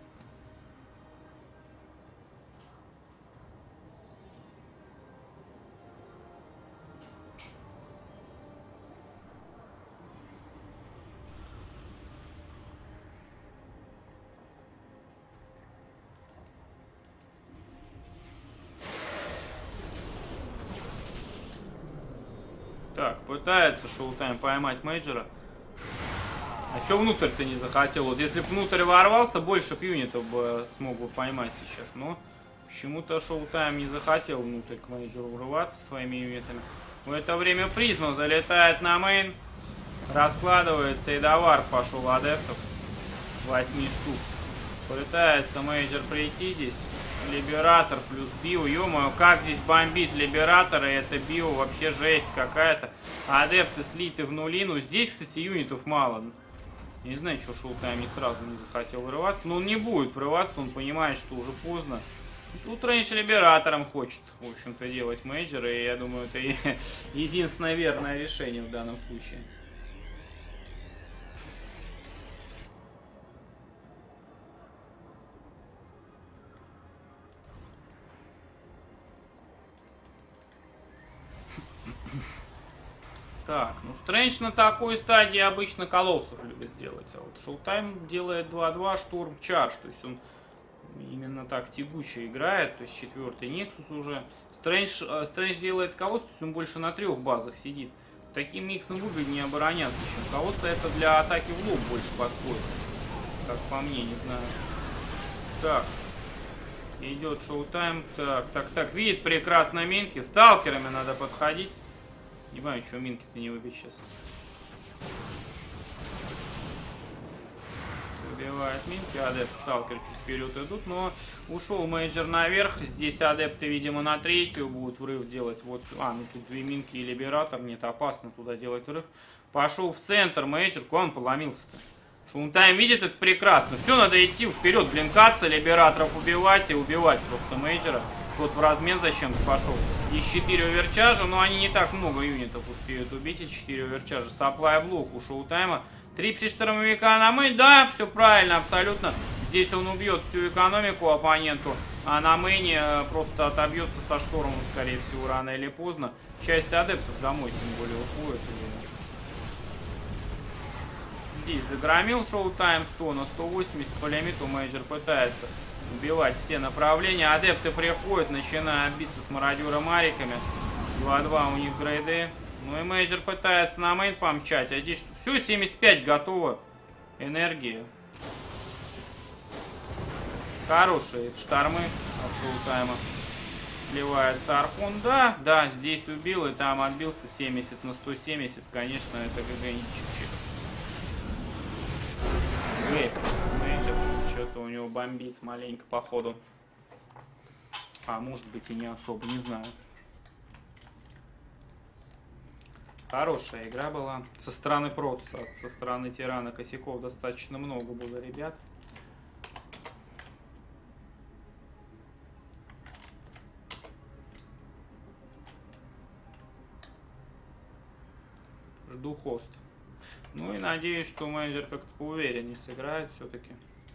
Так, пытается Шоутайм поймать мейджора. А чё внутрь-то не захотел? Вот если бы внутрь ворвался, больше юнитов бы смог бы поймать сейчас. Но почему-то Шоутайм не захотел внутрь к мейджору врываться своими юнитами. В это время призма залетает на мейн. Раскладывается и довар пошел адептов. восемь штук. Пытается мейджор прийти здесь. Либератор плюс био. Ё-моё, как здесь бомбит Либератора. Это био вообще жесть какая-то. Адепты слиты в нулину. Здесь, кстати, юнитов мало. Не знаю, что Шоутайм не сразу не захотел врываться. Но он не будет врываться. Он понимает, что уже поздно. Тут Рейндж Либератором хочет, в общем-то, делать мейджоры. И я думаю, это единственное верное решение в данном случае. Так, ну Стрэндж на такой стадии обычно колоссов любит делать. А вот Шоутайм делает два два Шторм Чардж. То есть он именно так тягуче играет. То есть четвертый Нексус уже. Стрэндж, Стрэндж делает колосс, то есть он больше на трех базах сидит. Таким миксом выгоднее обороняться, чем колосса. Это для атаки в лоб больше подходит. Как по мне, не знаю. Так. Идет Шоутайм. Так, так, так. Видит прекрасно минки. Сталкерами надо подходить. Не знаю, что минки-то не выбить сейчас. Убивает минки, адепт, сталкер чуть вперед идут, но ушел мейджор наверх. Здесь адепты, видимо, на третью будут врыв делать. Вот, а, ну тут две минки и либератор, нет, опасно туда делать врыв. Пошел в центр мейджор, куда он поломился-то? Шунтайм видит это прекрасно. Все, надо идти вперед, блинкаться, либераторов убивать и убивать просто мейджора. Тот в размен зачем-то пошел. Есть четыре оверчаржа, но они не так много юнитов успеют убить. И четыре оверчаржа. Саплай блок у Шоутайма. Три пси-штормовика на мейн. Да, все правильно, абсолютно. Здесь он убьет всю экономику оппоненту. А на мейне просто отобьется со штормом, скорее всего, рано или поздно. Часть адептов домой, тем более, уходит. Здесь загромил Шоутайм сто на сто восемьдесят. По лимиту мейджор пытается убивать все направления. Адепты приходят, начинают биться с мародером ариками. два-два у них грейды. Ну и мейджор пытается на мейн помчать. А здесь все, семьдесят пять готово. Энергии. Хорошие штормы от Шоутайма. Сливается Архон. Да, да, здесь убил и там отбился семьдесят на сто семьдесят. Конечно, это ГГ не чик-чик. Мейджор что-то у него бомбит маленько по ходу. А может быть и не особо, не знаю. Хорошая игра была. Со стороны Протса, со стороны Тирана косяков достаточно много было, ребят. Жду хост. Ну и надеюсь, что менеджер как-то поувереннее сыграет все-таки.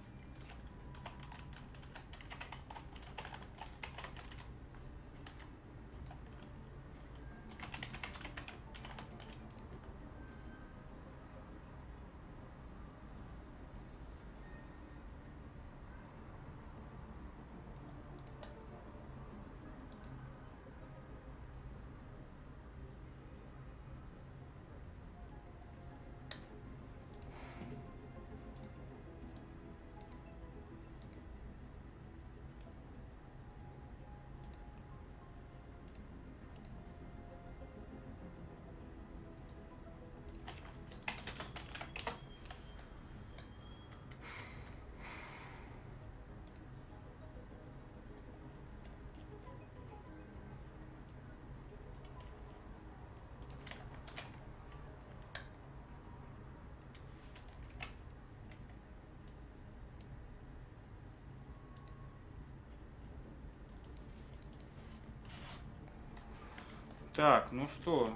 Так, ну что?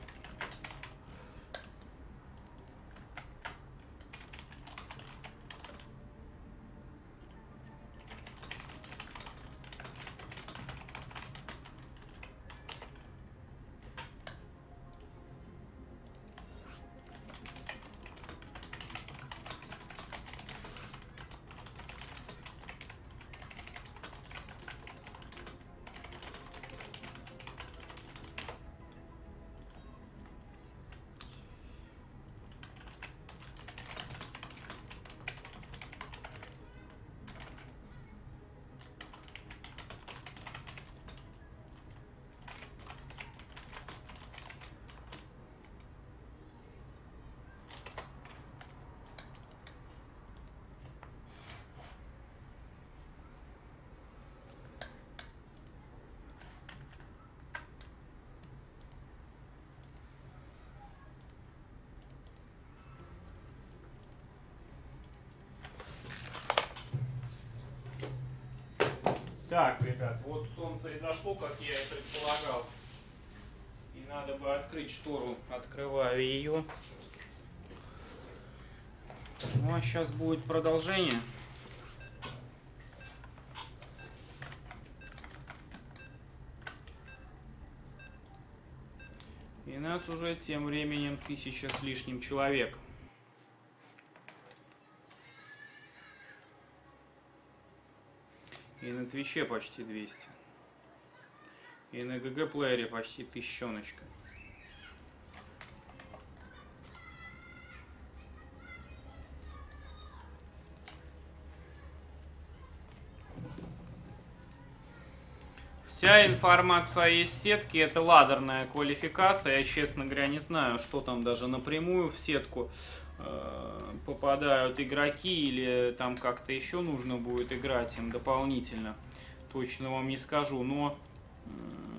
Так, ребят, вот солнце и зашло, как я и предполагал. И надо бы открыть штору. Открываю ее. Ну а сейчас будет продолжение. И нас уже тем временем тысяча с лишним человек. И на Твиче почти двести. И на ГГ-плеере почти тысячоночка. Вся информация из сетки — это ладерная квалификация. Я, честно говоря, не знаю, что там даже напрямую в сетку э, попадают игроки, или там как-то еще нужно будет играть им дополнительно. Точно вам не скажу, но э,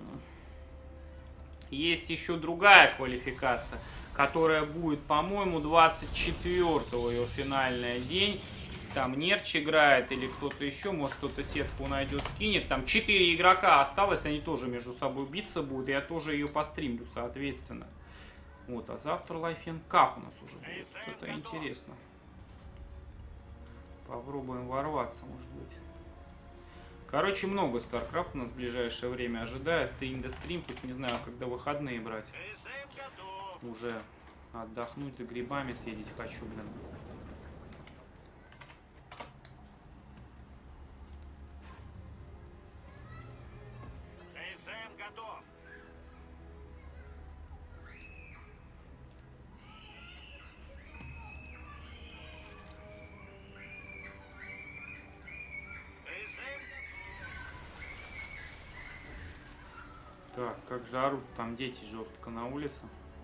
есть еще другая квалификация, которая будет, по-моему, двадцать четвёртого, ее финальный день. Там Нерч играет или кто-то еще, может кто-то сетку найдет, скинет. Там четыре игрока осталось, они тоже между собой биться будут. Я тоже ее постримлю, соответственно. Вот, а завтра Life and Cup у нас уже будет. Это интересно. Попробуем ворваться, может быть. Короче, много StarCraft у нас в ближайшее время ожидает. Стрим до стрим, тут не знаю, когда выходные брать. Уже отдохнуть, за грибами съездить хочу, блин. Так, как же орут там дети жестко на улице.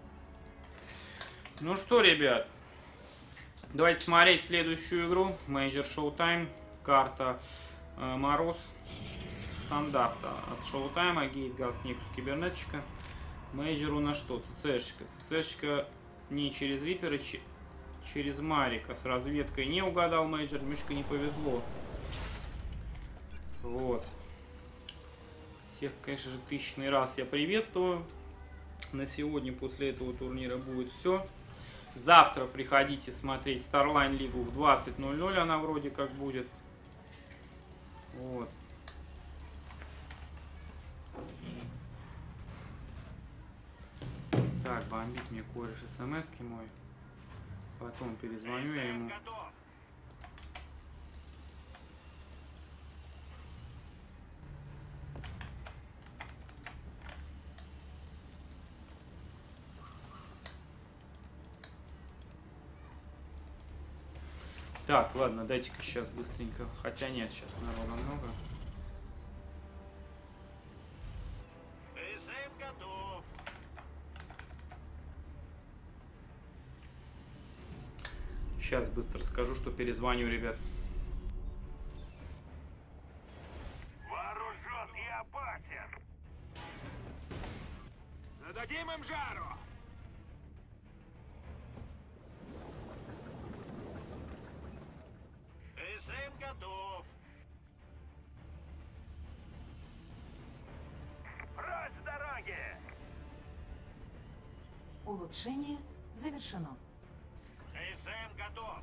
Ну что, ребят, давайте смотреть следующую игру. Major Showtime. Карта э, Мороз. Стандарта от Showtime. Гейт, Газ, Никс, Кибернетчика. Major у нас что? ЦЦшка. ЦЦшка не через Рипера, че через Марика. С разведкой не угадал Major. Немножко не повезло. Вот. Всех, конечно же, тысячный раз я приветствую. На сегодня после этого турнира будет все. Завтра приходите смотреть Starline Лигу в двадцать ноль ноль. Она вроде как будет. Вот. Так, бомбит мне кореш смс-ки мой. Потом перезвоню я ему. Так, ладно, дайте-ка сейчас быстренько. Хотя нет, сейчас народа много. Сейчас быстро скажу, что перезвоню, ребят. Вооружен и опасен. Зададим им жару. СМ готов. Прочь с дороги. Улучшение завершено. СМ готов.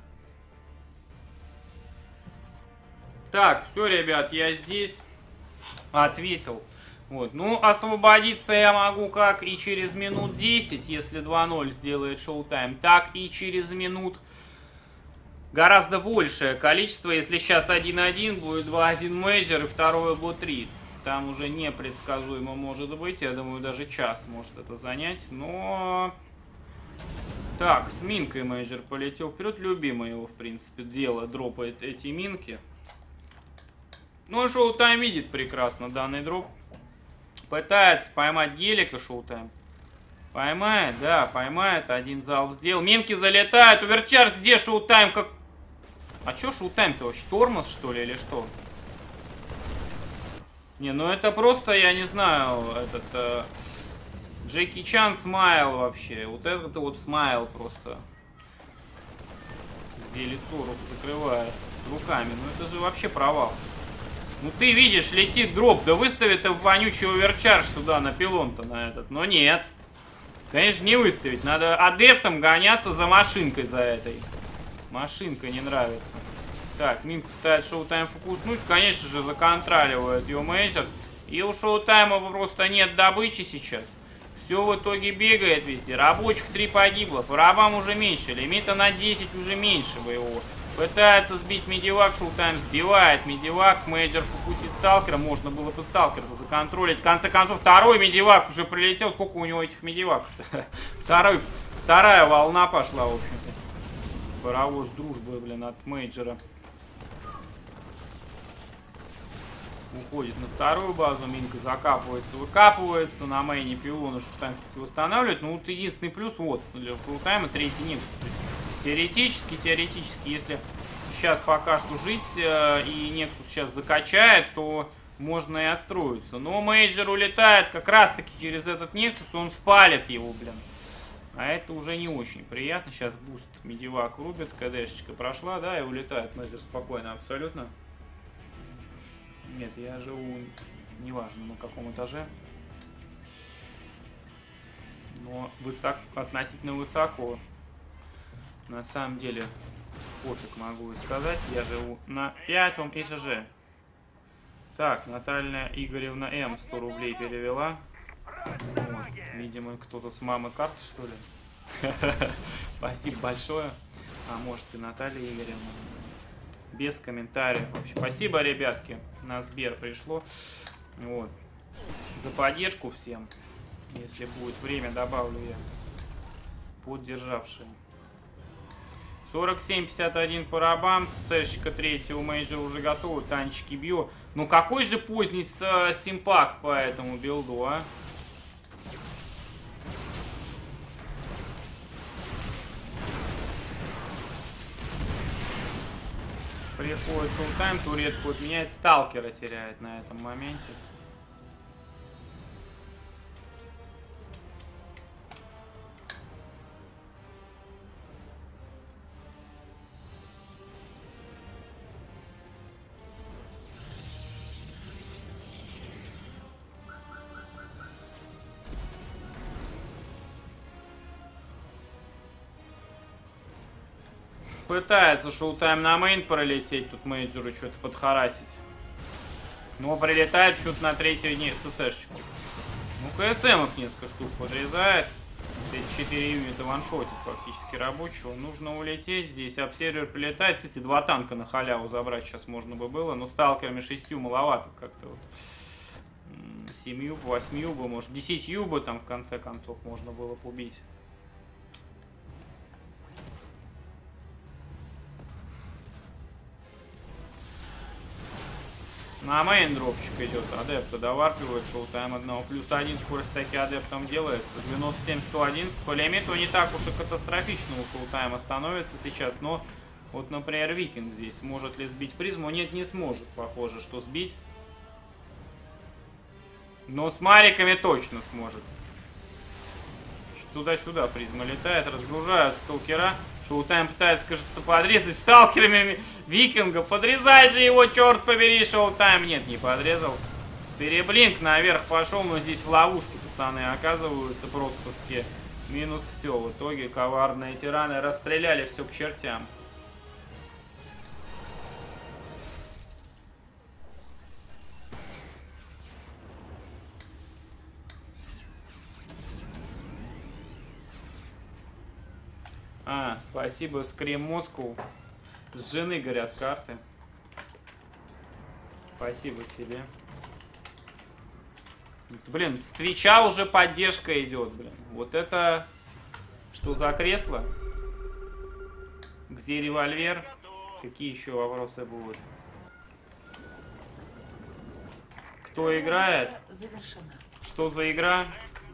Так, все, ребят, я здесь. Ответил. Вот. Ну, освободиться я могу как и через минут десять, если два ноль сделает Showtime, так и через минут гораздо большее количество. Если сейчас один один, будет два один Major и второе бо три. Там уже непредсказуемо может быть. Я думаю, даже час может это занять. Но... Так, с минкой Major полетел вперед. Любимое его, в принципе, дело. Дропает эти минки. Ну, Showtime видит прекрасно данный дроп. Пытается поймать гелика Showtime. Поймает, да, поймает. Один залп сделал. Минки залетают. Уверчаж, где Showtime? Как... А чё Showtime-то вообще? Тормоз, что ли, или что? Не, ну это просто, я не знаю, этот... Э, Джеки Чан смайл вообще. Вот этот вот смайл просто. Где лицо руку закрывает руками. Ну это же вообще провал. Ну ты видишь, летит дроп. Да выстави ты вонючий оверчарж сюда на пилон-то на этот. Но нет. Конечно, не выставить. Надо адептом гоняться за машинкой за этой. Машинка не нравится. Так, Минк пытается Showtime фокуснуть. Конечно же, законтроливает ее Major. И у Showtime просто нет добычи сейчас. Все в итоге бегает везде. Рабочих три погибло. По рабам уже меньше. Лимита на десять уже меньше боевого. Пытается сбить медивак. Showtime сбивает медивак. Major фокусит сталкера. Можно было бы сталкера законтролить. В конце концов, второй медивак уже прилетел. Сколько у него этих медиваков? Второй, вторая волна пошла, в общем-то. Паровоз дружбы, блин, от Мейджора. Уходит на вторую базу, Минка закапывается, выкапывается, на мейне пилона Showtime все-таки восстанавливает. Ну вот единственный плюс, вот, для Showtime третий Никс Теоретически, теоретически, если сейчас пока что жить э, и Nexus сейчас закачает, то можно и отстроиться. Но мейджор улетает как раз таки через этот Nexus, он спалит его, блин. А это уже не очень приятно. Сейчас буст медивак рубит, КДшечка прошла, да, и улетает мейджор спокойно абсолютно. Нет, я живу, неважно на каком этаже. Но высоко, относительно высоко. На самом деле, пофиг могу сказать, я живу на пятом этаже. Так, Наталья Игоревна М. сто рублей перевела. Вот. Видимо, кто-то с мамы карты, что ли? Спасибо большое. А может и Наталья Игоревна. Без комментариев вообще. Спасибо, ребятки. На Сбер пришло. Вот. За поддержку всем. Если будет время, добавлю я. Поддержавшие. сорок семь пятьдесят один парабам, сэшечка третья у мейджора уже готова, танчики бью. Ну какой же поздний стимпак по этому билду, а? Приходит шоу-тайм, туретку отменяет, сталкера теряет на этом моменте. Пытается шоу-тайм на мейн пролететь, тут мейджору что-то подхарасить. Но прилетает что-то на третью ЦЦшечку. Ну, КСМов несколько штук подрезает. Эти четыре юнита ваншотит фактически рабочего. Нужно улететь. Здесь обсервер прилетает. Кстати, два танка на халяву забрать сейчас можно бы было. Но сталкерами шестью маловато как-то вот. Семью, восьмью бы, может, десятью бы там в конце концов можно было побить. На мейн дропчик идет, адепта доварпливает, шоу-тайм одного. Плюс один скорость таки адептом делается. девяносто семь сто одиннадцать. По лимиту не так уж и катастрофично у шоу-тайма становится сейчас. Но вот, например, Викинг здесь сможет ли сбить призму? Нет, не сможет, похоже, что сбить. Но с мариками точно сможет. Туда-сюда призма летает, разгружают сталкера. Шоу-тайм пытается, кажется, подрезать сталкерами Викинга. Подрезай же его, черт побери, шоу-тайм. Нет, не подрезал. Переблинк наверх пошел, но здесь в ловушке пацаны оказываются протусовские. Минус все. В итоге коварные тираны расстреляли все к чертям. А, спасибо, Скрим Москву. С жены горят карты. Спасибо тебе. Блин, с Твича уже поддержка идет, блин. Вот это... Что за кресло? Где револьвер? Какие еще вопросы будут? Кто играет? Завершена. Что за игра?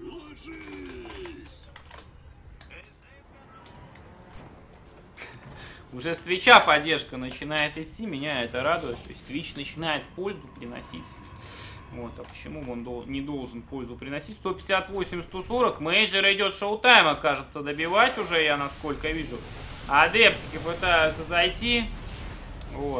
Уже с Твича поддержка начинает идти, меня это радует. То есть Твич начинает пользу приносить. Вот, а почему он дол не должен пользу приносить? сто пятьдесят восемь сто сорок. Мейджор идет шоу-тайма, кажется, добивать уже, я насколько вижу. Адептики пытаются зайти. Вот.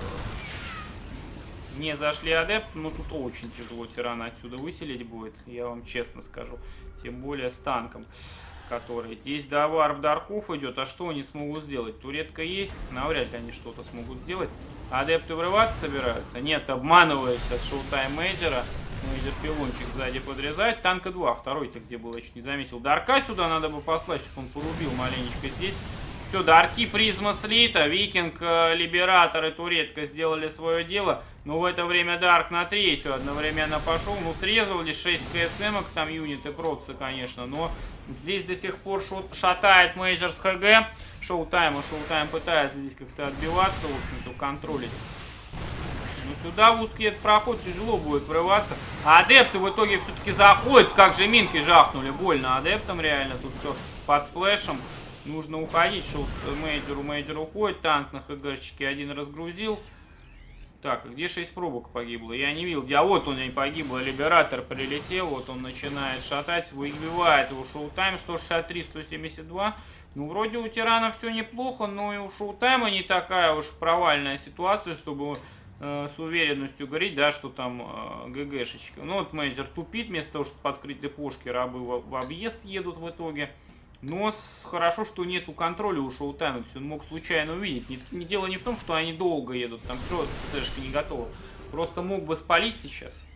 Не зашли адепт, но тут очень тяжело тирана отсюда выселить будет, я вам честно скажу. Тем более с танком. Который. Здесь до варп дарков идет. А что они смогут сделать? Туретка есть. Навряд ли они что-то смогут сделать. Адепты врываться собираются? Нет, обманывают сейчас шоу-тайм мейджора. Мейджор пилончик сзади подрезает. Танка два. Второй-то где был? Я чуть не заметил. Дарка сюда надо бы послать, чтобы он порубил маленечко здесь. Все, дарки, призма слита. Викинг, либератор и туретка сделали свое дело. Но в это время Дарк на третью одновременно пошел. Ну, срезал лишь шесть КСМок. Там юниты протцы, конечно. Но здесь до сих пор шатает мейджор с ХГ. Шоу-тайма. Шоу-тайм пытается здесь как-то отбиваться. В общем-то, контролить. Но сюда в узкий этот проход тяжело будет врываться. А адепты в итоге все-таки заходят. Как же минки жахнули. Больно адептам реально. Тут все под сплэшем. Нужно уходить. Шоу мейджору, мейджор уходит. Танк на ХГшечке один разгрузил. Так, а где шесть пробок погибло? Я не видел. Где? А вот он и погибло. Либератор прилетел. Вот он начинает шатать. Выбивает его Шоутайм. сто шестьдесят три, сто семьдесят два. Ну, вроде у Тирана все неплохо, но и у Шоутайма не такая уж провальная ситуация, чтобы э, с уверенностью говорить, да, что там э, ГГшечка. Ну, вот мейджор тупит. Вместо того, чтобы открыть депошки, рабы в, в объезд едут в итоге. Но с, хорошо, что нету контроля у Шоутайма, то есть он мог случайно увидеть. Не, не, дело не в том, что они долго едут, там все, ЦЦшка не готова. Просто мог бы спалить сейчас.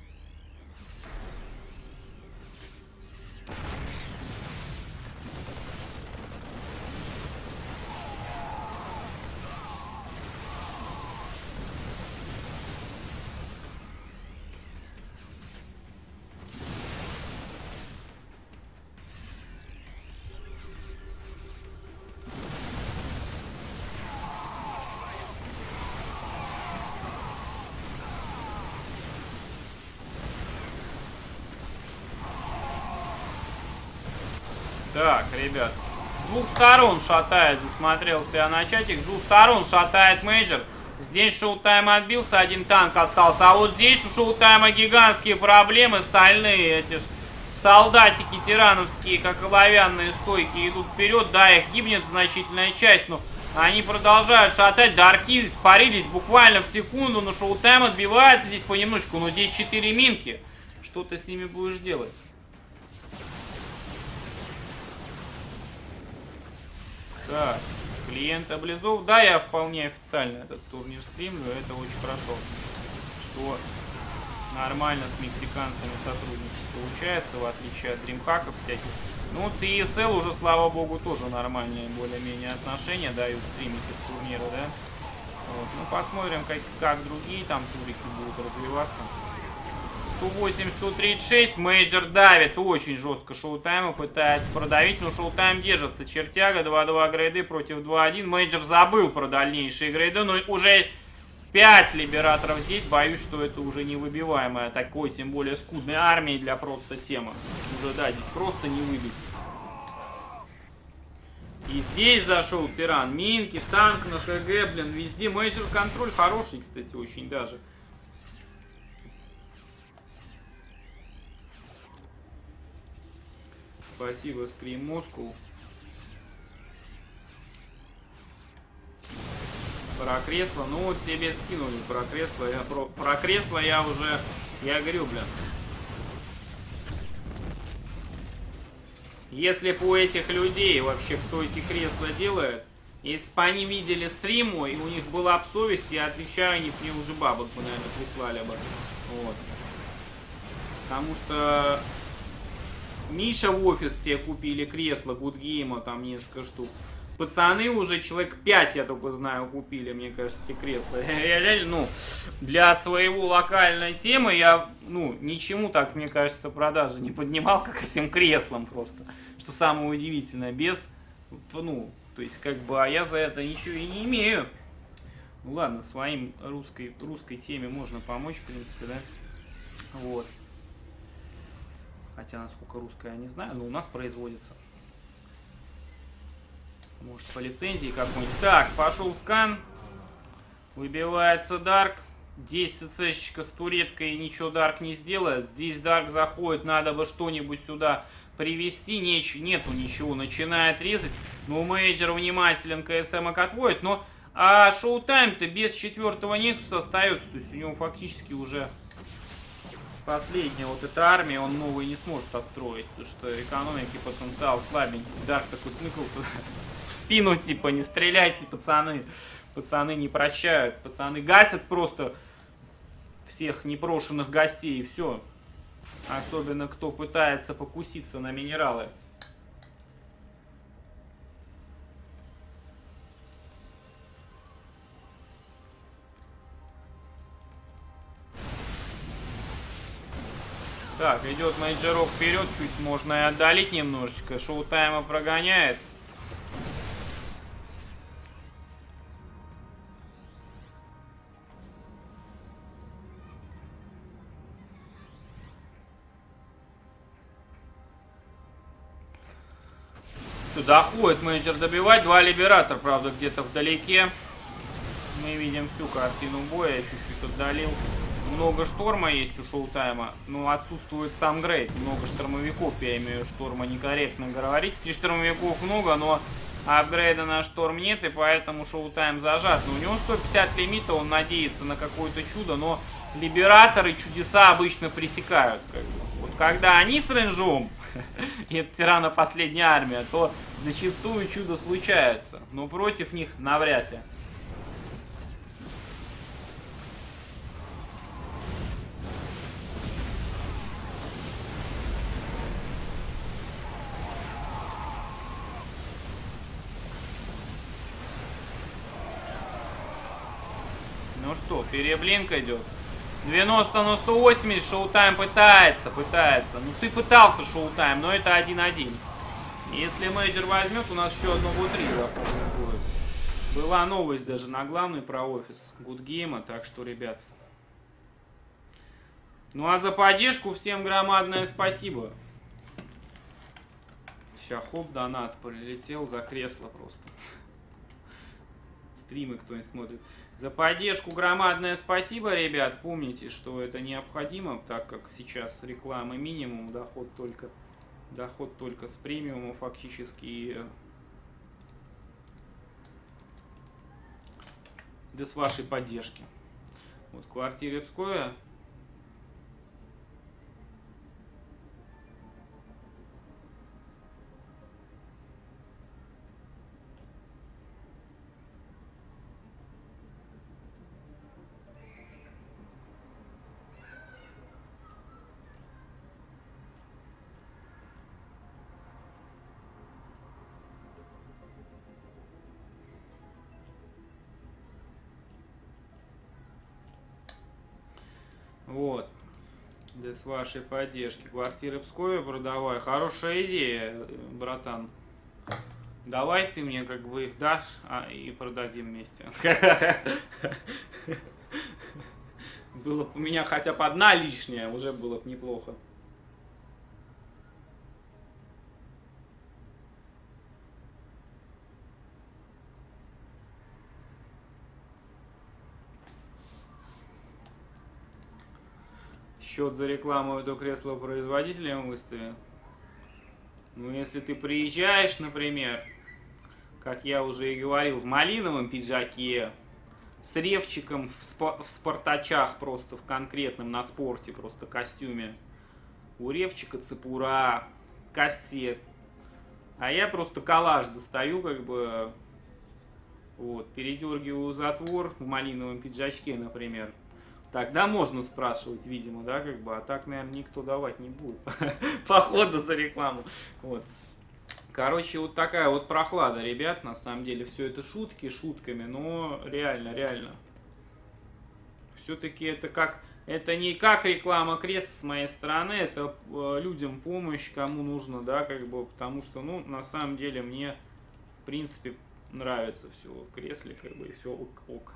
Так, ребят, с двух сторон шатает, засмотрелся я на чатик, с двух сторон шатает мейджор. Здесь Шоутайм отбился, один танк остался, а вот здесь у Шоутайма гигантские проблемы, стальные эти солдатики тирановские, как оловянные стойки, идут вперед, да, их гибнет значительная часть, но они продолжают шатать, дарки испарились буквально в секунду, но Шоутайм отбивается здесь понемножку, но здесь четыре минки, что ты с ними будешь делать? Так, клиент Облизов. Да, я вполне официально этот турнир стримлю. Это очень хорошо, что нормально с мексиканцами сотрудничество получается, в отличие от дримхаков всяких. Ну, си эс эл уже, слава богу, тоже нормальные более-менее отношения дают стримить эти турниры, да? Вот. Ну, посмотрим, как, как другие там турики будут развиваться. сто восемь, сто тридцать шесть. Мейджор давит очень жестко Шоутайма, пытается продавить, но Шоутайм держится. Чертяга, два-два грейды против два-один. Мейджор забыл про дальнейшие грейды, но уже пять либераторов здесь. Боюсь, что это уже невыбиваемая такой, тем более скудной армии для протса тема. Уже, да, здесь просто не выбить. И здесь зашел Тиран. Минки, танк на ХГ, блин, везде. Мейджор контроль хороший, кстати, очень даже. Спасибо, Скрим Москву. Про кресло, ну вот тебе скинули про кресло. Я, про, про кресло я уже, я говорю, блин. Если бы у этих людей вообще, кто эти кресла делает, если бы они видели стриму и у них была бы совесть, я отвечаю, они бы мне уже бабок бы, наверное, прислали бы. Вот. Потому что Миша в офис себе купили кресло Гудгейма, там несколько штук. Пацаны уже человек пять, я только знаю, купили, мне кажется, эти кресла. Я реально, ну, для своего локальной темы я, ну, ничему так, мне кажется, продажи не поднимал, как этим креслом просто. Что самое удивительное, без, ну, то есть, как бы, а я за это ничего и не имею. Ну, ладно, своим русской, русской теме можно помочь, в принципе, да. Вот. Хотя, насколько русская, я не знаю, но у нас производится. Может, по лицензии какой-нибудь. Так, пошел скан. Выбивается Дарк. Здесь ЦЦщика с туреткой ничего Дарк не сделает. Здесь Дарк заходит, надо бы что-нибудь сюда привести. Неч нету ничего, начинает резать. Но мейджор внимателен, КСМ отводит. Но а Шоутайм-то без четвертого Нексуса остается. То есть у него фактически уже последняя вот эта армия, он новый не сможет отстроить, потому что экономики потенциал слабенький. Дарк такой смыкался в спину, типа, не стреляйте, пацаны. Пацаны не прощают, пацаны гасят просто всех непрошенных гостей, и все. Особенно кто пытается покуситься на минералы. Так, идет мейджерок вперед, чуть можно и отдалить немножечко. Шоутайма прогоняет. Тут заходит менеджер добивать. Два либератора, правда, где-то вдалеке. Мы видим всю картину боя. Я чуть-чуть отдалил. Много шторма есть у Шоутайма. Но отсутствует сам Грейд. Много штормовиков, я имею шторма некорректно говорить. Птичь штормовиков много, но апгрейда на шторм нет. И поэтому Шоутайм зажат. Но у него сто пятьдесят лимита, он надеется на какое-то чудо. Но либераторы чудеса обычно пресекают. Как бы. Вот когда они с рейнжом, и это тирана последняя армия, то зачастую чудо случается. Но против них навряд ли. Ну что, переблинка идет. девяносто на сто восемьдесят, Шоутайм пытается, пытается. Ну ты пытался, Шоутайм, но это один-один. Если мейджор возьмет, у нас еще одно год-три будет. Была новость даже на главной про офис Гудгейма, так что, ребят. Ну а за поддержку всем громадное спасибо. Сейчас хоп, донат прилетел за кресло просто. Стримы кто-нибудь смотрит. За поддержку громадное спасибо, ребят. Помните, что это необходимо, так как сейчас реклама минимум, доход только, доход только с премиума фактически. Да с вашей поддержки. Вот квартира Пскове. Вот. Да с вашей поддержки. Квартиры Пскове продавай. Хорошая идея, братан. Давай ты мне как бы их дашь, а, и продадим вместе. Было бы у меня хотя бы одна лишняя, уже было бы неплохо. Счет за рекламу этого кресла производителям выстави. Ну, если ты приезжаешь, например, как я уже и говорил, в малиновом пиджаке, с ревчиком в, спо в спартачах просто, в конкретном, на спорте просто костюме. У ревчика цепура, кастет. А я просто коллаж достаю, как бы, вот, передергиваю затвор в малиновом пиджачке, например. Тогда можно спрашивать, видимо, да, как бы, а так, наверное, никто давать не будет. Походу за рекламу. Вот. Короче, вот такая вот прохлада, ребят, на самом деле, все это шутки шутками, но реально, реально. Все-таки это как, это не как реклама крест с моей стороны, это э, людям помощь, кому нужно, да, как бы, потому что, ну, на самом деле, мне, в принципе, нравится все в кресле, как бы, и все ок-ок.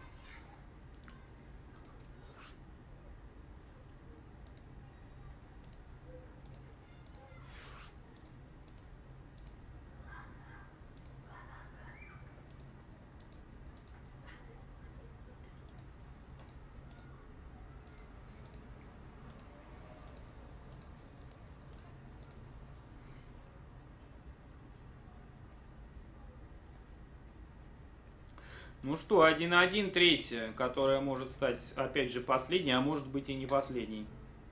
Ну что, один-один, третья, которая может стать, опять же, последней, а может быть и не последней.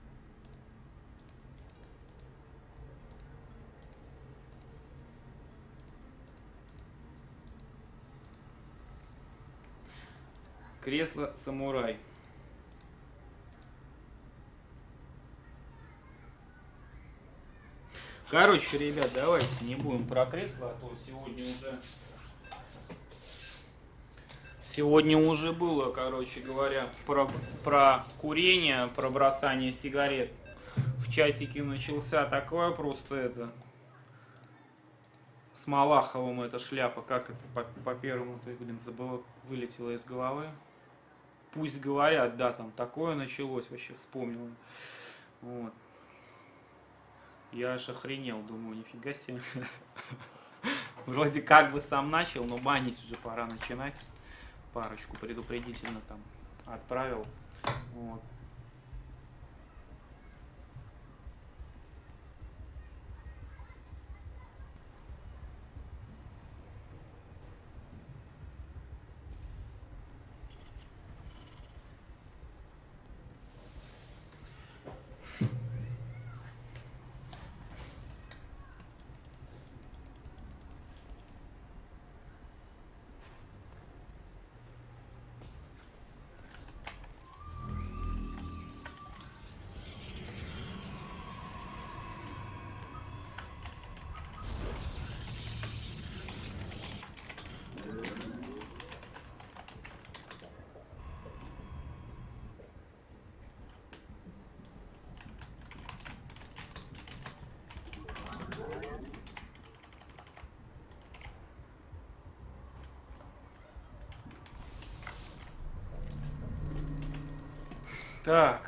Кресло-самурай. Короче, ребят, давайте не будем про кресло, а то сегодня уже... Сегодня уже было, короче говоря, про, про курение, про бросание сигарет. В чатике начался такое просто это... С Малаховым эта шляпа, как это по, по первому, ты, блин, забыла, вылетела из головы. Пусть говорят, да, там такое началось, вообще вспомнил. Вот. Я аж охренел, думаю, нифига себе. Вроде как бы сам начал, но банить уже пора начинать. Парочку предупредительно там отправил. Вот. Так.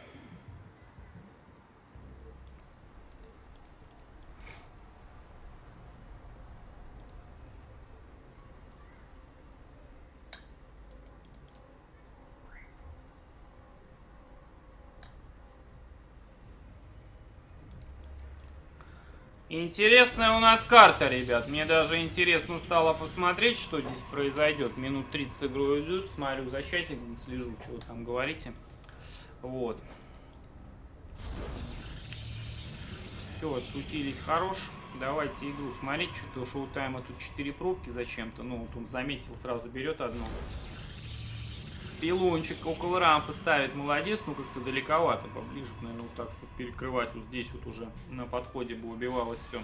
Интересная у нас карта, ребят. Мне даже интересно стало посмотреть, что здесь произойдет. Минут тридцать игру идут, смотрю за часиком, слежу, что вы там говорите. Вот. Все, отшутились хорош. Давайте игру смотреть. Что-то у Шоутайма тут четыре пробки зачем-то. Ну, вот он заметил, сразу берет одну. Пилончик около рампы ставит, молодец, ну как-то далековато, поближе, наверное, вот так, чтобы перекрывать вот здесь вот уже на подходе бы убивалось все.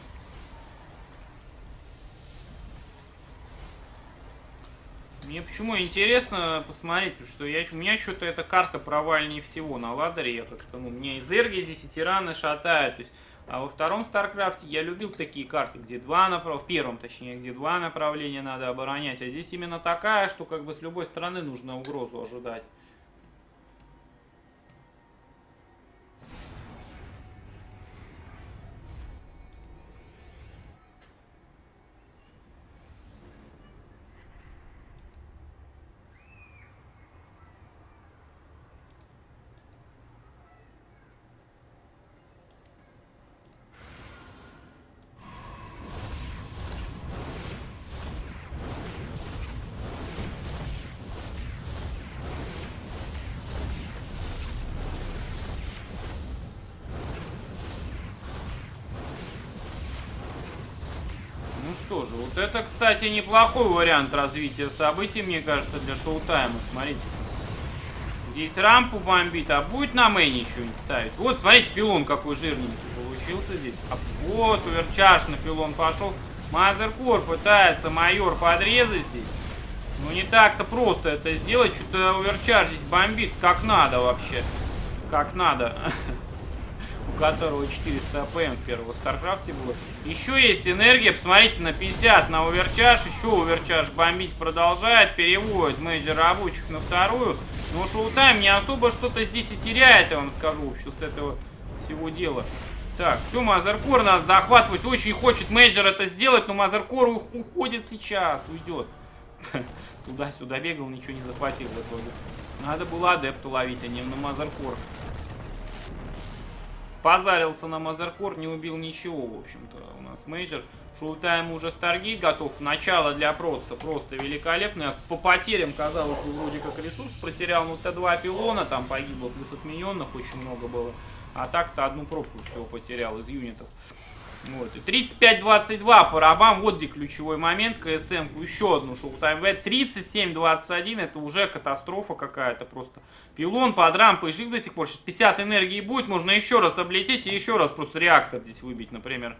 Мне почему интересно посмотреть, потому что я, у меня что-то эта карта провальнее всего на ладере, я как-то, ну, мне из Эрги здесь и тираны шатают, то есть, а во втором Старкрафте я любил такие карты, где два направления, в первом точнее, где два направления надо оборонять, а здесь именно такая, что как бы с любой стороны нужно угрозу ожидать. Что же, вот это, кстати, неплохой вариант развития событий, мне кажется, для Шоутайма. Смотрите. Здесь рампу бомбит, а будет на мэне что-нибудь ставить? Вот, смотрите, пилон какой жирненький получился здесь. А вот, уверчаш на пилон пошел. Мазеркор пытается майор подрезать здесь. Ну, не так-то просто это сделать. Что-то уверчаш здесь бомбит как надо вообще. Как надо. У которого четыреста АПМ первого в Старкрафте было. Еще есть энергия, посмотрите, на пятьдесят на оверчаш. Еще оверчаш бомбить продолжает, переводит мейджор рабочих на вторую. Но Шоутайм не особо что-то здесь и теряет, я вам скажу, вообще с этого всего дела. Так, все, Мазеркор надо захватывать. Очень хочет мейджор это сделать, но Мазеркор уходит сейчас, уйдет. Туда-сюда бегал, ничего не захватил в итоге. Надо было адепта ловить, а не на Мазеркор. Позарился на Мазеркор, не убил ничего, в общем-то, у нас мейджор. Шоутайм уже Старгейт готов. Начало для Протса просто великолепное. По потерям, казалось бы, вроде как ресурс потерял. Ну, Т два пилона, там погибло, плюс отмененных очень много было. А так-то одну пробку всего потерял из юнитов. Вот. И тридцать пять двадцать два по рабам. Вот где ключевой момент. КСМ-ку еще одну Шоутайм В. тридцать семь двадцать один. Это уже катастрофа какая-то просто. Пилон под рампой жив до сих пор. Сейчас пятьдесят энергии будет. Можно еще раз облететь и еще раз просто реактор здесь выбить, например.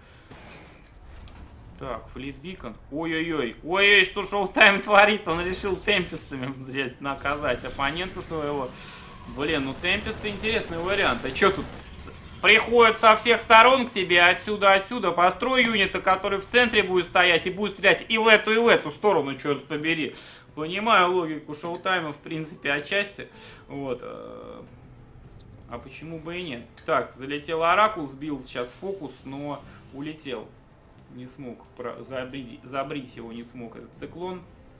Так, Флит Бикон. Ой-ой-ой. Ой-ой, что Шоутайм творит? Он решил темпестами здесь наказать оппонента своего. Блин, ну темпесты интересный вариант. А что тут? Приходят со всех сторон к тебе, отсюда, отсюда. Построй юнита, который в центре будет стоять и будет стрелять и в эту, и в эту сторону, черт побери. Понимаю логику Шоутайма, в принципе, отчасти. Вот. А почему бы и нет? Так, залетел Оракул, сбил сейчас фокус, но улетел. Не смог про... забрить, забрить его, не смог этот циклон.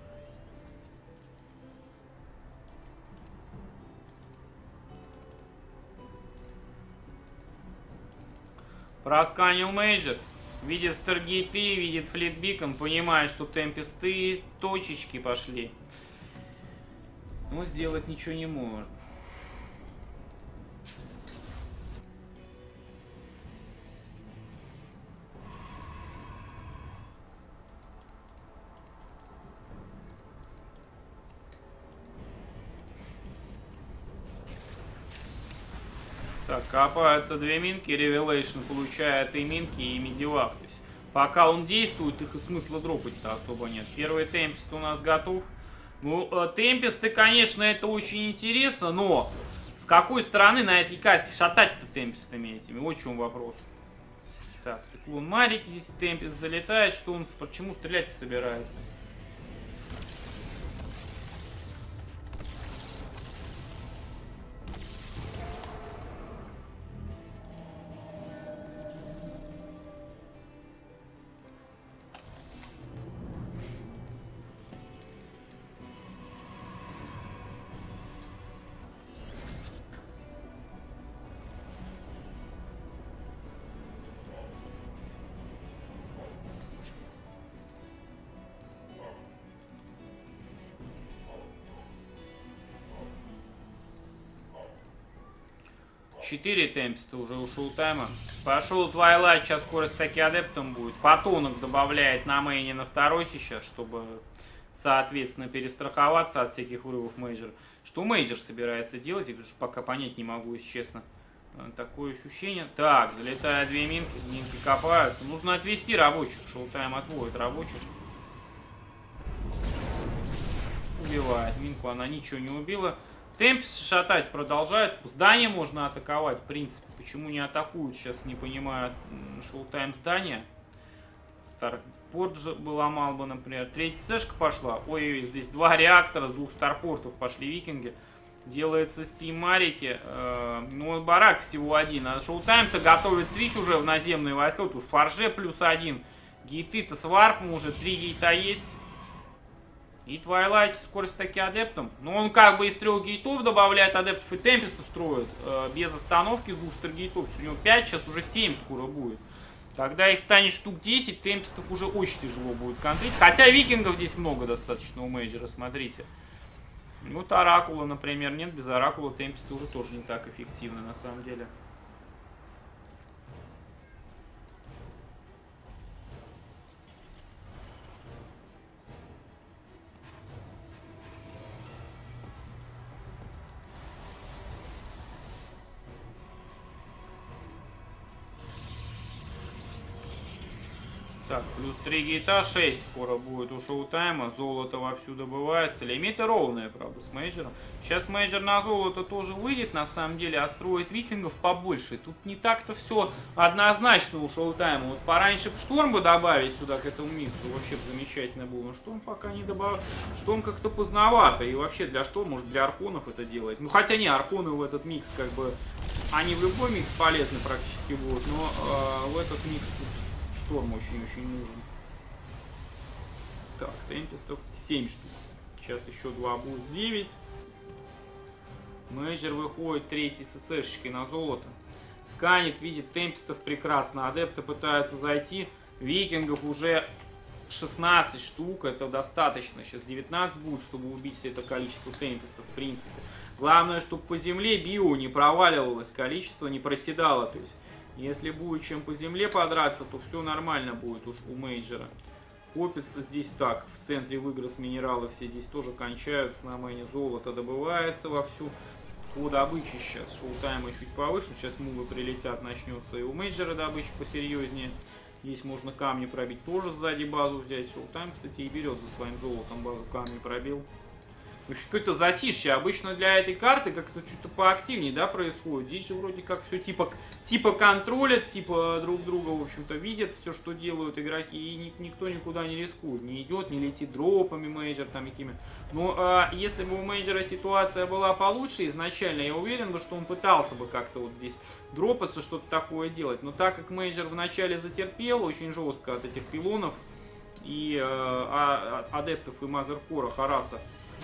Просканил Мейджор. Видит Старгейты, видит Флитбикон, понимает, что темпесты точечки пошли. Но сделать ничего не может. Так, копаются две минки, Revelation получает и минки, и медивак. То есть, пока он действует, их и смысла дропать-то особо нет. Первый темпест у нас готов. Ну, темпесты, конечно, это очень интересно, но с какой стороны на этой карте шатать-то темпестами этими? Вот в чем вопрос. Так, циклон Марик, здесь темпест залетает, что он, почему стрелять собирается? четыре темпеста уже у Шоутайма. Пошел Твайлайт, сейчас скорость таки адептом будет. Фотонок добавляет на мейне на второй сейчас, чтобы, соответственно, перестраховаться от всяких врывов мейджор. Что мейджор собирается делать, я пока понять не могу, если честно. Такое ощущение. Так, залетают две минки, минки копаются. Нужно отвести рабочих. Шоутайм отводит рабочих. Убивает. Минку она ничего не убила. Темпес шатать продолжает. Здание можно атаковать, в принципе. Почему не атакуют, сейчас не понимаю. Шоутайм здания. Старпорт же ломал бы, например. Третья сэшка пошла. Ой-ой, здесь два реактора с двух старпортов пошли викинги. Делается стимарики. Э, ну, барак всего один. А Шоутайм-то готовит свич уже в наземные войска. Вот уж фарже плюс один. Гейты-то с варпом уже. Три гейта есть. И Твайлайт скорость таки адептом. Но он как бы из трех гейтов добавляет адептов и темпестов строит. Э, без остановки с двух стар-гейтов. У него пять, сейчас уже семь скоро будет. Когда их станет штук десять, темпестов уже очень тяжело будет контрить. Хотя викингов здесь много достаточно у мейджора, смотрите. Вот Оракула, например, нет. Без Оракула темпесты уже тоже не так эффективны на самом деле. Так, плюс три гейта, шесть скоро будет у Шоутайма. Золото вовсю добывается. Лимиты ровные, правда, с мейджором. Сейчас мейджор на золото тоже выйдет, на самом деле, а строит викингов побольше. Тут не так-то все однозначно у Шоутайма. Вот пораньше шторм бы добавить сюда, к этому миксу, вообще бы замечательно было. Но шторм пока не добавил. Шторм как-то поздновато. И вообще для шторма, может, для архонов это делать. Ну, хотя не, архоны в этот микс, как бы, они в любой микс полезны практически будут. Но э, в этот микс... Шторм очень-очень нужен. Так, темпестов семь штук. Сейчас еще два будет, девять. Мейджор выходит третий ццшечки на золото. Сканит, видит темпестов прекрасно. Адепты пытаются зайти. Викингов уже шестнадцать штук. Это достаточно. Сейчас девятнадцать будет, чтобы убить все это количество темпестов, в принципе. Главное, чтобы по земле био не проваливалось, количество не проседало. То есть... Если будет чем по земле подраться, то все нормально будет уж у мейджора. Копится здесь так. В центре выгрыз минералы все здесь тоже кончаются. На мэне золото добывается вовсю. По добыче сейчас Шоутайма чуть повыше. Сейчас мувы прилетят, начнется и у мейджора добыча посерьезнее. Здесь можно камни пробить. Тоже сзади базу взять. Шоутайм, кстати, и берет за своим золотом базу. Камни пробил. Какое-то затишье. Обычно для этой карты как-то что-то поактивнее, да, происходит. Здесь же вроде как все типа, типа контролят, типа друг друга, в общем-то, видят все, что делают игроки. И ни, никто никуда не рискует. Не идет, не летит дропами мейджор там какими. Но а, если бы у мейджора ситуация была получше изначально, я уверен, бы, что он пытался бы как-то вот здесь дропаться, что-то такое делать. Но так как мейджор вначале затерпел очень жестко от этих пилонов и а, а, адептов и мазеркора Хараса,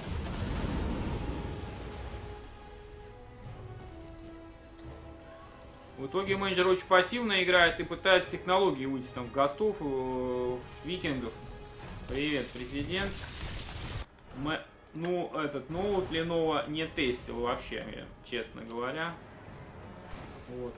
в итоге менеджер очень пассивно играет и пытается технологии выйти там в гостов, в викингов. Привет, президент. Мы, ну, этот ноут Lenovo не тестил вообще, честно говоря. Вот.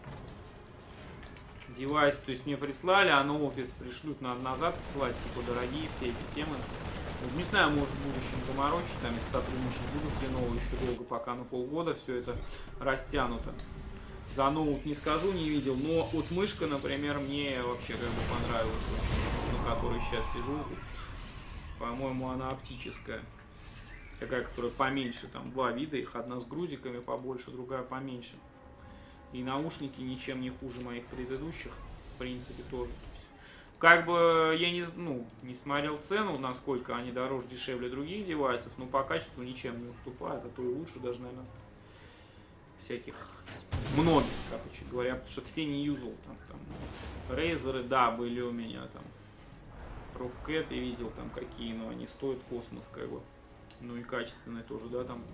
Девайс, то есть мне прислали, а ноут если пришлют, надо назад присылать, типа дорогие все эти темы. Не знаю, может в будущем заморочить, там если сотрудничать буду с Lenovo еще долго, пока на полгода все это растянуто. За ноут не скажу, не видел, но вот мышка, например, мне вообще как бы понравилась, на которой сейчас сижу. По-моему, она оптическая. Такая, которая поменьше, там два вида, их одна с грузиками побольше, другая поменьше. И наушники ничем не хуже моих предыдущих, в принципе, тоже. Как бы я не, ну, не смотрел цену, насколько они дороже, дешевле других девайсов, но по качеству ничем не уступают, а то и лучше даже, наверное, всяких многих, короче говоря, потому что все не юзал. Там, там Рейзеры, да, были у меня там. Рокет я видел там какие, но они стоят космос, как бы. Ну и качественные тоже, да, там.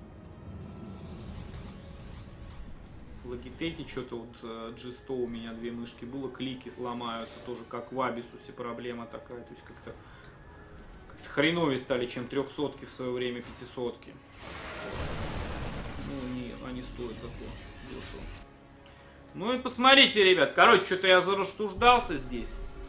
Logitech что-то вот джи сто у меня две мышки было, клики сломаются, тоже как в Абисусе проблема такая, то есть как-то как хреновее стали, чем трехсотки в свое время, пятисотки. Ну, не, они стоят такое дешево. Ну и посмотрите, ребят, короче, что-то я зарассуждался здесь.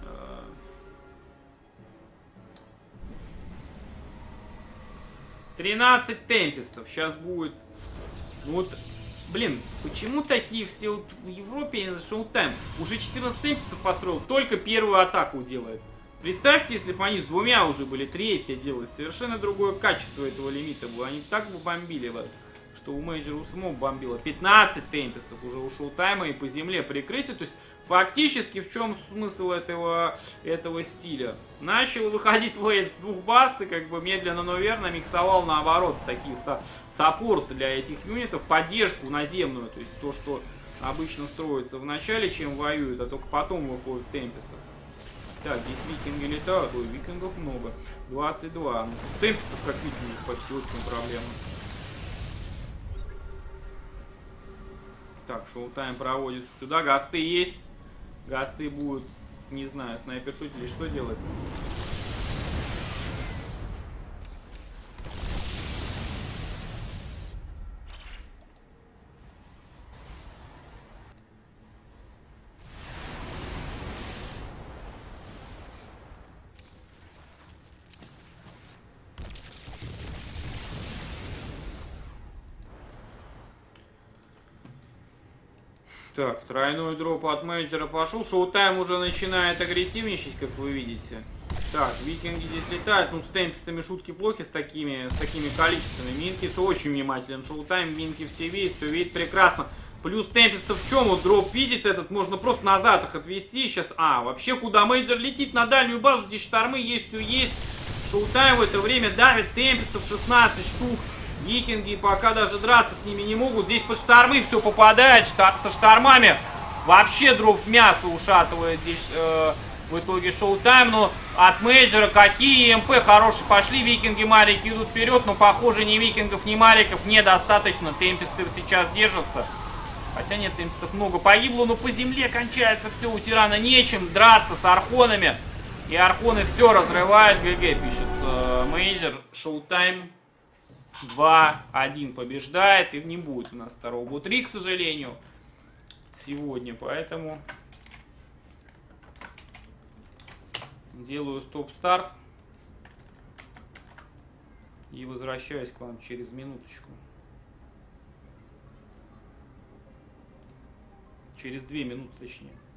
тринадцать темпестов сейчас будет. Ну вот, блин, почему такие все вот в Европе, я не знаю, шоу-тайм, уже четырнадцать темпестов построил, только первую атаку делает. Представьте, если бы они с двумя уже были, третья делать, совершенно другое качество этого лимита было. Они так бы бомбили бы, что у мейджора у самого бомбило. пятнадцать темпестов уже у шоу-тайма и по земле прикрытие. То есть фактически в чем смысл этого, этого стиля? Начал выходить в лейт с двух баз и как бы медленно, но верно миксовал наоборот такие со саппорты для этих юнитов, поддержку наземную. То есть то, что обычно строится в начале, чем воюют, а только потом выходит темпестов. Так, здесь викинги летают, ой, викингов много. двадцать два. Ну, темпестов как викингов почти очень проблема. Так, шоу-тайм проводится сюда. Гасты есть. Гасты будут, не знаю, снайпер-шут или что делать. Так, тройной дроп от мейджора пошел. Шоу-тайм уже начинает агрессивничать, как вы видите. Так, викинги здесь летают. Ну, с темпестами шутки плохи с такими, с такими количествами. Минки очень внимателен. Шоу-тайм, Минки все видят, все видит прекрасно. Плюс темпестов в чем? Вот дроп видит этот, можно просто назад их отвести. Сейчас, а, вообще куда мейджор летит на дальнюю базу, здесь штормы есть, все есть. Шоу-тайм в это время давит темпестов шестнадцать штук. Викинги пока даже драться с ними не могут. Здесь под штормы все попадает. Шта со штормами вообще дров в мясо ушатывает здесь э, в итоге шоу-тайм. Но от мейджора какие МП хорошие пошли. Викинги, Марики идут вперед. Но похоже ни викингов, ни Мариков недостаточно. Темпесты сейчас держатся. Хотя нет, темпестов много погибло. Но по земле кончается все. У тирана нечем драться с архонами. И архоны все разрывают. ГГ пишет э, мейджор. Шоу-тайм два один побеждает, и не будет у нас второго бутри, к сожалению, сегодня, поэтому делаю стоп-старт и возвращаюсь к вам через минуточку. Через две минуты, точнее.